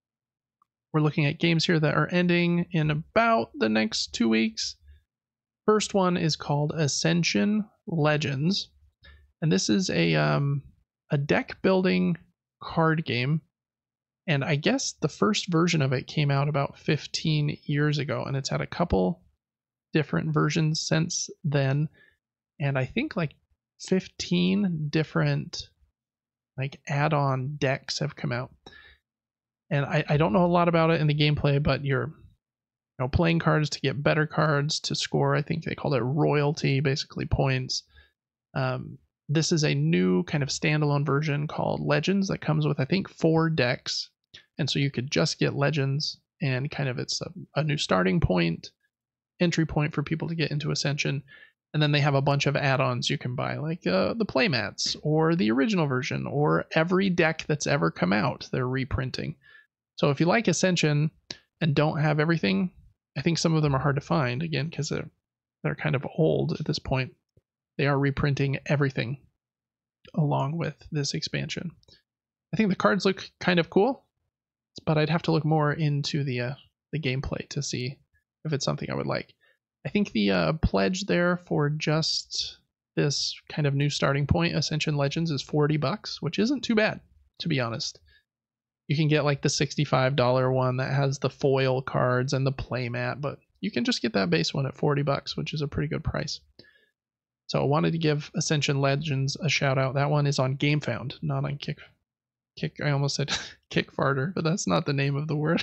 We're looking at games here that are ending in about the next two weeks. First one is called Ascension Legends, and this is a um, a deck building card game. And I guess the first version of it came out about fifteen years ago, and it's had a couple different versions since then. And I think like fifteen different like add-on decks have come out. And I, I don't know a lot about it in the gameplay, but you're you know playing cards to get better cards to score. I think they called it royalty, basically points. Um, this is a new kind of standalone version called Legends that comes with I think four decks, and so you could just get Legends, and kind of it's a, a new starting point, entry point for people to get into Ascension. And then they have a bunch of add-ons you can buy, like uh, the playmats or the original version or every deck that's ever come out. They're reprinting. So if you like Ascension and don't have everything, I think some of them are hard to find, again, because they're, they're kind of old at this point. They are reprinting everything along with this expansion. I think the cards look kind of cool, but I'd have to look more into the uh, the gameplay to see if it's something I would like. I think the uh, pledge there for just this kind of new starting point, Ascension Legends, is forty bucks, which isn't too bad, to be honest. You can get like the sixty-five dollars one that has the foil cards and the playmat, but you can just get that base one at forty bucks, which is a pretty good price. So I wanted to give Ascension Legends a shout out. That one is on GameFound, not on Kick. Kick. I almost said Kickfarter, but that's not the name of the word.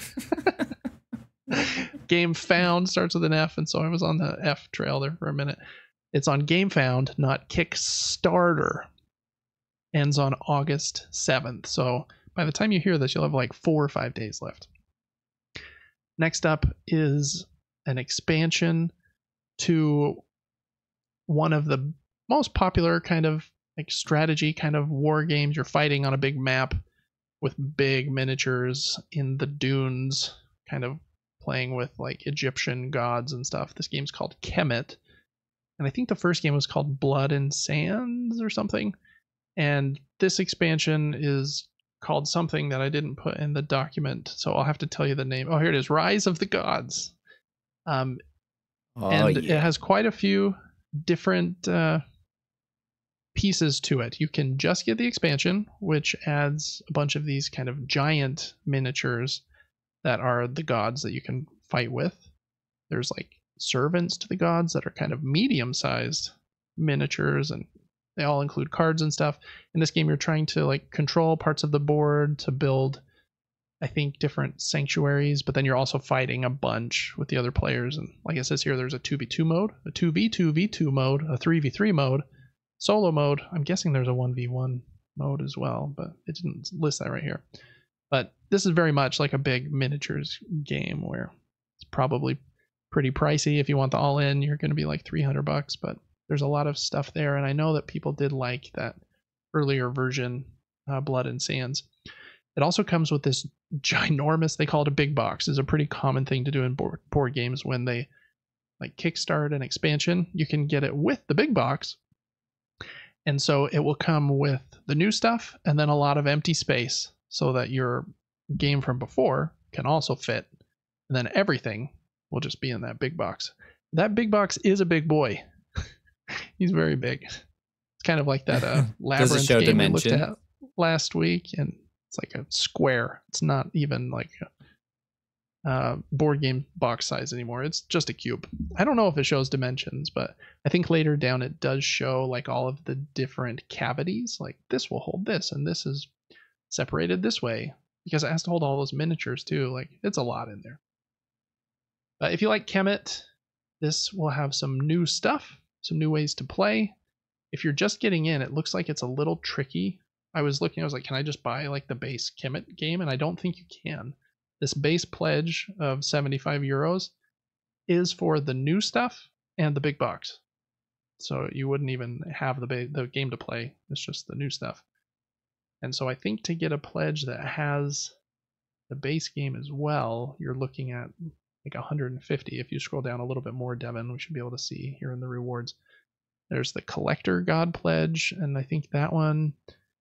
GameFound starts with an F, and so I was on the F trail there for a minute. It's on GameFound, not Kickstarter. Ends on August seventh. So by the time you hear this, you'll have like four or five days left. Next up is an expansion to one of the most popular kind of like strategy kind of war games. You're fighting on a big map with big miniatures in the dunes, kind of playing with like Egyptian gods and stuff. This game's called Kemet, and I think the first game was called Blood and Sands or something. And this expansion is called something that I didn't put in the document, so I'll have to tell you the name. Oh, here it is, Rise of the Gods. Um, oh, and yeah. it has quite a few different uh, pieces to it. You can just get the expansion, which adds a bunch of these kind of giant miniatures that are the gods that you can fight with. There's like servants to the gods that are kind of medium-sized miniatures, and they all include cards and stuff. In this game, you're trying to like control parts of the board to build, I think, different sanctuaries, but then you're also fighting a bunch with the other players. And like it says here, there's a two v two mode, a two v two v two mode, a three v three mode, solo mode. I'm guessing there's a one v one mode as well, but it didn't list that right here. But this is very much like a big miniatures game where it's probably pretty pricey. If you want the all-in, you're going to be like three hundred bucks, but there's a lot of stuff there. And I know that people did like that earlier version, uh, Blood and Sands. It also comes with this ginormous, they call it a big box. It's a pretty common thing to do in board, board games when they like kickstart an expansion. You can get it with the big box. And so it will come with the new stuff and then a lot of empty space so that your game from before can also fit. And then everything will just be in that big box. That big box is a big boy. He's very big. It's kind of like that uh, labyrinth game dimension? we looked at last week, and it's like a square. It's not even like a uh, board game box size anymore. It's just a cube. I don't know if it shows dimensions, but I think later down it does show like all of the different cavities. Like this will hold this, and this is separated this way because it has to hold all those miniatures too. Like it's a lot in there. But if you like Kemet, this will have some new stuff. Some new ways to play. If you're just getting in, it looks like it's a little tricky. I was looking, I was like, can I just buy like the base Kemet game? And I don't think you can. This base pledge of seventy-five euros is for the new stuff and the big box. So you wouldn't even have the, ba- the game to play. It's just the new stuff. And so I think to get a pledge that has the base game as well, you're looking at like one hundred fifty. If you scroll down a little bit more, Devin, we should be able to see here in the rewards. There's the Collector God Pledge, and I think that one,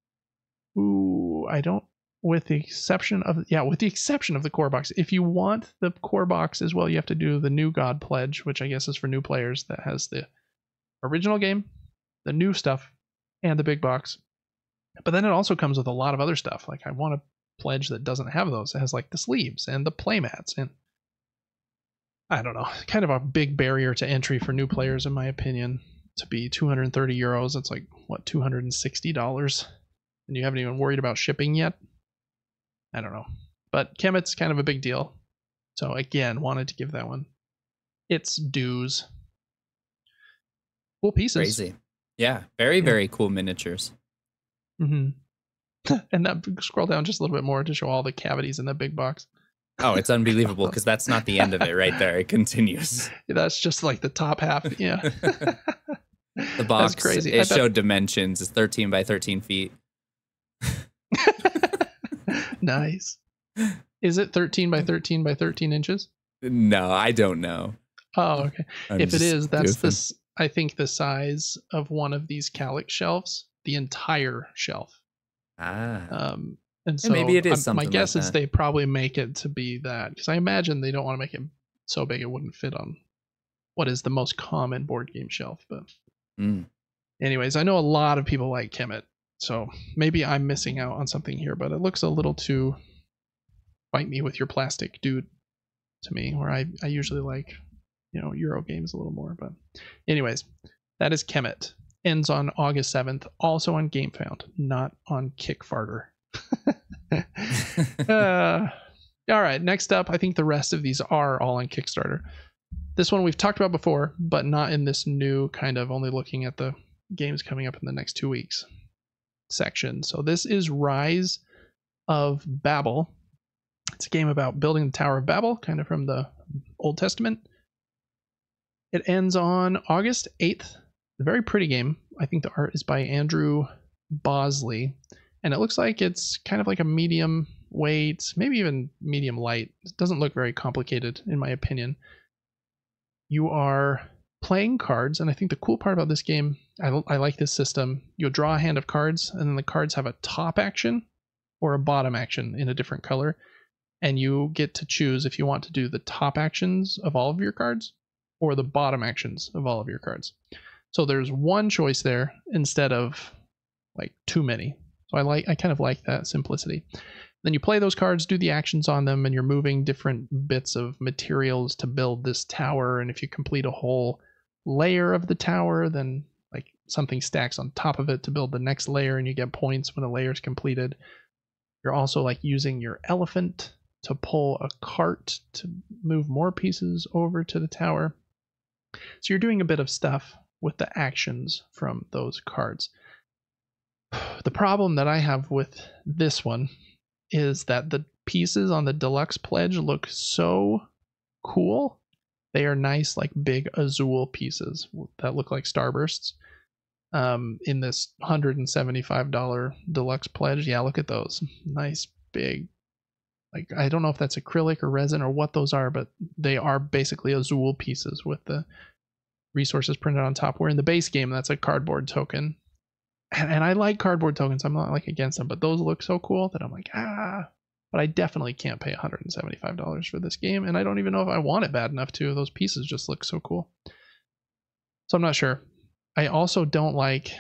ooh, I don't, with the exception of, yeah, with the exception of the core box. If you want the core box as well, you have to do the New God Pledge, which I guess is for new players, that has the original game, the new stuff, and the big box. But then it also comes with a lot of other stuff. Like I want a pledge that doesn't have those. It has like the sleeves and the playmats and I don't know, kind of a big barrier to entry for new players, in my opinion, to be two hundred thirty euros. It's like, what, two hundred sixty dollars? And you haven't even worried about shipping yet? I don't know. But Kemet's kind of a big deal. So again, wanted to give that one its dues. Cool pieces. Crazy. Yeah, very, yeah. very cool miniatures. Mm-hmm. And that scroll down just a little bit more to show all the cavities in the big box. Oh, it's unbelievable because that's not the end of it right there. It continues. That's just like the top half. Yeah. The box, that's crazy. It showed dimensions. It's thirteen by thirteen feet. Nice. Is it thirteen by thirteen by thirteen inches? No, I don't know. Oh, okay. I'm if it is, that's this, I think the size of one of these Calyx shelves, the entire shelf. Ah. Um, And so and maybe it is something my guess like is that. They probably make it to be that, because I imagine they don't want to make it so big it wouldn't fit on what is the most common board game shelf. But mm. anyways, I know a lot of people like Kemet, so maybe I'm missing out on something here, but it looks a little too fight me with your plastic dude to me, where I, I usually like, you know, Euro games a little more. But anyways, that is Kemet. Ends on August seventh, also on GameFound, not on Kickfarter. uh, all right, next up, I think the rest of these are all on Kickstarter. This one we've talked about before, but not in this new kind of only looking at the games coming up in the next two weeks section. So this is Rise of Babel. It's a game about building the Tower of Babel, kind of from the Old Testament. It ends on August eighth. A very pretty game. I think the art is by Andrew Bosley. And it looks like it's kind of like a medium weight, maybe even medium light. It doesn't look very complicated in my opinion. You are playing cards, and I think the cool part about this game, I, I like this system. You'll draw a hand of cards, and then the cards have a top action or a bottom action in a different color, and you get to choose if you want to do the top actions of all of your cards or the bottom actions of all of your cards. So there's one choice there instead of like too many. So I like I kind of like that simplicity. Then you play those cards, do the actions on them, and you're moving different bits of materials to build this tower. And if you complete a whole layer of the tower, then like something stacks on top of it to build the next layer, and you get points when a layer is completed. You're also like using your elephant to pull a cart to move more pieces over to the tower. So you're doing a bit of stuff with the actions from those cards. The problem that I have with this one is that the pieces on the deluxe pledge look so cool. They are nice, like big azul pieces that look like starbursts. Um, in this one hundred seventy-five dollars deluxe pledge, yeah, look at those. Nice big, like I don't know if that's acrylic or resin or what those are, but they are basically azul pieces with the resources printed on top. Where in the base game, that's a cardboard token. And, and I like cardboard tokens. I'm not like against them, but those look so cool that I'm like, ah. But I definitely can't pay one hundred seventy-five dollars for this game, and I don't even know if I want it bad enough to. Those pieces just look so cool. So I'm not sure. I also don't like,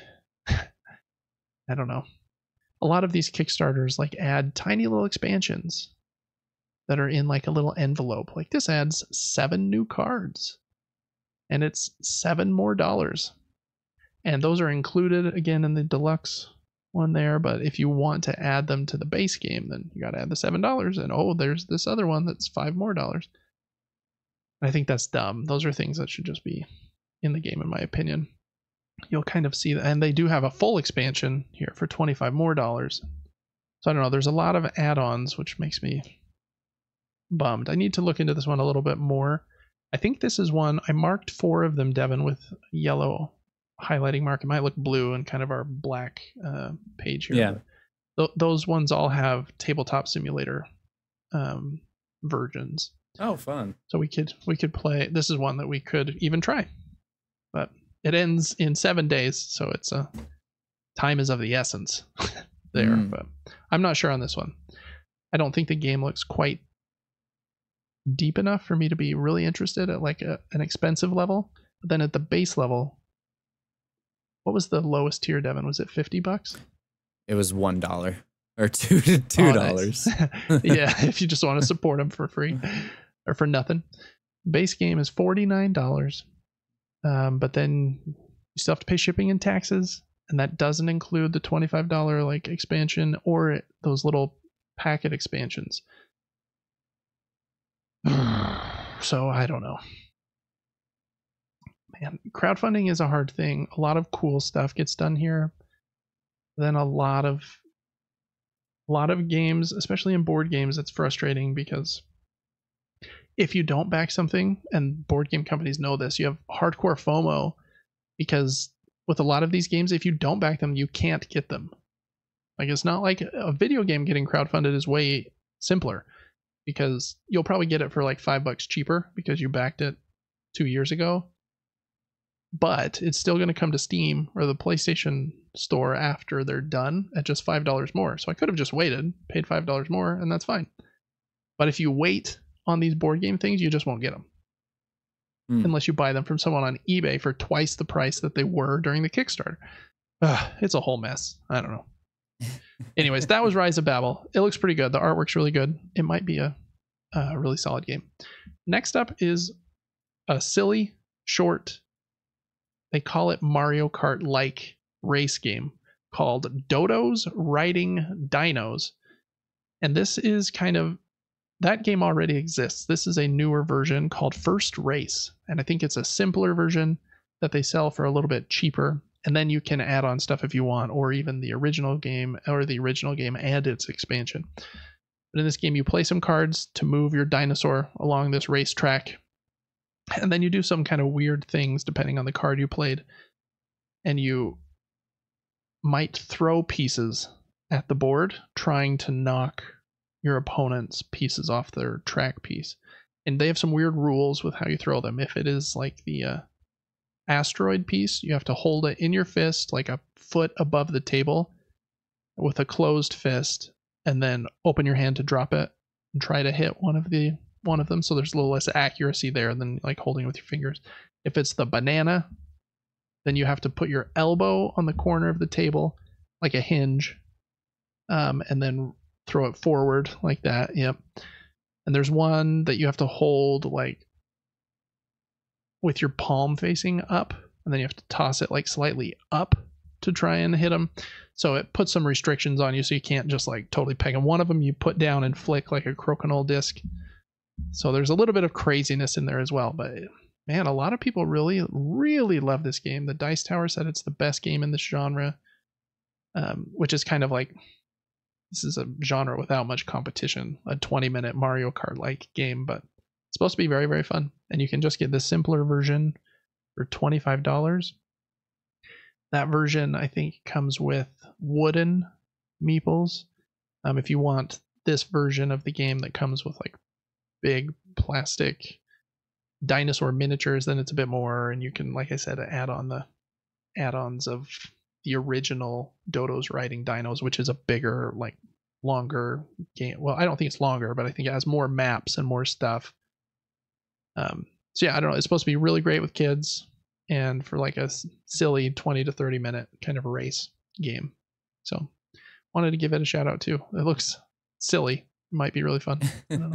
I don't know. A lot of these Kickstarters like add tiny little expansions that are in like a little envelope. Like this adds seven new cards, and it's seven more dollars. And those are included again in the deluxe one there, but if you want to add them to the base game, then you got to add the seven dollars, and oh, there's this other one that's five more dollars. I think that's dumb. Those are things that should just be in the game, in my opinion. You'll kind of see that, and they do have a full expansion here for twenty-five more dollars. So I don't know, there's a lot of add-ons, which makes me bummed. I need to look into this one a little bit more. I think this is one, I marked four of them, Devin, with yellow highlighting mark. It might look blue in kind of our black uh, page here. Yeah. Th- those ones all have tabletop simulator um, versions. Oh, fun. So we could we could play. This is one that we could even try, but it ends in seven days, so it's a time is of the essence there. Mm. But I'm not sure on this one. I don't think the game looks quite deep enough for me to be really interested at like a, an expensive level. But then at the base level, what was the lowest tier, Devin? Was it fifty bucks? It was one dollar or two to two dollars. Oh, nice. Yeah, if you just want to support them for free or for nothing. Base game is forty-nine dollars, um, but then you still have to pay shipping and taxes, and that doesn't include the twenty-five dollars like expansion or those little packet expansions. So I don't know. Man, crowdfunding is a hard thing. A lot of cool stuff gets done here. Then a lot of a lot of games, especially in board games, it's frustrating because if you don't back something, and board game companies know this, you have hardcore FOMO, because with a lot of these games, if you don't back them, you can't get them. Like, it's not like a video game getting crowdfunded is way simpler, because you'll probably get it for like five bucks cheaper because you backed it two years ago. But it's still going to come to Steam or the PlayStation Store after they're done at just five dollars more. So I could have just waited, paid five dollars more, and that's fine. But if you wait on these board game things, you just won't get them. Mm. Unless you buy them from someone on eBay for twice the price that they were during the Kickstarter. Ugh, it's a whole mess. I don't know. Anyways, that was Rise of Babel. It looks pretty good. The artwork's really good. It might be a, a really solid game. Next up is a silly, short, they call it Mario Kart-like race game called Dodo's Riding Dinos. And this is kind of, that game already exists. This is a newer version called First Race. And I think it's a simpler version that they sell for a little bit cheaper. And then you can add on stuff if you want, or even the original game or the original game and its expansion. But in this game, you play some cards to move your dinosaur along this racetrack. And then you do some kind of weird things depending on the card you played. And you might throw pieces at the board trying to knock your opponent's pieces off their track piece. And they have some weird rules with how you throw them. If it is like the uh, asteroid piece, you have to hold it in your fist like a foot above the table with a closed fist, and then open your hand to drop it and try to hit one of the one of them. So there's a little less accuracy there than like holding it with your fingers. If it's the banana, then you have to put your elbow on the corner of the table like a hinge, um, and then throw it forward like that. Yep. And there's one that you have to hold like with your palm facing up, and then you have to toss it like slightly up to try and hit them. So it puts some restrictions on you, so you can't just like totally peg them. One of them you put down and flick like a crokinole disc. So there's a little bit of craziness in there as well. But man, a lot of people really, really love this game. The Dice Tower said it's the best game in this genre, um, which is kind of like, this is a genre without much competition, a twenty minute Mario Kart like game, but it's supposed to be very, very fun. And you can just get the simpler version for twenty-five dollars. That version, I think, comes with wooden meeples. Um, if you want this version of the game that comes with like big plastic dinosaur miniatures, then it's a bit more, and you can, like I said, add on the add-ons of the original Dodo's Riding Dinos, which is a bigger, like longer game. Well, I don't think it's longer, but I think it has more maps and more stuff. Um, so yeah, I don't know. It's supposed to be really great with kids, and for like a silly twenty to thirty minute kind of race game. So wanted to give it a shout out too. It looks silly. It might be really fun. I don't know.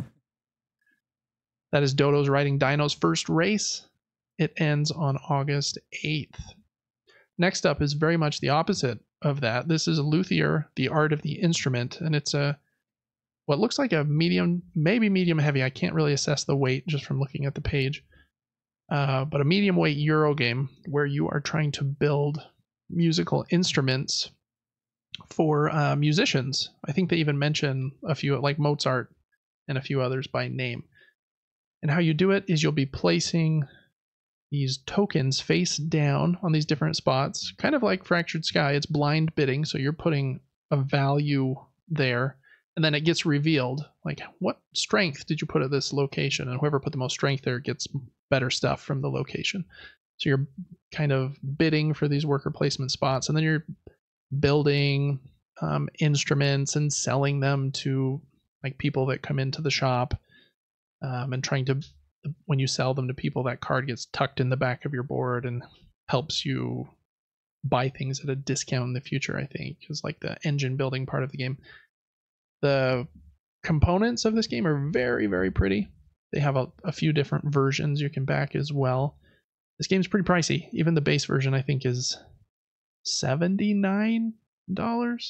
That is Dodo's Riding Dino's first race. It ends on August eighth. Next up is very much the opposite of that. This is Luthier, The Art of the Instrument, and it's a what looks like a medium, maybe medium heavy. I can't really assess the weight just from looking at the page. Uh, but a medium weight Euro game where you are trying to build musical instruments for uh, musicians. I think they even mention a few, like Mozart and a few others by name. And how you do it is you'll be placing these tokens face down on these different spots, kind of like Fractured Sky. It's blind bidding, so you're putting a value there, and then it gets revealed, like what strength did you put at this location, and whoever put the most strength there gets better stuff from the location. So you're kind of bidding for these worker placement spots, and then you're building um, instruments and selling them to like people that come into the shop, um, and trying to, when you sell them to people, that card gets tucked in the back of your board and helps you buy things at a discount in the future, I think, is like the engine building part of the game. The components of this game are very, very pretty. They have a, a few different versions you can back as well. This game's pretty pricey. Even the base version, I think, is seventy-nine dollars.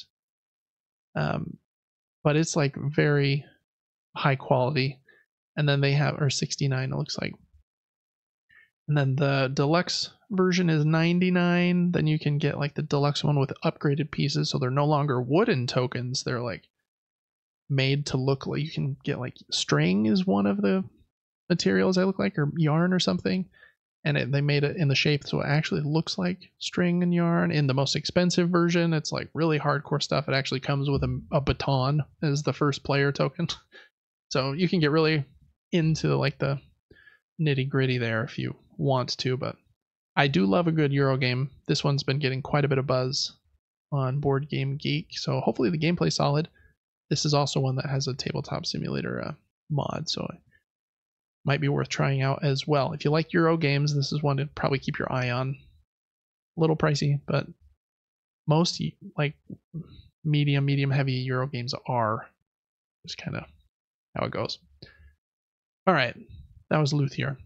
Um, but it's like very high quality. And then they have, or sixty-nine, it looks like. And then the deluxe version is ninety-nine. Then you can get like the deluxe one with upgraded pieces. So they're no longer wooden tokens. They're like made to look like, you can get like string is one of the materials they look like, or yarn or something. And it, they made it in the shape so it actually looks like string and yarn. In the most expensive version, it's like really hardcore stuff. It actually comes with a, a baton as the first player token. So you can get really into like the nitty gritty there if you want to, but I do love a good Euro game. This one's been getting quite a bit of buzz on Board Game Geek, so hopefully the gameplay's solid. This is also one that has a tabletop simulator uh, mod, so it might be worth trying out as well. If you like Euro games, this is one to probably keep your eye on. A little pricey, but most like medium, medium heavy Euro games are. Just kind of how it goes. All right, that was Luthier.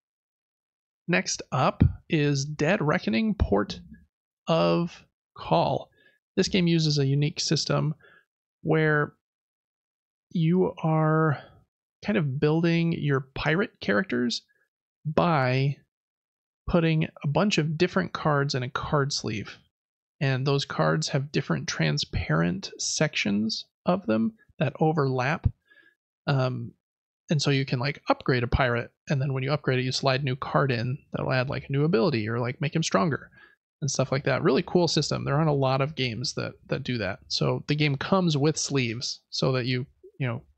Next up is Dead Reckoning Port of Call. This game uses a unique system where you are kind of building your pirate characters by putting a bunch of different cards in a card sleeve. And those cards have different transparent sections of them that overlap. Um, and so you can like upgrade a pirate, and then when you upgrade it, you slide a new card in that'll add like a new ability or like make him stronger and stuff like that. Really cool system. There aren't a lot of games that that do that. So the game comes with sleeves so that you, you know,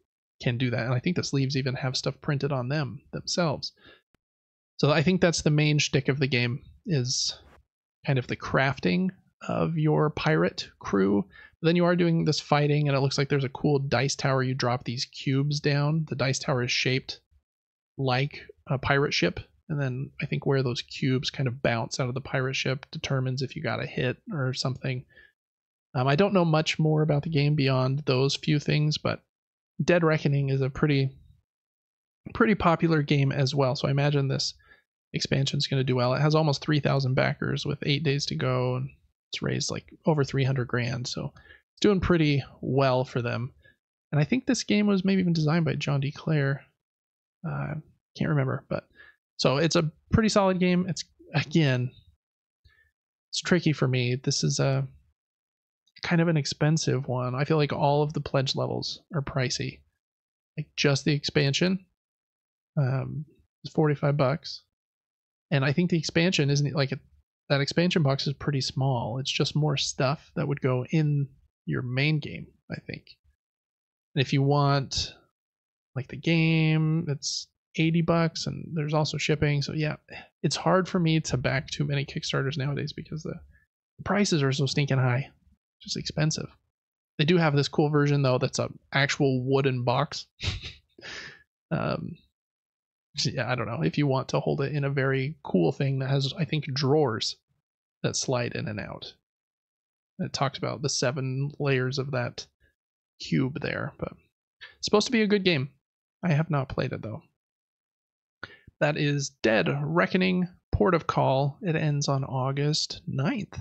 can do that. And I think the sleeves even have stuff printed on them themselves. So I think that's the main shtick of the game, is kind of the crafting of your pirate crew. But then you are doing this fighting, and it looks like there's a cool dice tower. You drop these cubes down. The dice tower is shaped like a pirate ship. And then I think where those cubes kind of bounce out of the pirate ship determines if you got a hit or something. Um, I don't know much more about the game beyond those few things, but Dead Reckoning is a pretty pretty popular game as well. So I imagine this expansion is going to do well. It has almost three thousand backers with eight days to go, and it's raised like over three hundred grand. So it's doing pretty well for them. And I think this game was maybe even designed by John D. Clare. Uh, can't remember, but so it's a pretty solid game. It's, again, it's tricky for me. This is a kind of an expensive one. I feel like all of the pledge levels are pricey. Like just the expansion um, is forty-five bucks. And I think the expansion isn't like a, that expansion box is pretty small. It's just more stuff that would go in your main game, I think. And if you want like the game, it's eighty bucks, and there's also shipping. So yeah, it's hard for me to back too many Kickstarters nowadays because the prices are so stinking high. Just expensive. They do have this cool version though that's a actual wooden box. um yeah, I don't know, if you want to hold it in a very cool thing that has, I think, drawers that slide in and out. It talks about the seven layers of that cube there, but it's supposed to be a good game. I have not played it though. That is Dead Reckoning Port of Call. It ends on August ninth.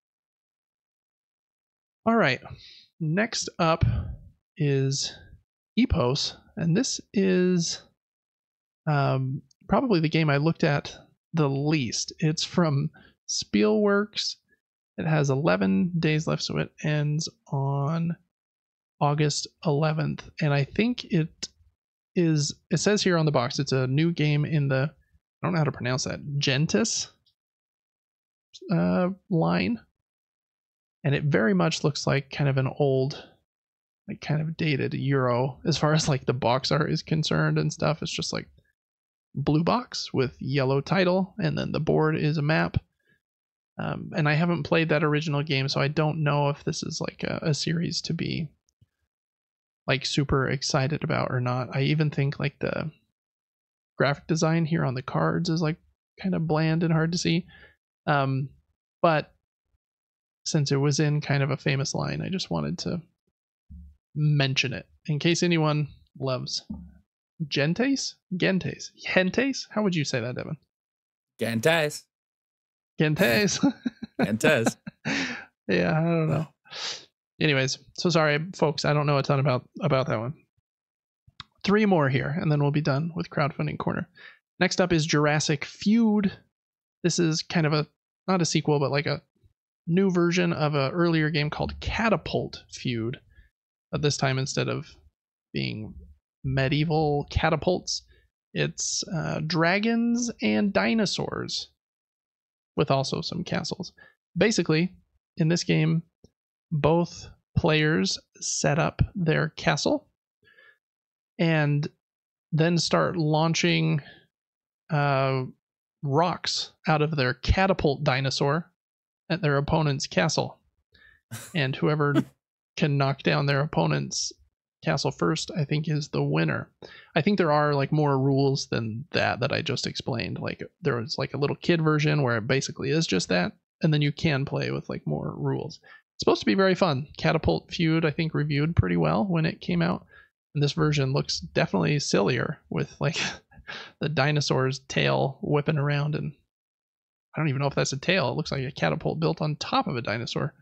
All right, next up is Epos, and this is um, probably the game I looked at the least. It's from Spielworks. It has eleven days left, so it ends on August eleventh, and I think it is, it says here on the box, it's a new game in the, I don't know how to pronounce that, Gentis uh, line. And it very much looks like kind of an old, like kind of dated Euro as far as like the box art is concerned and stuff. It's just like blue box with yellow title, and then the board is a map. Um, and I haven't played that original game, so I don't know if this is like a, a series to be like super excited about or not. I even think like the graphic design here on the cards is like kind of bland and hard to see. Um, but since it was in kind of a famous line, I just wanted to mention it in case anyone loves Gentes? Gentes? Gentes? How would you say that, Devin? Gentes. Gentes. Gentes. Yeah, I don't know. Anyways, so sorry, folks. I don't know a ton about, about that one. Three more here, and then we'll be done with Crowdfunding Corner. Next up is Jurassic Feud. This is kind of a, not a sequel, but like a new version of an earlier game called Catapult Feud. But this time, instead of being medieval catapults, it's uh, dragons and dinosaurs with also some castles. Basically, in this game, both players set up their castle and then start launching uh, rocks out of their catapult dinosaur at their opponent's castle. And whoever can knock down their opponent's castle first, I think, is the winner. I think there are like more rules than that that I just explained. Like there was like a little kid version where it basically is just that, and then you can play with like more rules. It's supposed to be very fun. Catapult Feud, I think, reviewed pretty well when it came out. And this version looks definitely sillier with like the dinosaur's tail whipping around, and I don't even know if that's a tail. It looks like a catapult built on top of a dinosaur.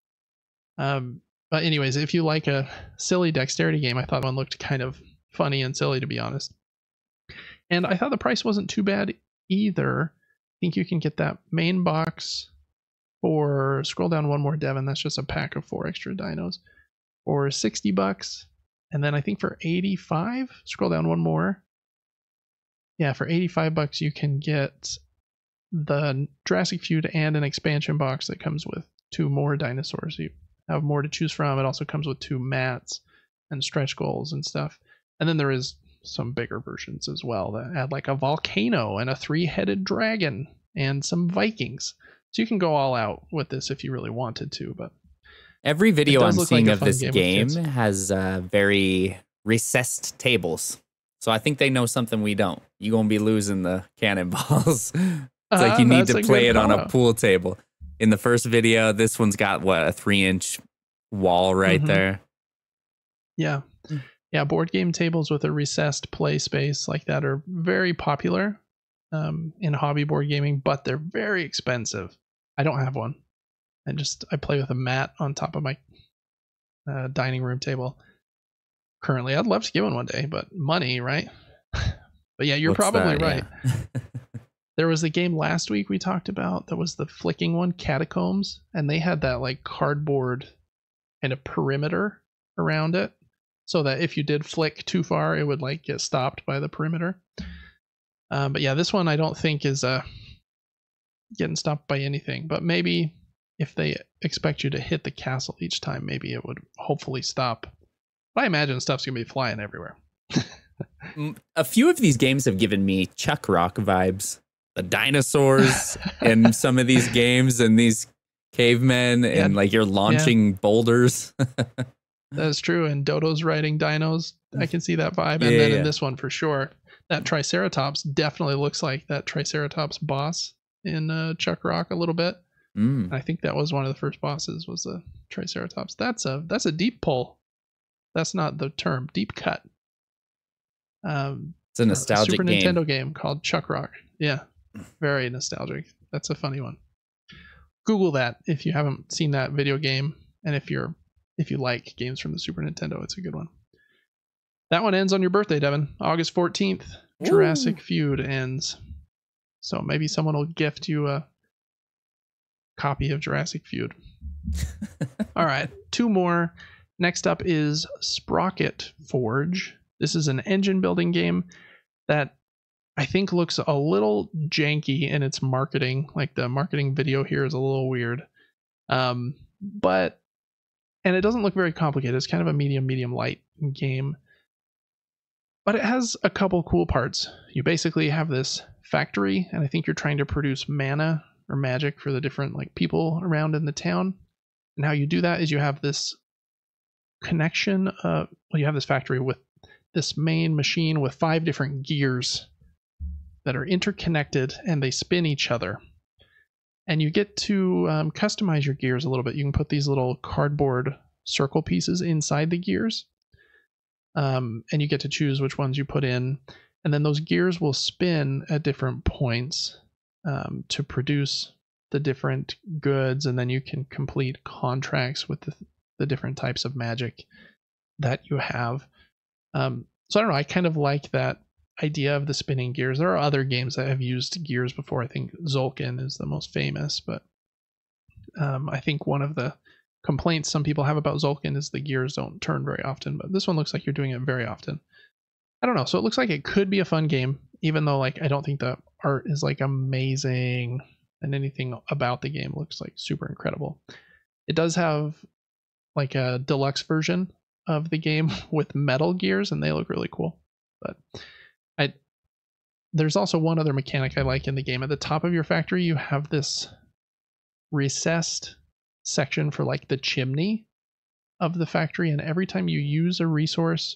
Um, but anyways, if you like a silly dexterity game, I thought one looked kind of funny and silly, to be honest. And I thought the price wasn't too bad either. I think you can get that main box for, scroll down one more, Devin, that's just a pack of four extra dinos, for sixty bucks. And then I think for eighty-five, scroll down one more. Yeah, for eighty-five bucks, you can get the Jurassic Feud and an expansion box that comes with two more dinosaurs. You have more to choose from. It also comes with two mats and stretch goals and stuff. And then there is some bigger versions as well that add like a volcano and a three-headed dragon and some Vikings. So you can go all out with this if you really wanted to. But every video I'm seeing like of this game, game has uh, very recessed tables. So I think they know something we don't. You're going to be losing the cannonballs. It's uh, like you need to play it on a pool table. In the first video, this one's got, what, a three-inch wall right mm-hmm. there? Yeah. Yeah, board game tables with a recessed play space like that are very popular um, in hobby board gaming, but they're very expensive. I don't have one. I just, I play with a mat on top of my uh, dining room table. Currently, I'd love to get one one day, but money, right? But yeah, you're What's probably that? right. Yeah. There was a game last week we talked about that was the flicking one, Catacombs, and they had that like cardboard and a perimeter around it, so that if you did flick too far, it would like get stopped by the perimeter. Um, but yeah, this one I don't think is uh, getting stopped by anything. But maybe if they expect you to hit the castle each time, maybe it would hopefully stop. But I imagine stuff's going to be flying everywhere. A few of these games have given me Chuck Rock vibes. The dinosaurs in some of these games and these cavemen yeah. and like you're launching yeah. boulders. That's true. And Dodo's riding dinos. I can see that vibe. And yeah, then yeah. in this one for sure, that Triceratops definitely looks like that Triceratops boss in uh, Chuck Rock a little bit. Mm. I think that was one of the first bosses was a Triceratops. That's a that's a deep pull. That's not the term. Deep cut. Um, it's a nostalgic a Super game. Nintendo game called Chuck Rock. Yeah, very nostalgic. That's a funny one. Google that if you haven't seen that video game, and if you're if you like games from the Super Nintendo, it's a good one. That one ends on your birthday, Devin. August fourteenth. Ooh. Jurassic Feud ends. So maybe someone will gift you a copy of Jurassic Feud. All right, two more. Next up is Sprocket Forge. This is an engine building game that I think looks a little janky in its marketing. Like the marketing video here is a little weird. Um, but, and it doesn't look very complicated. It's kind of a medium, medium light game. But it has a couple cool parts. You basically have this factory, and I think you're trying to produce mana or magic for the different like people around in the town. And how you do that is you have this connection. Uh, well, you have this factory with this main machine with five different gears that are interconnected and they spin each other. And you get to um, customize your gears a little bit. You can put these little cardboard circle pieces inside the gears. Um, and you get to choose which ones you put in. And then those gears will spin at different points um, to produce the different goods. And then you can complete contracts with the, the different types of magic that you have. Um, so I don't know. I kind of like that idea of the spinning gears. There are other games that have used gears before. I think Zolkin is the most famous, but um, I think one of the complaints some people have about Zolkin is the gears don't turn very often, but this one looks like you're doing it very often. I don't know. So it looks like it could be a fun game, even though like I don't think the art is like amazing and anything about the game looks like super incredible. It does have like a deluxe version of the game with metal gears, and they look really cool. But I there's also one other mechanic I like in the game. At the top of your factory, you have this recessed section for like the chimney of the factory, and every time you use a resource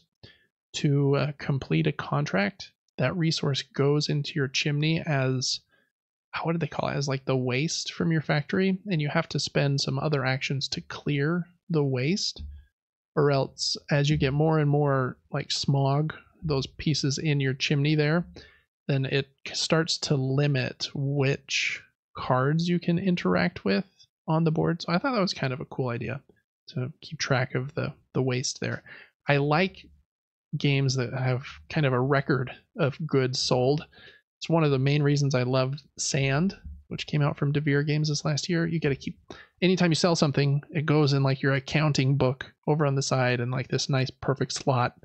to uh, complete a contract, that resource goes into your chimney as, what did they call it, as like the waste from your factory, and you have to spend some other actions to clear the waste, or else as you get more and more like smog, those pieces in your chimney there, then it starts to limit which cards you can interact with on the board. So I thought that was kind of a cool idea to keep track of the the waste there. I like games that have kind of a record of goods sold. It's one of the main reasons I loved Sand, which came out from Devere Games this last year. You got to keep, anytime you sell something, it goes in like your accounting book over on the side and like this nice perfect slot.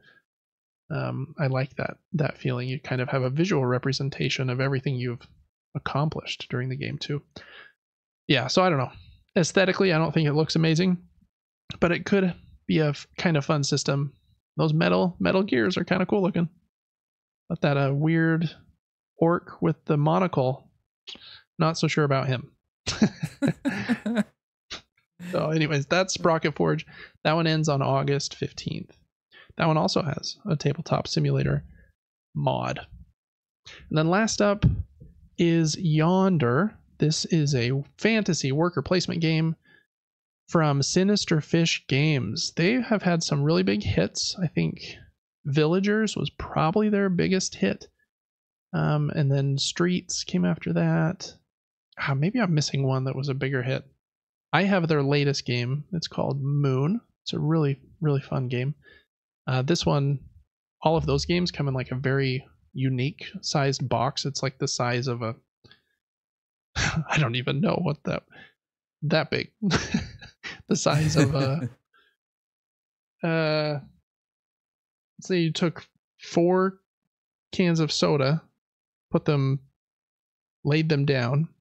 Um, I like that that feeling. You kind of have a visual representation of everything you've accomplished during the game too. Yeah, so I don't know. Aesthetically, I don't think it looks amazing, but it could be a f- kind of fun system Those metal metal gears are kind of cool looking. But that uh, weird orc with the monocle, not so sure about him. So anyways, that's Sprocket Forge. That one ends on August fifteenth. That one also has a tabletop simulator mod. And then last up is Yonder. This is a fantasy worker placement game from Sinister Fish Games. They have had some really big hits. I think Villagers was probably their biggest hit. Um, and then Streets came after that. Ah, maybe I'm missing one that was a bigger hit. I have their latest game. It's called Moon. It's a really, really fun game. Uh, this one, all of those games come in like a very unique sized box. It's like the size of a, I don't even know what that, that big. The size of a, uh, say you took four cans of soda, put them, laid them down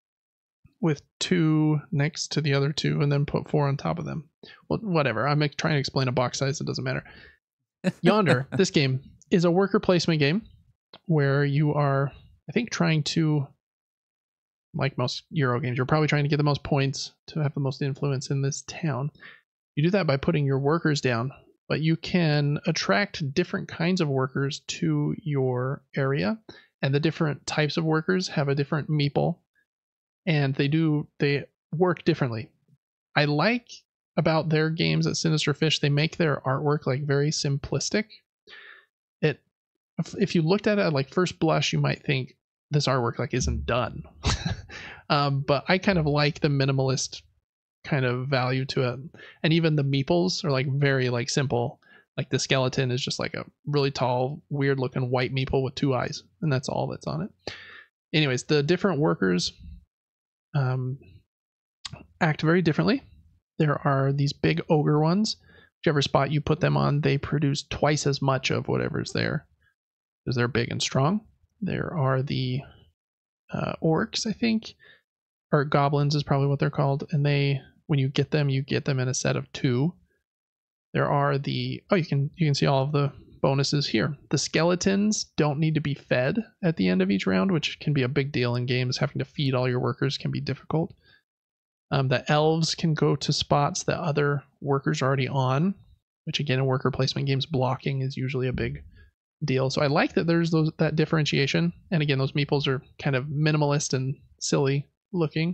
with two next to the other two, and then put four on top of them. Well, whatever. I'm trying to explain a box size. It doesn't matter. Yonder, this game is a worker placement game where you are, I think, trying to, like most Euro games, you're probably trying to get the most points to have the most influence in this town. You do that by putting your workers down, but you can attract different kinds of workers to your area, and the different types of workers have a different meeple, and they do they work differently. I like about their games at Sinister Fish, they make their artwork like very simplistic. It, if you looked at it at like first blush, you might think this artwork like isn't done. um, but I kind of like the minimalist kind of value to it, and even the meeples are like very like simple. Like the skeleton is just like a really tall, weird looking white meeple with two eyes, and that's all that's on it. Anyways, the different workers um, act very differently. There are these big ogre ones. Whichever spot you put them on, they produce twice as much of whatever's there, because they're big and strong. There are the uh, orcs, I think, or goblins is probably what they're called, and they, when you get them, you get them in a set of two. There are the, oh, you can you can see all of the bonuses here. The skeletons don't need to be fed at the end of each round, which can be a big deal in games. Having to feed all your workers can be difficult. Um, the elves can go to spots that other workers are already on, which again in worker placement games, blocking is usually a big deal. So I like that there's those that differentiation. And again, those meeples are kind of minimalist and silly looking.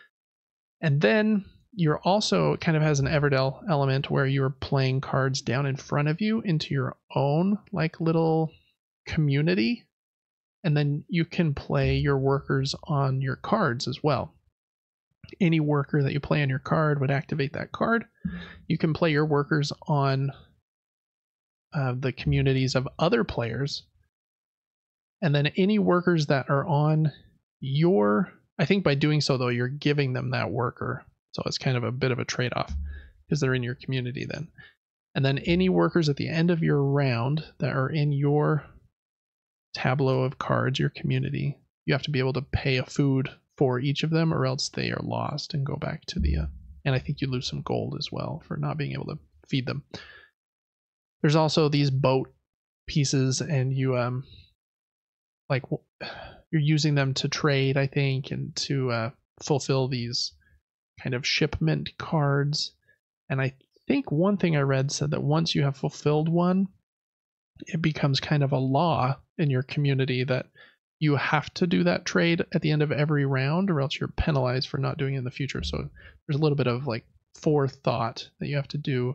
And then you're also, it kind of has an Everdell element where you're playing cards down in front of you into your own like little community. And then you can play your workers on your cards as well. Any worker that you play on your card would activate that card. You can play your workers on uh, the communities of other players. And then any workers that are on your, I think by doing so though, you're giving them that worker. So it's kind of a bit of a trade-off because they're in your community then. And then any workers at the end of your round that are in your tableau of cards, your community, you have to be able to pay a food for each of them, or else they are lost and go back to the, uh, and I think you lose some gold as well for not being able to feed them. There's also these boat pieces, and you, um, like, you're using them to trade, I think, and to uh, fulfill these kind of shipment cards. And I think one thing I read said that once you have fulfilled one, it becomes kind of a law in your community that you have to do that trade at the end of every round, or else you're penalized for not doing it in the future. So there's a little bit of like forethought that you have to do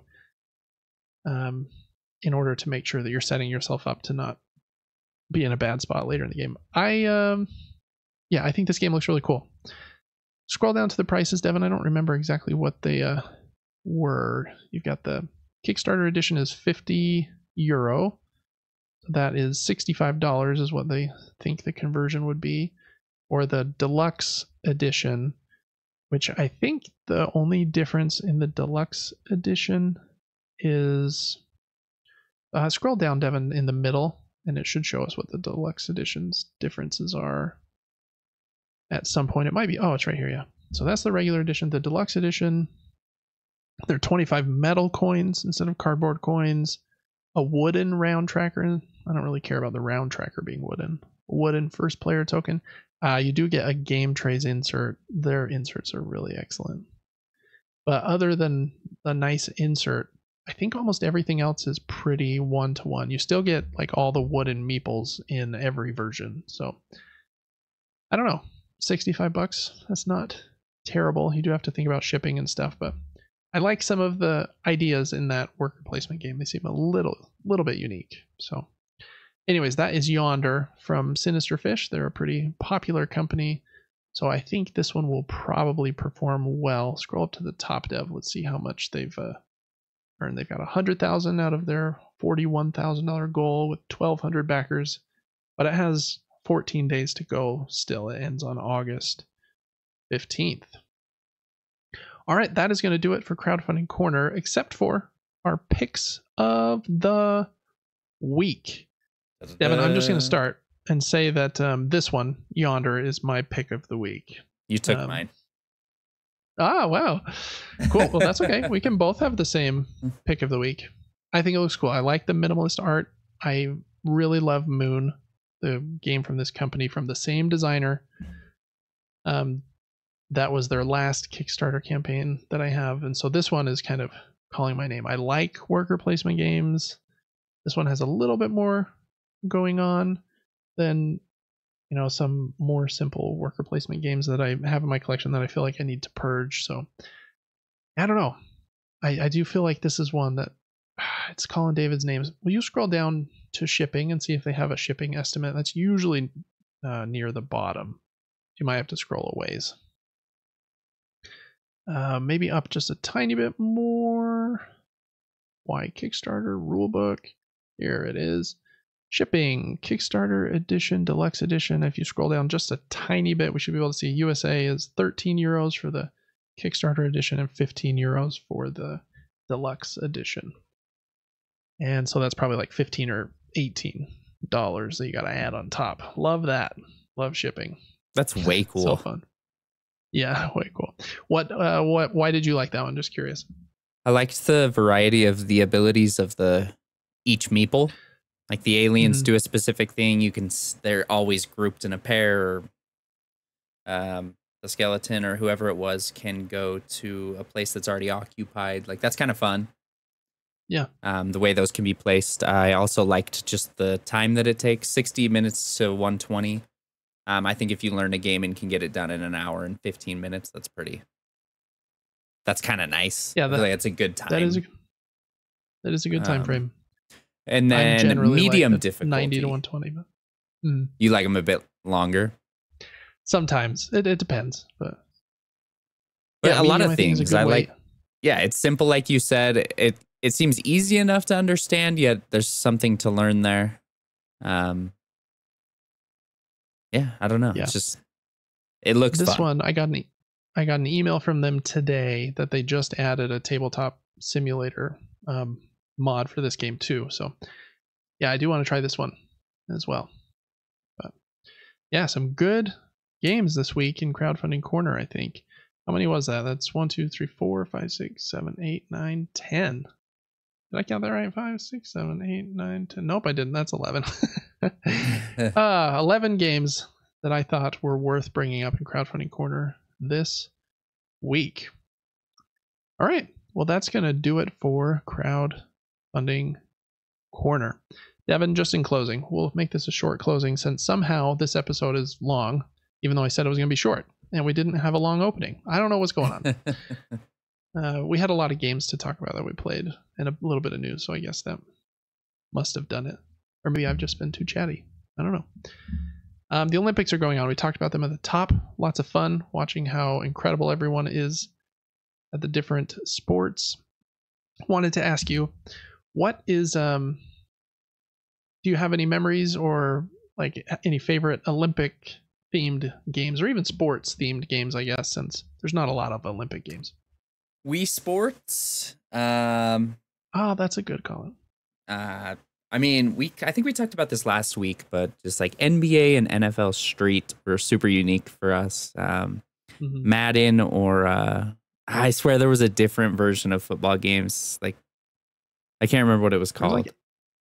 um, in order to make sure that you're setting yourself up to not be in a bad spot later in the game. I, um, yeah, I think this game looks really cool. Scroll down to the prices, Devin. I don't remember exactly what they uh, were. You've got the Kickstarter edition is fifty euro. That is sixty-five dollars is what they think the conversion would be. Or the deluxe edition, which I think the only difference in the deluxe edition is, uh, scroll down, Devin, in the middle, and it should show us what the deluxe edition's differences are. At some point, it might be, oh, it's right here, yeah. So that's the regular edition. The deluxe edition, there are twenty-five metal coins instead of cardboard coins. a wooden round tracker. I don't really care about the round tracker being wooden. Wooden first player token. Uh, you do get a game trays insert. Their inserts are really excellent. But other than the nice insert, I think almost everything else is pretty one to one. You still get like all the wooden meeples in every version. So I don't know, sixty-five bucks. That's not terrible. You do have to think about shipping and stuff, but I like some of the ideas in that worker placement game. They seem a little, little bit unique. So anyways, that is Yonder from Sinister Fish. They're a pretty popular company. So I think this one will probably perform well. Scroll up to the top dev. Let's see how much they've uh, earned. They've got one hundred thousand out of their forty-one thousand dollars goal with twelve hundred backers. But it has fourteen days to go still. It ends on August fifteenth. All right, that is going to do it for Crowdfunding Corner, except for our picks of the week. Devin, I'm just going to start and say that um, this one, Yonder, is my pick of the week. You took um, mine. Ah, wow. Cool. Well, that's okay. We can both have the same pick of the week. I think it looks cool. I like the minimalist art. I really love Moon, the game from this company, from the same designer. Um, that was their last Kickstarter campaign that I have. And so this one is kind of calling my name. I like worker placement games. This one has a little bit more going on than, you know, some more simple worker placement games that I have in my collection that I feel like I need to purge. So I don't know. I, I do feel like this is one that it's Colin David's names. Will you scroll down to shipping and see if they have a shipping estimate? That's usually uh, near the bottom. You might have to scroll a ways. Uh, maybe up just a tiny bit more. Why Kickstarter rulebook? Here it is. Shipping, Kickstarter edition, deluxe edition. If you scroll down just a tiny bit, we should be able to see U S A is thirteen euros for the Kickstarter edition and fifteen euros for the deluxe edition. And so that's probably like fifteen or eighteen dollars that you got to add on top. Love that. Love shipping. That's way cool. So fun. Yeah, way cool. What, uh, what, why did you like that one? Just curious. I liked the variety of the abilities of the each meeple. Like the aliens mm-hmm. do a specific thing. You can, they're always grouped in a pair. Or, um, the skeleton or whoever it was can go to a place that's already occupied. Like that's kind of fun. Yeah. Um, the way those can be placed. I also liked just the time that it takes, sixty minutes to one twenty. Um, I think if you learn a game and can get it done in an hour and fifteen minutes, that's pretty. That's kind of nice. Yeah, that, I feel like it's a good time. That is a, that is a good time um, frame. And then medium like difficulty, ninety to one twenty. But, mm. You like them a bit longer? Sometimes it, it depends, but but yeah, a lot of things I like. Yeah, it's simple, like you said. It it seems easy enough to understand, yet there's something to learn there. Um. Yeah, I don't know. Yeah. It's just it looks this fun. one. I got an e- I got an email from them today that they just added a tabletop simulator um, mod for this game too. So yeah, I do want to try this one as well. But yeah, some good games this week in Crowdfunding Corner. I think. How many was that? That's one, two, three, four, five, six, seven, eight, nine, ten. Did I count that right? Five, six, seven, eight, nine, ten. Nope, I didn't. That's eleven. uh, eleven games that I thought were worth bringing up in Crowdfunding Corner this week. All right. Well, that's going to do it for Crowdfunding Corner. Devin, just in closing, we'll make this a short closing since somehow this episode is long, even though I said it was going to be short, and we didn't have a long opening. I don't know what's going on. Uh, we had a lot of games to talk about that we played and a little bit of news, so I guess that must have done it. Or maybe I've just been too chatty. I don't know. Um, the Olympics are going on. We talked about them at the top. Lots of fun watching how incredible everyone is at the different sports. Wanted to ask you, what is, um, do you have any memories or like any favorite Olympic themed games or even sports themed games, I guess, since there's not a lot of Olympic games? Wii Sports. Um, oh, that's a good call. Uh, I mean, we I think we talked about this last week, but just like N B A and N F L Street were super unique for us. Um, mm-hmm. Madden or uh, I swear there was a different version of football games. Like I can't remember what it was called. Like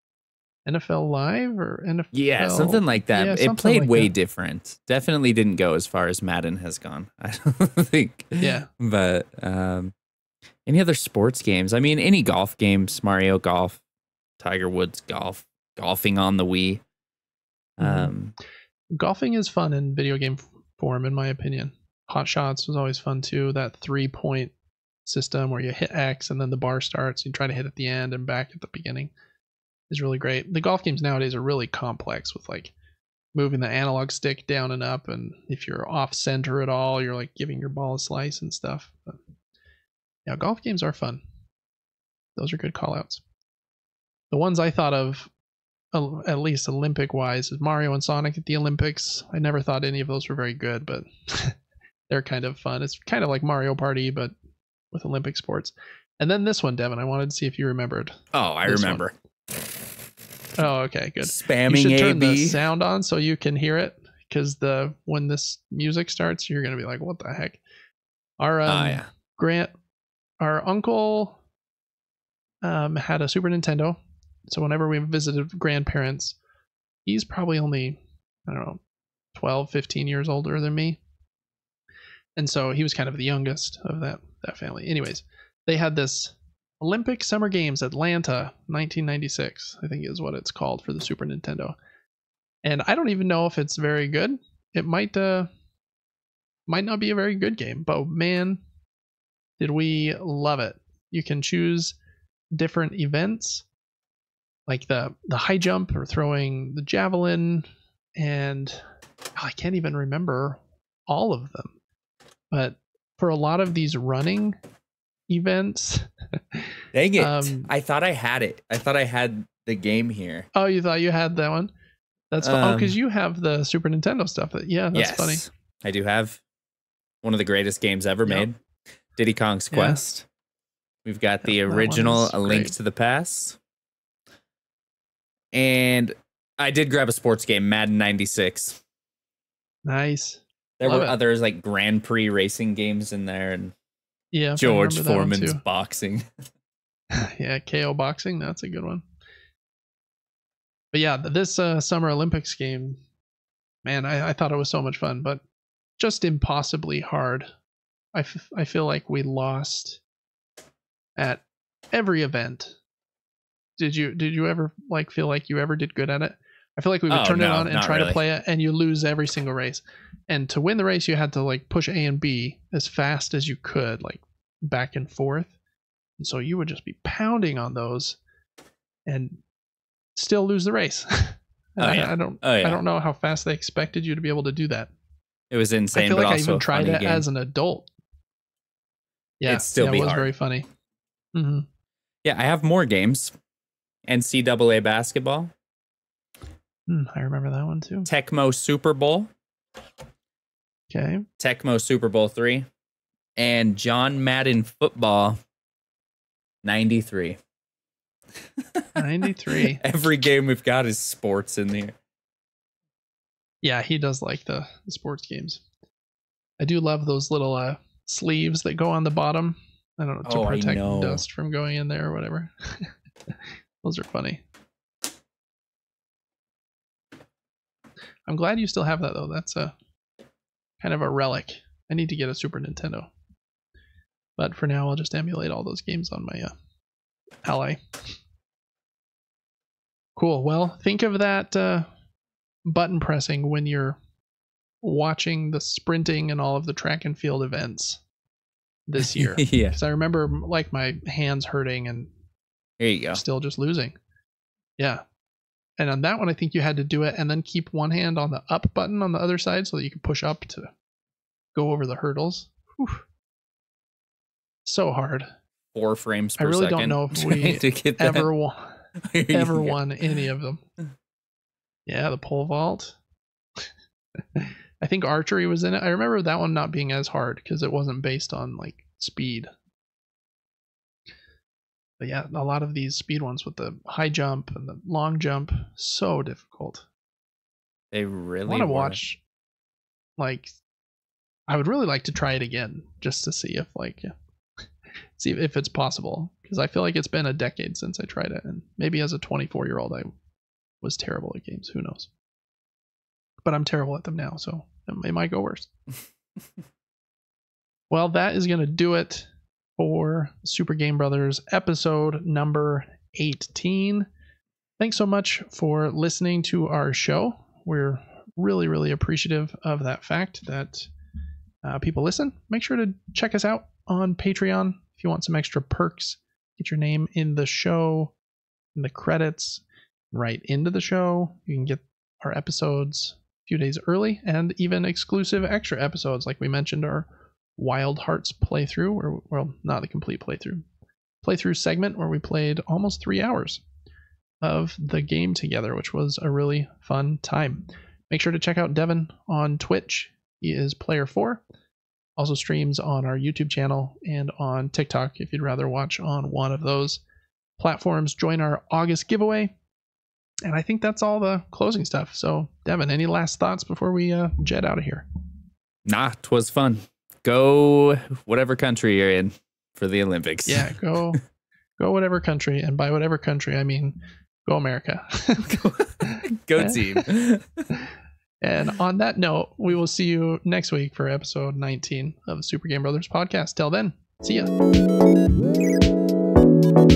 N F L Live or N F L? Yeah, something like that. Yeah, it something played like way that. different. Definitely didn't go as far as Madden has gone, I don't think. Yeah. But um, any other sports games? I mean, any golf games, Mario Golf, Tiger Woods Golf, golfing on the Wii. Um, mm-hmm. Golfing is fun in video game form, in my opinion. Hot Shots was always fun too. That three point system where you hit X and then the bar starts. You try to hit at the end and back at the beginning is really great. The golf games nowadays are really complex with like moving the analog stick down and up, and if you're off center at all, you're like giving your ball a slice and stuff. But yeah, golf games are fun. Those are good callouts. The ones I thought of, at least Olympic wise, is Mario and Sonic at the Olympics. I never thought any of those were very good, but they're kind of fun. It's kind of like Mario Party, but with Olympic sports. And then this one, Devin, I wanted to see if you remembered. Oh, I remember. One. Oh, okay, good. Spamming you should turn A B. the sound on so you can hear it, because the when this music starts, you're gonna be like, "What the heck?" Our um, oh, yeah. Grant, our uncle, um, had a Super Nintendo. So whenever we visited grandparents, he's probably only, I don't know, twelve, fifteen years older than me. And so he was kind of the youngest of that, that family. Anyways, they had this Olympic Summer Games Atlanta nineteen ninety-six, I think is what it's called for the Super Nintendo. And I don't even know if it's very good. It might uh might not be a very good game, but man, did we love it. You can choose different events, like the the high jump or throwing the javelin, and oh, I can't even remember all of them. But for a lot of these running events, dang it! Um, I thought I had it. I thought I had the game here. Oh, you thought you had that one? That's um, oh, because you have the Super Nintendo stuff. That yeah, that's yes, funny. I do have one of the greatest games ever yep. made, Diddy Kong's yeah. Quest. We've got the yep, original A Link great. to the Past. And I did grab a sports game, Madden ninety-six. Nice. There Love were it. others like Grand Prix racing games in there, and yeah, George Foreman's boxing. Yeah, K O boxing. That's a good one. But yeah, this uh, Summer Olympics game, man, I, I thought it was so much fun, but just impossibly hard. I, f- I feel like we lost at every event. Did you did you ever like feel like you ever did good at it? I feel like we would oh, turn no, it on and try really. to play it, and you lose every single race. And to win the race, you had to like push A and B as fast as you could, like back and forth. And so you would just be pounding on those, and still lose the race. oh, I, yeah. I don't oh, yeah. I don't know how fast they expected you to be able to do that. It was insane. I feel but like I also even tried it game. as an adult. Yeah, It'd still yeah, be it was hard. very funny. Mm-hmm. Yeah, I have more games. N C double A basketball. Mm, I remember that one too. Tecmo Super Bowl. Okay. Tecmo Super Bowl three. And John Madden Football ninety-three. ninety-three. Every game we've got is sports in there. Yeah, he does like the, the sports games. I do love those little uh, sleeves that go on the bottom. I don't know, to oh, protect know. dust from going in there or whatever. Those are funny. I'm glad you still have that though. That's a kind of a relic. I need to get a Super Nintendo. But for now, I'll just emulate all those games on my uh, Ally. Cool. Well, think of that uh, button pressing when you're watching the sprinting and all of the track and field events this year. Yeah. Because I remember like my hands hurting and here you go. Still just losing. Yeah. And on that one, I think you had to do it and then keep one hand on the up button on the other side so that you could push up to go over the hurdles. Whew. So hard. Four frames per I really second. don't know if we ever won, ever won any of them. Yeah, the pole vault. I think archery was in it. I remember that one not being as hard because it wasn't based on like speed. But yeah, a lot of these speed ones with the high jump and the long jump, so difficult. They really I want to were. watch, like, I would really like to try it again just to see if, like, see if it's possible. Because I feel like it's been a decade since I tried it. And maybe as a twenty-four year old, I was terrible at games. Who knows? But I'm terrible at them now, so it might go worse. Well, that is going to do it for Super Game Brothers episode number eighteen. Thanks so much for listening to our show. We're really, really appreciative of that fact that uh, people listen. Make sure to check us out on Patreon if you want some extra perks. Get your name in the show, in the credits, right into the show. You can get our episodes a few days early and even exclusive extra episodes, like we mentioned, our Wild Hearts playthrough, or well, not the complete playthrough, playthrough segment where we played almost three hours of the game together, which was a really fun time. Make sure to check out Devin on Twitch. He is Player four. Also streams on our YouTube channel and on TikTok if you'd rather watch on one of those platforms. Join our August giveaway. And I think that's all the closing stuff. So, Devin, any last thoughts before we uh, jet out of here? Nah, 'twas fun. Go whatever country you're in for the Olympics. Yeah, go go whatever country. And by whatever country, I mean go America. Go team. And on that note, we will see you next week for episode nineteen of the Super Game Brothers podcast. Till then, see ya.